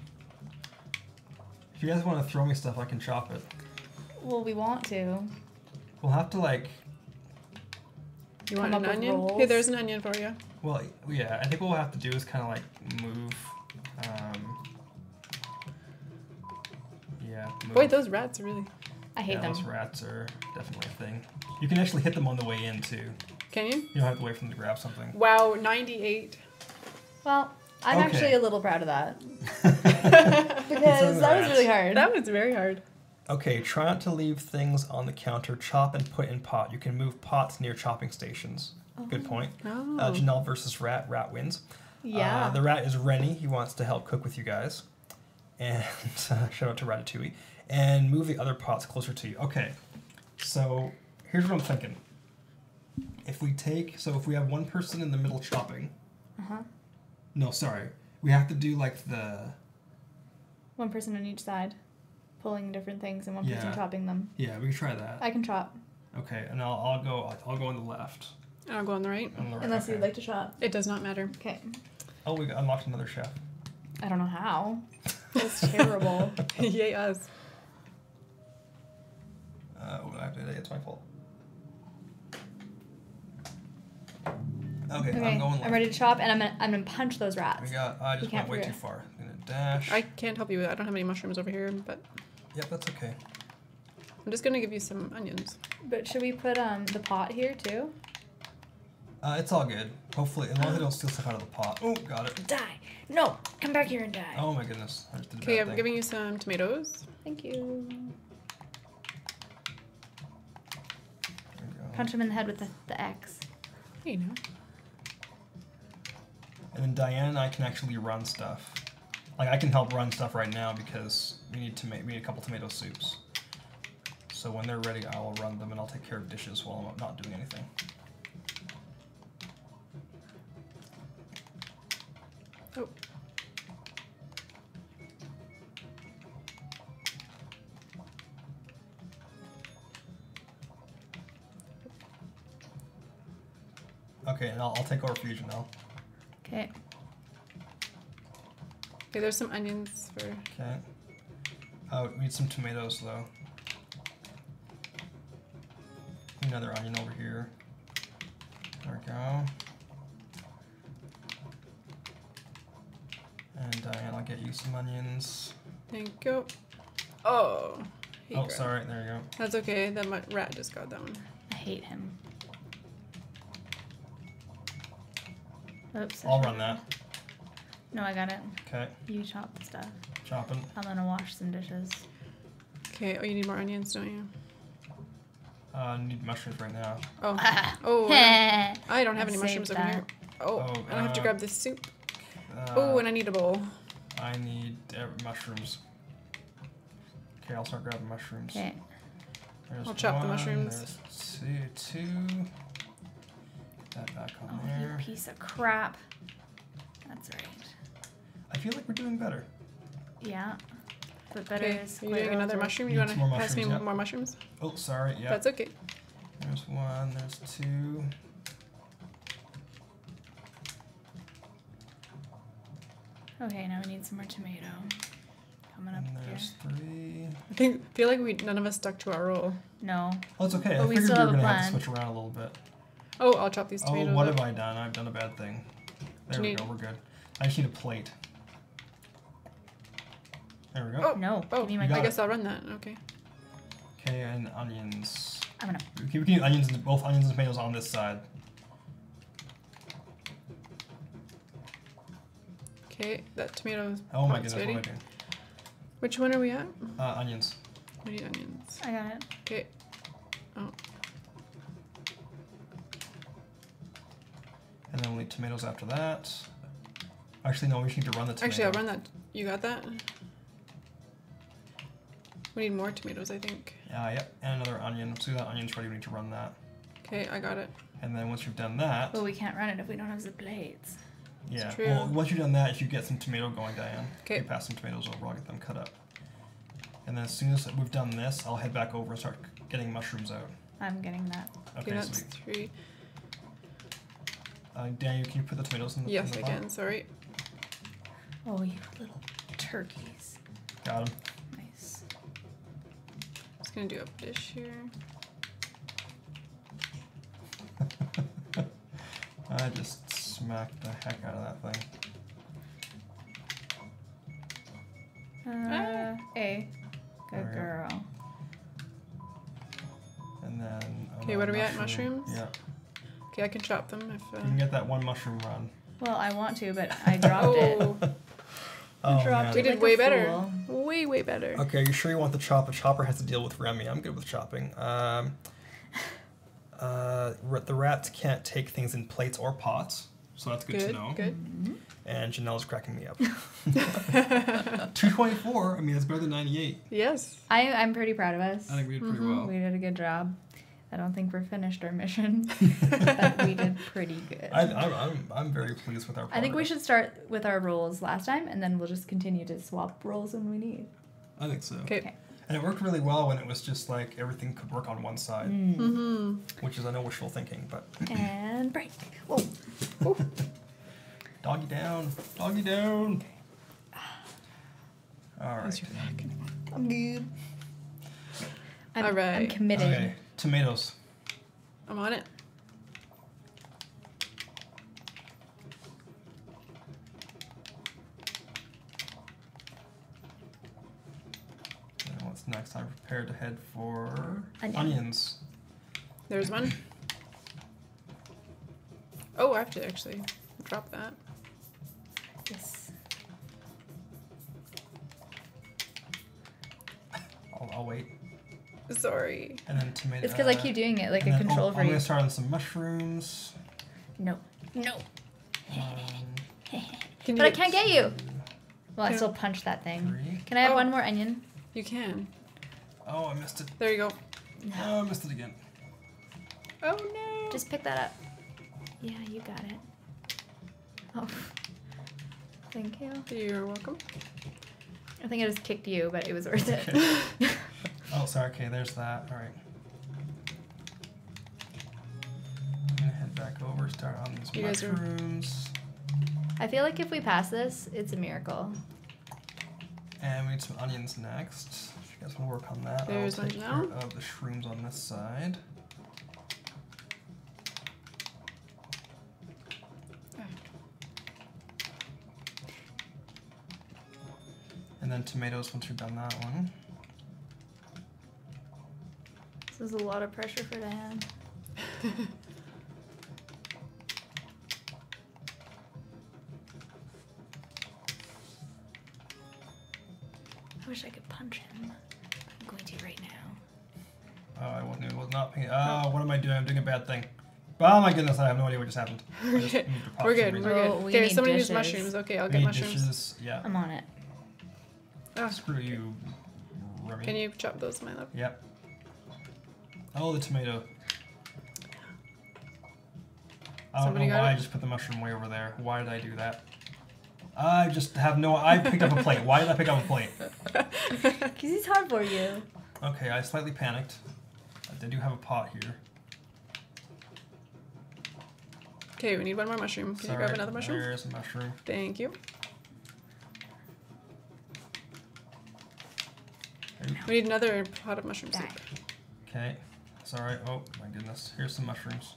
If you guys want to throw me stuff, I can chop it. Well, we want to. We'll have to like. You Come want up an with onion? rolls. Hey, there's an onion for you. Well, yeah. I think what we'll have to do is kind of like move. Um, yeah. Move. Boy, those rats are really. I hate yeah, them. those rats are definitely a thing. You can actually hit them on the way in too. Can you? You don't have to wait for them to grab something. Wow, ninety-eight. Well, I'm Okay. actually a little proud of that It's because in that the was really rats. hard. That was very hard. Okay, try not to leave things on the counter. Chop and put in pot. You can move pots near chopping stations. Good point. Oh. Uh, Janelle versus Rat. Rat wins. Yeah. Uh, the rat is Rennie. He wants to help cook with you guys. And uh, shout out to Ratatouille. And move the other pots closer to you. Okay, so here's what I'm thinking. If we take, so if we have one person in the middle chopping. Uh-huh. No, sorry. We have to do like the, One person on each side, pulling different things, and one person Yeah. chopping them. yeah, we can try that. I can chop, Okay, and I'll, I'll go, I'll go on the left. I'll go on the right. On the right. unless okay. you'd like to chop. It does not matter. Okay. Oh, we unlocked another chef. I don't know how. That's terrible. Yay us. Uh, what did I have to do? It's my fault. Okay, Okay, I'm going left. I'm ready to chop, and I'm gonna, I'm gonna punch those We rats. got. I just can't went way forget. too far. I'm gonna dash. I can't help you with that. I don't have any mushrooms over here, but Yep, that's okay. I'm just gonna give you some onions. But should we put um the pot here too? Uh, it's all good. Hopefully, as long as they don't steal stuff out of the pot. Oh, got it. Die. No, come back here and die. Oh my goodness. I just did a Okay, bad I'm thing. giving you some tomatoes. Thank you. There we go. Punch him in the head with the, the axe. You know. And then Diane and I can actually run stuff. Like I can help run stuff right now because we need to make we need a couple tomato soups. So when they're ready, I will run them and I'll take care of dishes while I'm not doing anything. Oh. Okay, and I'll, I'll take over fusion now. Okay. Okay, there's some onions for. Okay. Oh, we need some tomatoes though. Another onion over here. There we go. And Diane, I'll get you some onions. Thank you. Oh. Hey, Oh, crap. sorry. There you go. That's okay. That mu- rat just got that one. I hate him. Oops. I I'll should've- run that. No, I got it. Okay. You chop the stuff. Chopping. I'm gonna wash some dishes. Okay. Oh, you need more onions, don't you? Uh, need mushrooms right now. Oh. Ah. Oh. I I I don't have any saved mushrooms over that. here. Oh. Oh, and I have to uh, grab this soup. Uh, Oh, and I need a bowl. I need uh, mushrooms. Okay, I'll start grabbing mushrooms. Okay. There's I'll chop the one, mushrooms. There's two, two. Get that back on Oh, there. you piece of crap. That's right. I feel like we're doing better. Yeah. But better Okay. is Are you quite doing another relative. mushroom? Need You want some to more pass me mushrooms, yeah. more mushrooms? Oh, sorry. Yeah. That's okay. There's one. There's two. Okay, now we need some more tomato. Coming up And here. there's three. I think feel like we none of us stuck to our role. No. Oh, it's okay. But I we figured still we were have a gonna have to plan. switch around a little bit. Oh, I'll chop these Oh, tomatoes. what up. have I done? I've done a bad thing. There Do we you go. need- We're good. I just need a plate. There we go. Oh, No. oh, Give me my you got I it. guess I'll run that. Okay. Okay, and onions. I'm gonna. We can, we can use onions, and- both onions and tomatoes on this side. Okay, that tomato. Oh my pot's goodness, what am I ready. doing? Which one are we at? Uh, onions. We need onions. I got it. Okay. Oh, And then we'll need tomatoes after that. Actually, no, we just need to run the tomato. actually, I'll run that. You got that? We need more tomatoes, I think. Uh, yep, and another onion. As soon as that onion's ready, we need to run that. Okay, I got it. And then once you've done that, But we can't run it if we don't have the plates. yeah. true. Well, once you've done that, if you get some tomato going, Diane, Okay. you pass some tomatoes over. I'll get them cut up. And then as soon as we've done this, I'll head back over and start getting mushrooms out. I'm getting that. Okay, Okay, that's sweet. three. Uh, Daniel, can you put the tomatoes in the Yes, in I the pot? can. Sorry. Oh, you little turkeys. Got them. Nice. Just gonna do a dish here. I just smacked the heck out of that thing. Uh, A. Good There we go. girl. And then. Okay, another what are we at? mushroom. Mushrooms? Yeah. Okay, I can chop them if. You Uh... can get that one mushroom run. Well, I want to, but I dropped it. oh, Oh, dropped we man. it. did Like way a better. fool. Way, way better. Okay, are you sure you want the chop? A chopper has to deal with Remy. I'm good with chopping. Um, uh, r- the rats can't take things in plates or pots, so that's good, Good. to know. Good. And Janelle's cracking me up. two twenty-four. I mean, that's better than ninety-eight. Yes. I, I'm pretty proud of us. I think we did pretty Mhm. well. We did a good job. I don't think we're finished our mission, but we did pretty good. I, I'm, I'm, I'm very pleased with our. I think we progress. should start with our roles last time, and then we'll just continue to swap roles when we need. I think so. Okay. Okay. And it worked really well when it was just like everything could work on one side, Mm. Mm-hmm. which is I know wishful thinking, but And break. Whoa. doggy down, doggy down. All right. How's your back? I'm good. I'm, All right. I'm committed. Okay, tomatoes. I'm on it. And what's next? I'm prepared to head for Onion. onions. There's one. Oh, I have to actually drop that. Yes. I'll, I'll wait. Sorry. And then tomato. It's because I uh, keep doing it like and a then- control oh, I'm gonna freak. start on some mushrooms. No. No. Um, Can But I you- can't get you. Well, I Can- still punched that thing. three. Can I have Oh. one more onion? You can. Oh, I missed it. There you go. Oh, I missed it again. Oh no. Just pick that up. Yeah, you got it. Oh. Thank you. You're welcome. I think I just kicked you, but it was worth it. Okay. Oh, sorry. Okay, there's that. All right. I'm gonna head back over. Start on these You guys are- mushrooms. I feel like if we pass this, it's a miracle. And we need some onions next. If you guys want to work on that, There's I'll one take now. care of the shrooms on this side. And then tomatoes once you've done that one. This is a lot of pressure for Diane. I wish I could punch him. I'm going to right now. Oh, I wasn't, I was not paying. Oh, what am I doing? I'm doing a bad thing. Oh my goodness, I have no idea what just happened. I just moved the pot We're for some good. reason. We're Oh, good. we Okay, need somebody needs dishes. mushrooms. Okay, I'll We get need mushrooms. dishes. Yeah. I'm on it. Oh, Screw you, Remy. can you chop those, my love? Yep. Oh, the tomato. I don't Somebody know got why it? I just put the mushroom way over there. Why did I do that? I just have no. I picked up a plate. Why did I pick up a plate? Because he's hard for you. Okay, I slightly panicked. I do have a pot here. Okay, we need one more mushroom. Can Sorry, you grab another mushroom? There's a mushroom. Thank you. We need another pot of mushroom soup. Die. Okay. Sorry. Oh my goodness. Here's some mushrooms.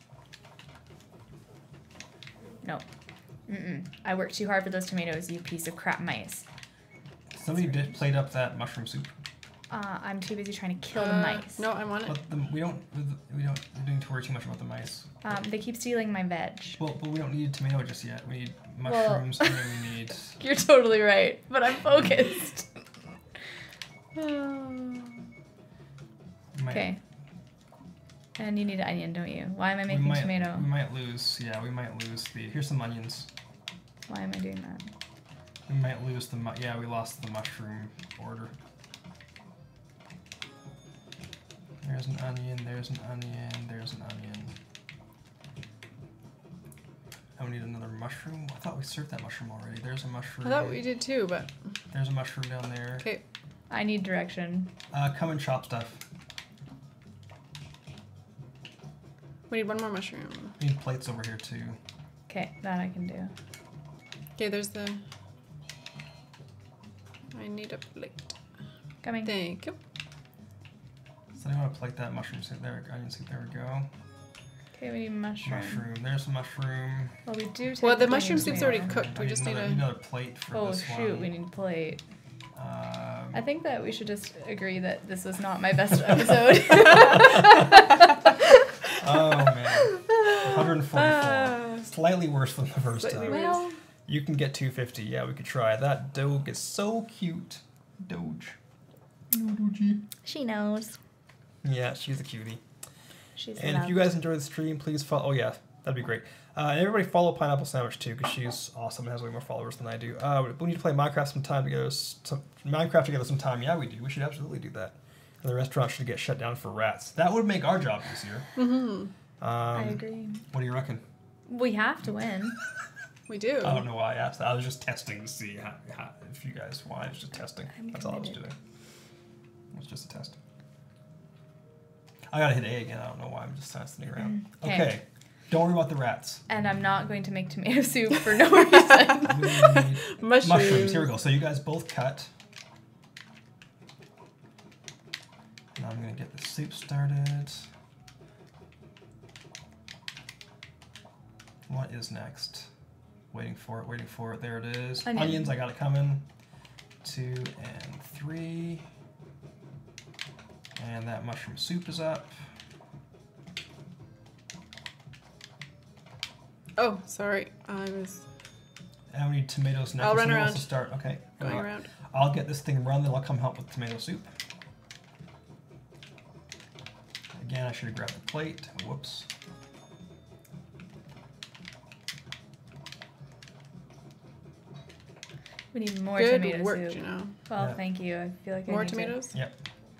No. Mm-mm. I worked too hard for those tomatoes, you piece of crap mice. Somebody did plate up that mushroom soup. Uh, I'm too busy trying to kill the Uh, mice. No, I want it. But the, we don't. We don't. We're doing too worry too much about the mice. Um, they keep stealing my veg. Well, but we don't need tomato just yet. We need mushrooms, and then we need. You're totally right, but I'm focused. we might- Okay. And you need an onion, don't you? Why am I we making might, tomato? We might lose. Yeah, we might lose the. Here's some onions. Why am I doing that? We might lose the. Mu- yeah, we lost the mushroom order. There's an onion. There's an onion. There's an onion. And we need another mushroom. I thought we served that mushroom already. There's a mushroom. I thought we did too, but There's a mushroom down there. okay. I need direction. Uh, come and chop stuff. We need one more mushroom. We need plates over here too. Okay, that I can do. Okay, there's the. I need a plate. Coming. Thank you. So I want to plate that mushroom soup. There, onion soup. There we go. Okay, we need mushroom. Mushroom. There's a mushroom. Well, we do. Well, the technically mushroom need soup's more. already cooked. I We just need another, a- another plate for Oh this shoot, one. we need a plate. Um, I think that we should just agree that this was not my best episode. oh man, one forty-four. Ah. Slightly worse than the first Slightly time. worse. Well, You can get two fifty. Yeah, we could try. That Doge is so cute. Doge. No, Doge. she knows. Yeah, she's a cutie. She's And if you guys enjoy the stream, please follow. Oh yeah, that'd be great. Uh, and everybody follow Pineapple Sandwich too, because she's awesome and has way more followers than I do. Uh, we need to play Minecraft sometime together. Some Minecraft together sometime. Yeah, we do. We should absolutely do that. And the restaurant should get shut down for rats. That would make our job easier. Mm-hmm. Um, I agree. What do you reckon? We have to win. We do. I don't know why I asked that. I was just testing to see how, how, if you guys want. I was just testing. I'm That's all I was committed. doing. It was just a test. I gotta hit A again. I don't know why. I'm just kind of sitting around. Mm, 'kay. Okay. Don't worry about the rats. And I'm not going to make tomato soup for no reason. We need Mushrooms. mushrooms. Here we go. So you guys both cut. And I'm gonna get the soup started. What is next? Waiting for it, waiting for it. There it is. Onion. Onions, I got it coming. Two and three. And that mushroom soup is up. Oh, sorry. I was And we need tomatoes next. I'll run Somebody around. wants to start. Okay. going Uh, around. I'll get this thing run, then I'll come help with tomato soup. Again, I should have grabbed the plate. Whoops. We need more Good tomato work, soup. you know. Well, Yeah. thank you. I feel like I More need to- tomatoes? Yep.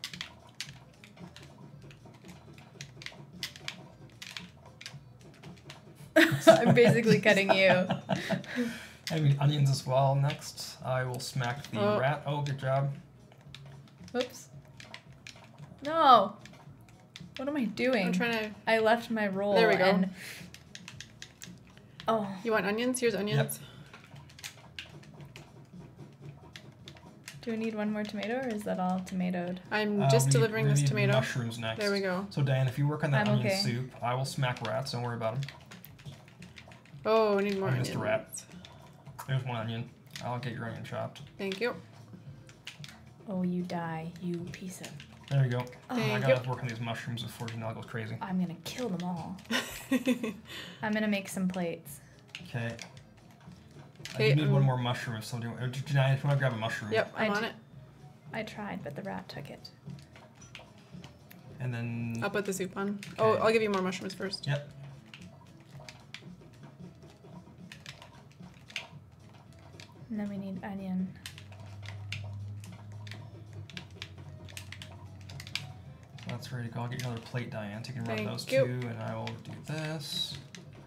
I'm basically cutting you. I mean onions as well. Next, I will smack the Oh. rat. Oh, good job. Oops. No. What am I doing? I'm trying to. I left my roll. There we go. And... Oh. You want onions? Here's onions. Do we need one more tomato, or is that all tomatoed? I'm Uh, just we- delivering we this need tomato. Mushrooms next. There we go. So Diane, if you work on that I'm onion okay. soup, I will smack rats. Don't worry about them. Oh, I need more I'm onions. Mister Rat. There's one onion. I'll get your onion chopped. Thank you. Oh, you die, you piece of... There you go. Oh, I Thank gotta you. work on these mushrooms before Janelle goes crazy. I'm gonna kill them all. I'm gonna make some plates. Okay. I Okay, do need um, one more mushroom if somebody. Or Janelle, if you want to grab a mushroom. Yep, I'm I on d- it. I tried, but the rat took it. And then. I'll put the soup on. Oh, Okay. I'll give you more mushrooms first. Yep. And then we need onion. So that's ready to go. I'll get you another plate, Diane. So you can rub Thank those you. two, and I will do this.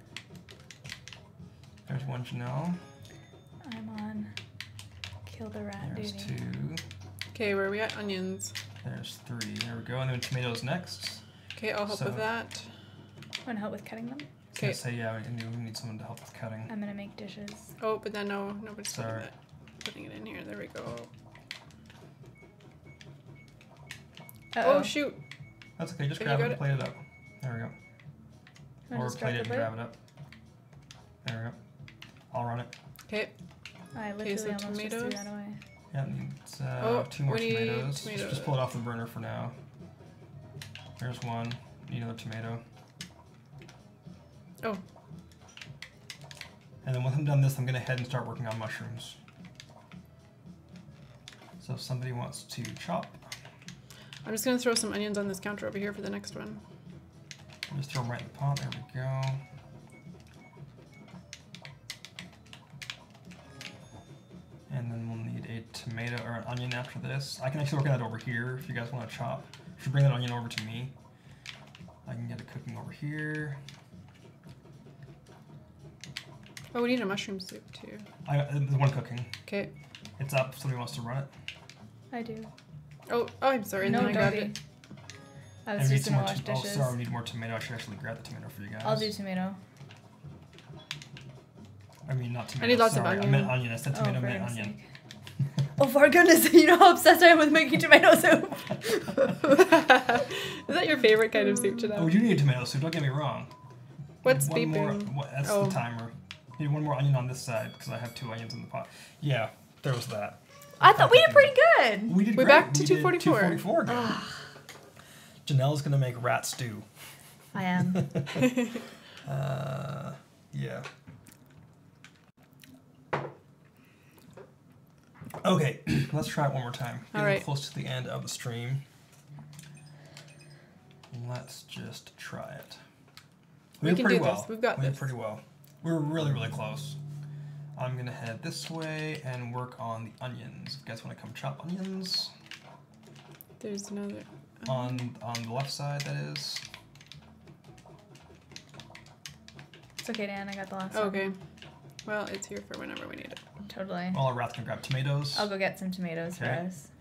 There's one Janelle. I'm on kill the rat There's duty. two. Okay, where are we at? Onions. There's three. There we go. And then tomatoes next. Okay, I'll help So- with that. Want to help with cutting them? I was gonna Okay. say, yeah, we need, we need someone to help with cutting. I'm gonna make dishes. Oh, but then no, nobody's putting Sorry. that. Putting it in here. There we go. Uh-oh. Oh shoot! That's okay. Just Have you grab it got and it? plate it up. There we go. Wanna Or just drop plate it the and plate? grab it up. There we go. I'll run it. Okay. I literally so almost just threw tomatoes. that away. Yeah, it needs uh, Oh, two more we need tomatoes. Just, tomato. just pull it off the burner for now. There's one. Need another tomato. Oh, And then once I'm done this, I'm gonna head and start working on mushrooms. So if somebody wants to chop, I'm just gonna throw some onions on this counter over here for the next one. I'll just throw them right in the pot. There we go. And then we'll need a tomato or an onion after this. I can actually work on that over here if you guys want to chop. You should bring that onion over to me. I can get it cooking over here. Oh, we need a mushroom soup too. I, uh, there's one cooking. Okay. It's up. Somebody wants to run it. I do. Oh, oh, I'm sorry. And No, then I grabbed Dobby. it. I And was we need just some gonna more wash to- dishes. Oh, sorry, we need more tomato. I should actually grab the tomato for you guys. I'll do tomato. I mean, not tomato. need lots of sorry, onion. I meant onion. I said Oh, tomato, for I meant goodness onion. sake. Oh, for goodness, you know how obsessed I am with making tomato soup. Is that your favorite kind of soup to know? Oh, you need tomato soup. Don't get me wrong. What's one beeping? more. What, that's Oh. the timer. You need one more onion on this side because I have two onions in the pot. Yeah, there was that. I thought we did pretty good. We did We're great. back to We did two forty-four. two forty-four again. Janelle's gonna make rat stew. I am. Uh, yeah. Okay, let's try it one more time. All Getting right. close to the end of the stream. Let's just try it. We did can pretty do well. this. We've got we did this. pretty well. We were really, really close. I'm gonna head this way and work on the onions. If you guys want to come chop onions There's another. on on the left side, that is. It's okay, Dan. I got the last Oh, one. okay. Well, it's here for whenever we need it. Totally. All our rats can grab tomatoes. I'll go get some tomatoes for Okay. us.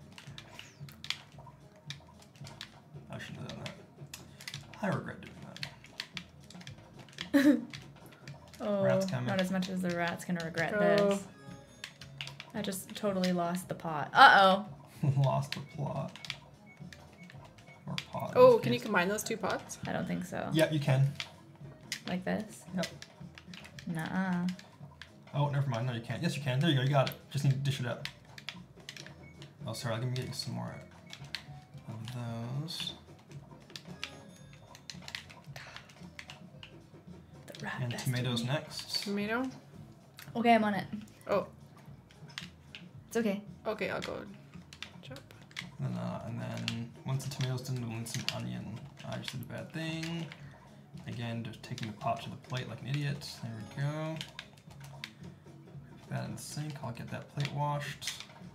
I should have done that. I regret doing that. Oh, Rats coming. not as much as the rat's gonna regret Oh. this. I just totally lost the pot. Uh oh. Lost the plot. Or pot. Oh, can you combine those two pots? I don't think so. Yep, you can. Like this? Yep. Nuh-uh. Oh, never mind. No, you can't. Yes, you can. There you go. You got it. Just need to dish it up. Oh, sorry. I'm getting some more of those. The Rat And best tomatoes to me. next. Tomato. Okay, I'm on it. Oh, It's okay. okay, I'll go chop. And then, uh, and then once the tomatoes done, we'll need some onion. I just did a bad thing. Again, just taking the pot to the plate like an idiot. There we go. Put that in the sink. I'll get that plate washed.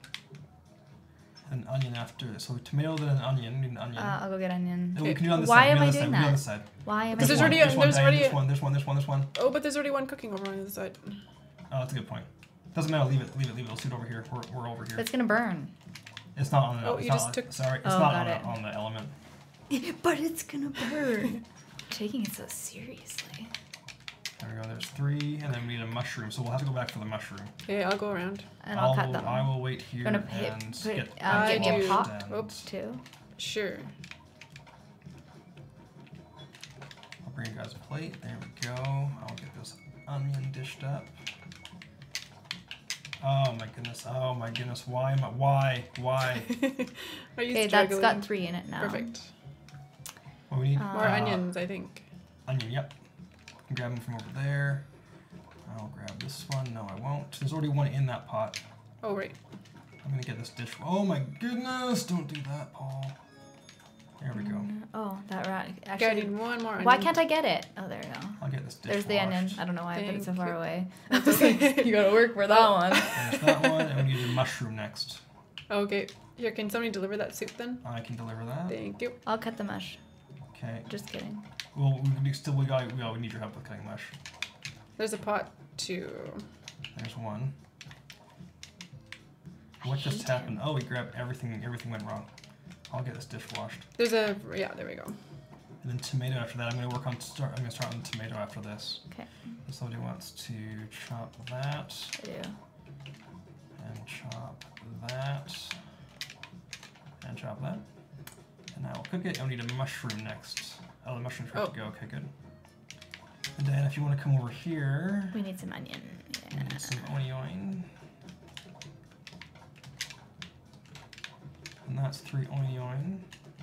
An onion after. So tomato, then an onion. We need an onion. Uh, I'll go get onion. And we can do it on this Why side. am we I do it on doing this side. We do it on that? this side. Why am I Because This there's one, already a- this one, there's Diane, already this a- one, this one, this one, this one. Oh, but there's already one cooking over on the other side. Oh, that's a good point. Doesn't matter. Leave it. Leave it. Leave it. Let's do it over here. We're, we're over here. It's gonna burn. It's not on the. Oh, it's you not just on, took- Sorry, it's Oh, not got on, it. the, on the element. But it's gonna burn. Taking it so seriously. There we go. There's three, and then we need a mushroom. So we'll have to go back for the mushroom. Okay, I'll go around. And I'll, cut will- them. I will wait here Gonna hit- and put- get. uh, get me a washed pot. and Oops. Two. Sure. I'll bring you guys a plate. There we go. I'll get this onion dished up. Oh my goodness. Oh my goodness. Why am I? Why? Why? Are you Okay, that's struggling? got three in it now. Perfect. Well, we need Uh, More uh, onions, I think. Onion. Yep. Can grab them from over there. I'll grab this one. No, I won't. There's already one in that pot. Oh, right. I'm gonna get this dish. Oh my goodness! Don't do that, Paul. There we go. Mm, Oh, that rat. Okay, I Actually, need one more onion. why can't I get it? Oh, there we go. I'll get this dish There's the onion. washed. I don't know why I put it so Thank far you. away. That's okay. You gotta work for that one. There's that one, and we need a mushroom next. Okay. Here, can somebody deliver that soup then? I can deliver that. Thank you. I'll cut the mush. Okay. Just kidding. Well, we, we still we got we, oh, we need your help with cutting mush. There's a pot too. There's one. I What just hate happened? him. Oh, we grabbed everything. Everything went wrong. I'll get this dish washed. There's a yeah. There we go. And then tomato after that. I'm gonna work on start. I'm gonna start on tomato after this. Okay. If somebody wants to chop that I do. and chop that and chop that, and I will cook it. I'll need a mushroom next. Oh, the mushroom's ready Oh. to go. Okay, good. And then if you want to come over here, We need some onion. we Yeah. need some onion. And that's three onion.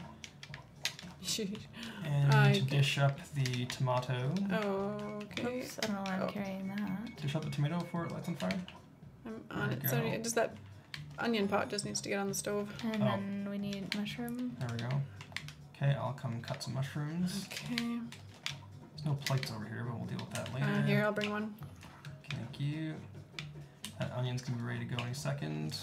And I to get- dish up the tomato. Okay. Oops, I don't know why I'm Oh. carrying that. Dish up the tomato before it lights on fire. I'm on There it. we So go. just that onion pot just needs to get on the stove. And Oh. then we need mushroom. There we go. Okay, I'll come cut some mushrooms. Okay. There's no plates over here, but we'll deal with that later. Uh, here, I'll bring one. Thank you. That onion's gonna be ready to go any second.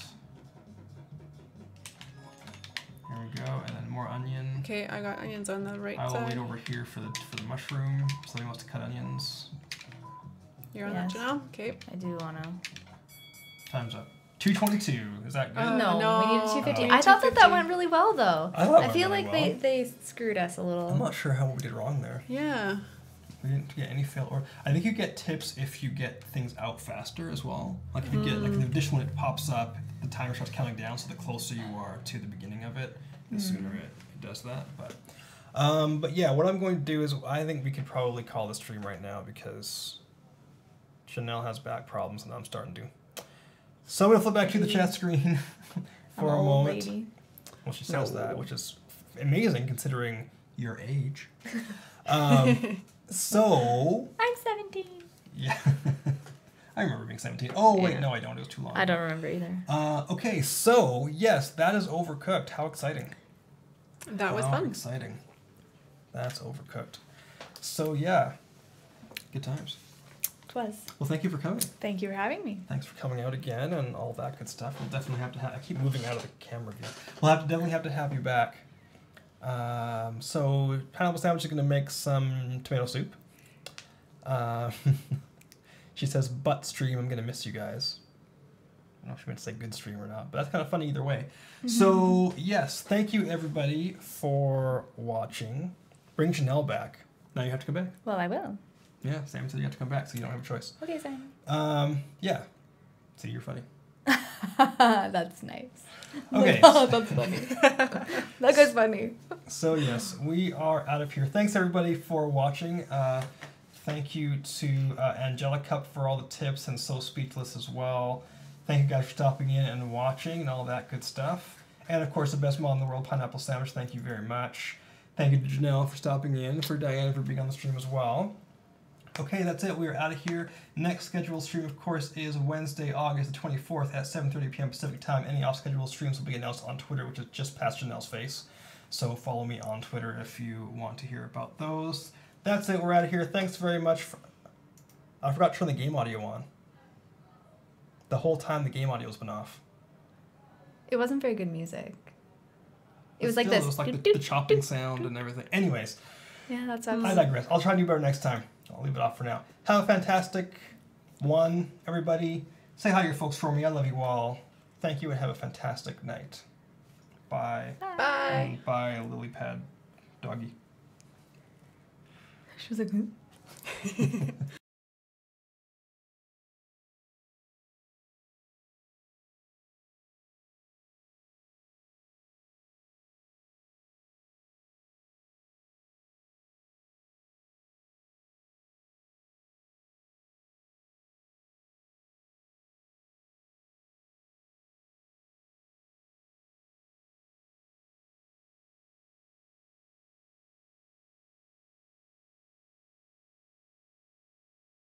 Here we go, and then more onion. Okay, I got onions on the right I will side. wait over here for the for the mushroom. If somebody wants to cut onions. You're on Yes. that, Janelle? Okay. I do wanna. Time's up. two twenty-two. Is that good? Uh, no, no. we needed two fifty. Oh. I thought that that went really well though. I thought it I went feel really like well. they they screwed us a little. I'm not sure how we did wrong there. Yeah. We didn't get any fail, or I think you get tips if you get things out faster as well. Like if you get like the addition when it pops up, the timer starts counting down. So the closer you are to the beginning of it, the sooner it, it does that. But um, but yeah, what I'm going to do is I think we could probably call the stream right now because Janelle has back problems and I'm starting to. So I'm gonna flip back to the chat screen for I'm a an old moment. lady. Well, she says No. that, which is amazing considering your age. Um, so I'm seventeen. yeah, I remember being seventeen. Oh wait, Yeah. no, I don't. It was too long. I don't remember either. Uh, okay, so yes, that is Overcooked. How exciting! That was How fun. exciting. That's Overcooked. So yeah, good times. Twas. Well, thank you for coming. Thank you for having me. Thanks for coming out again and all that good stuff. We'll definitely have to have. I keep moving out of the camera view. We'll have to definitely have to have you back. Um, so Pineapple Sandwich is going to make some tomato soup. Uh, she says, "Butt stream, I'm going to miss you guys." I don't know if she meant to say good stream or not, but that's kind of funny either way. So yes, thank you everybody for watching. Bring Janelle back. Now you have to come back. Well, I will. Yeah, Sam said you have to come back, so you don't have a choice. Okay, Sam. Um, yeah. See, you're funny. That's nice. Okay. Oh, that's funny. that guy's funny. So yes, we are out of here. Thanks everybody for watching. Uh, thank you to uh, Angelic Cup for all the tips and So Speechless as well. Thank you guys for stopping in and watching and all that good stuff. And of course, the best mom in the world, Pineapple Sandwich. Thank you very much. Thank you to Janelle for stopping in, for Diane for being on the stream as well. Okay, that's it. We are out of here. Next scheduled stream, of course, is Wednesday, August the twenty-fourth at seven thirty p.m. Pacific time. Any off-scheduled streams will be announced on Twitter, which is just past Janelle's face. So follow me on Twitter if you want to hear about those. That's it. We're out of here. Thanks very much. For... I forgot to turn the game audio on. The whole time the game audio's been off. It wasn't very good music. It But was like still, this. It was like the, the chopping sound and everything. Anyways, Yeah, that's I absolutely. digress. I'll try to do better next time. I'll leave it off for now. Have a fantastic one, everybody. Say hi to your folks for me. I love you all. Thank you and have a fantastic night. Bye. Bye. And bye, lily pad doggy. She was like, "Hmm?"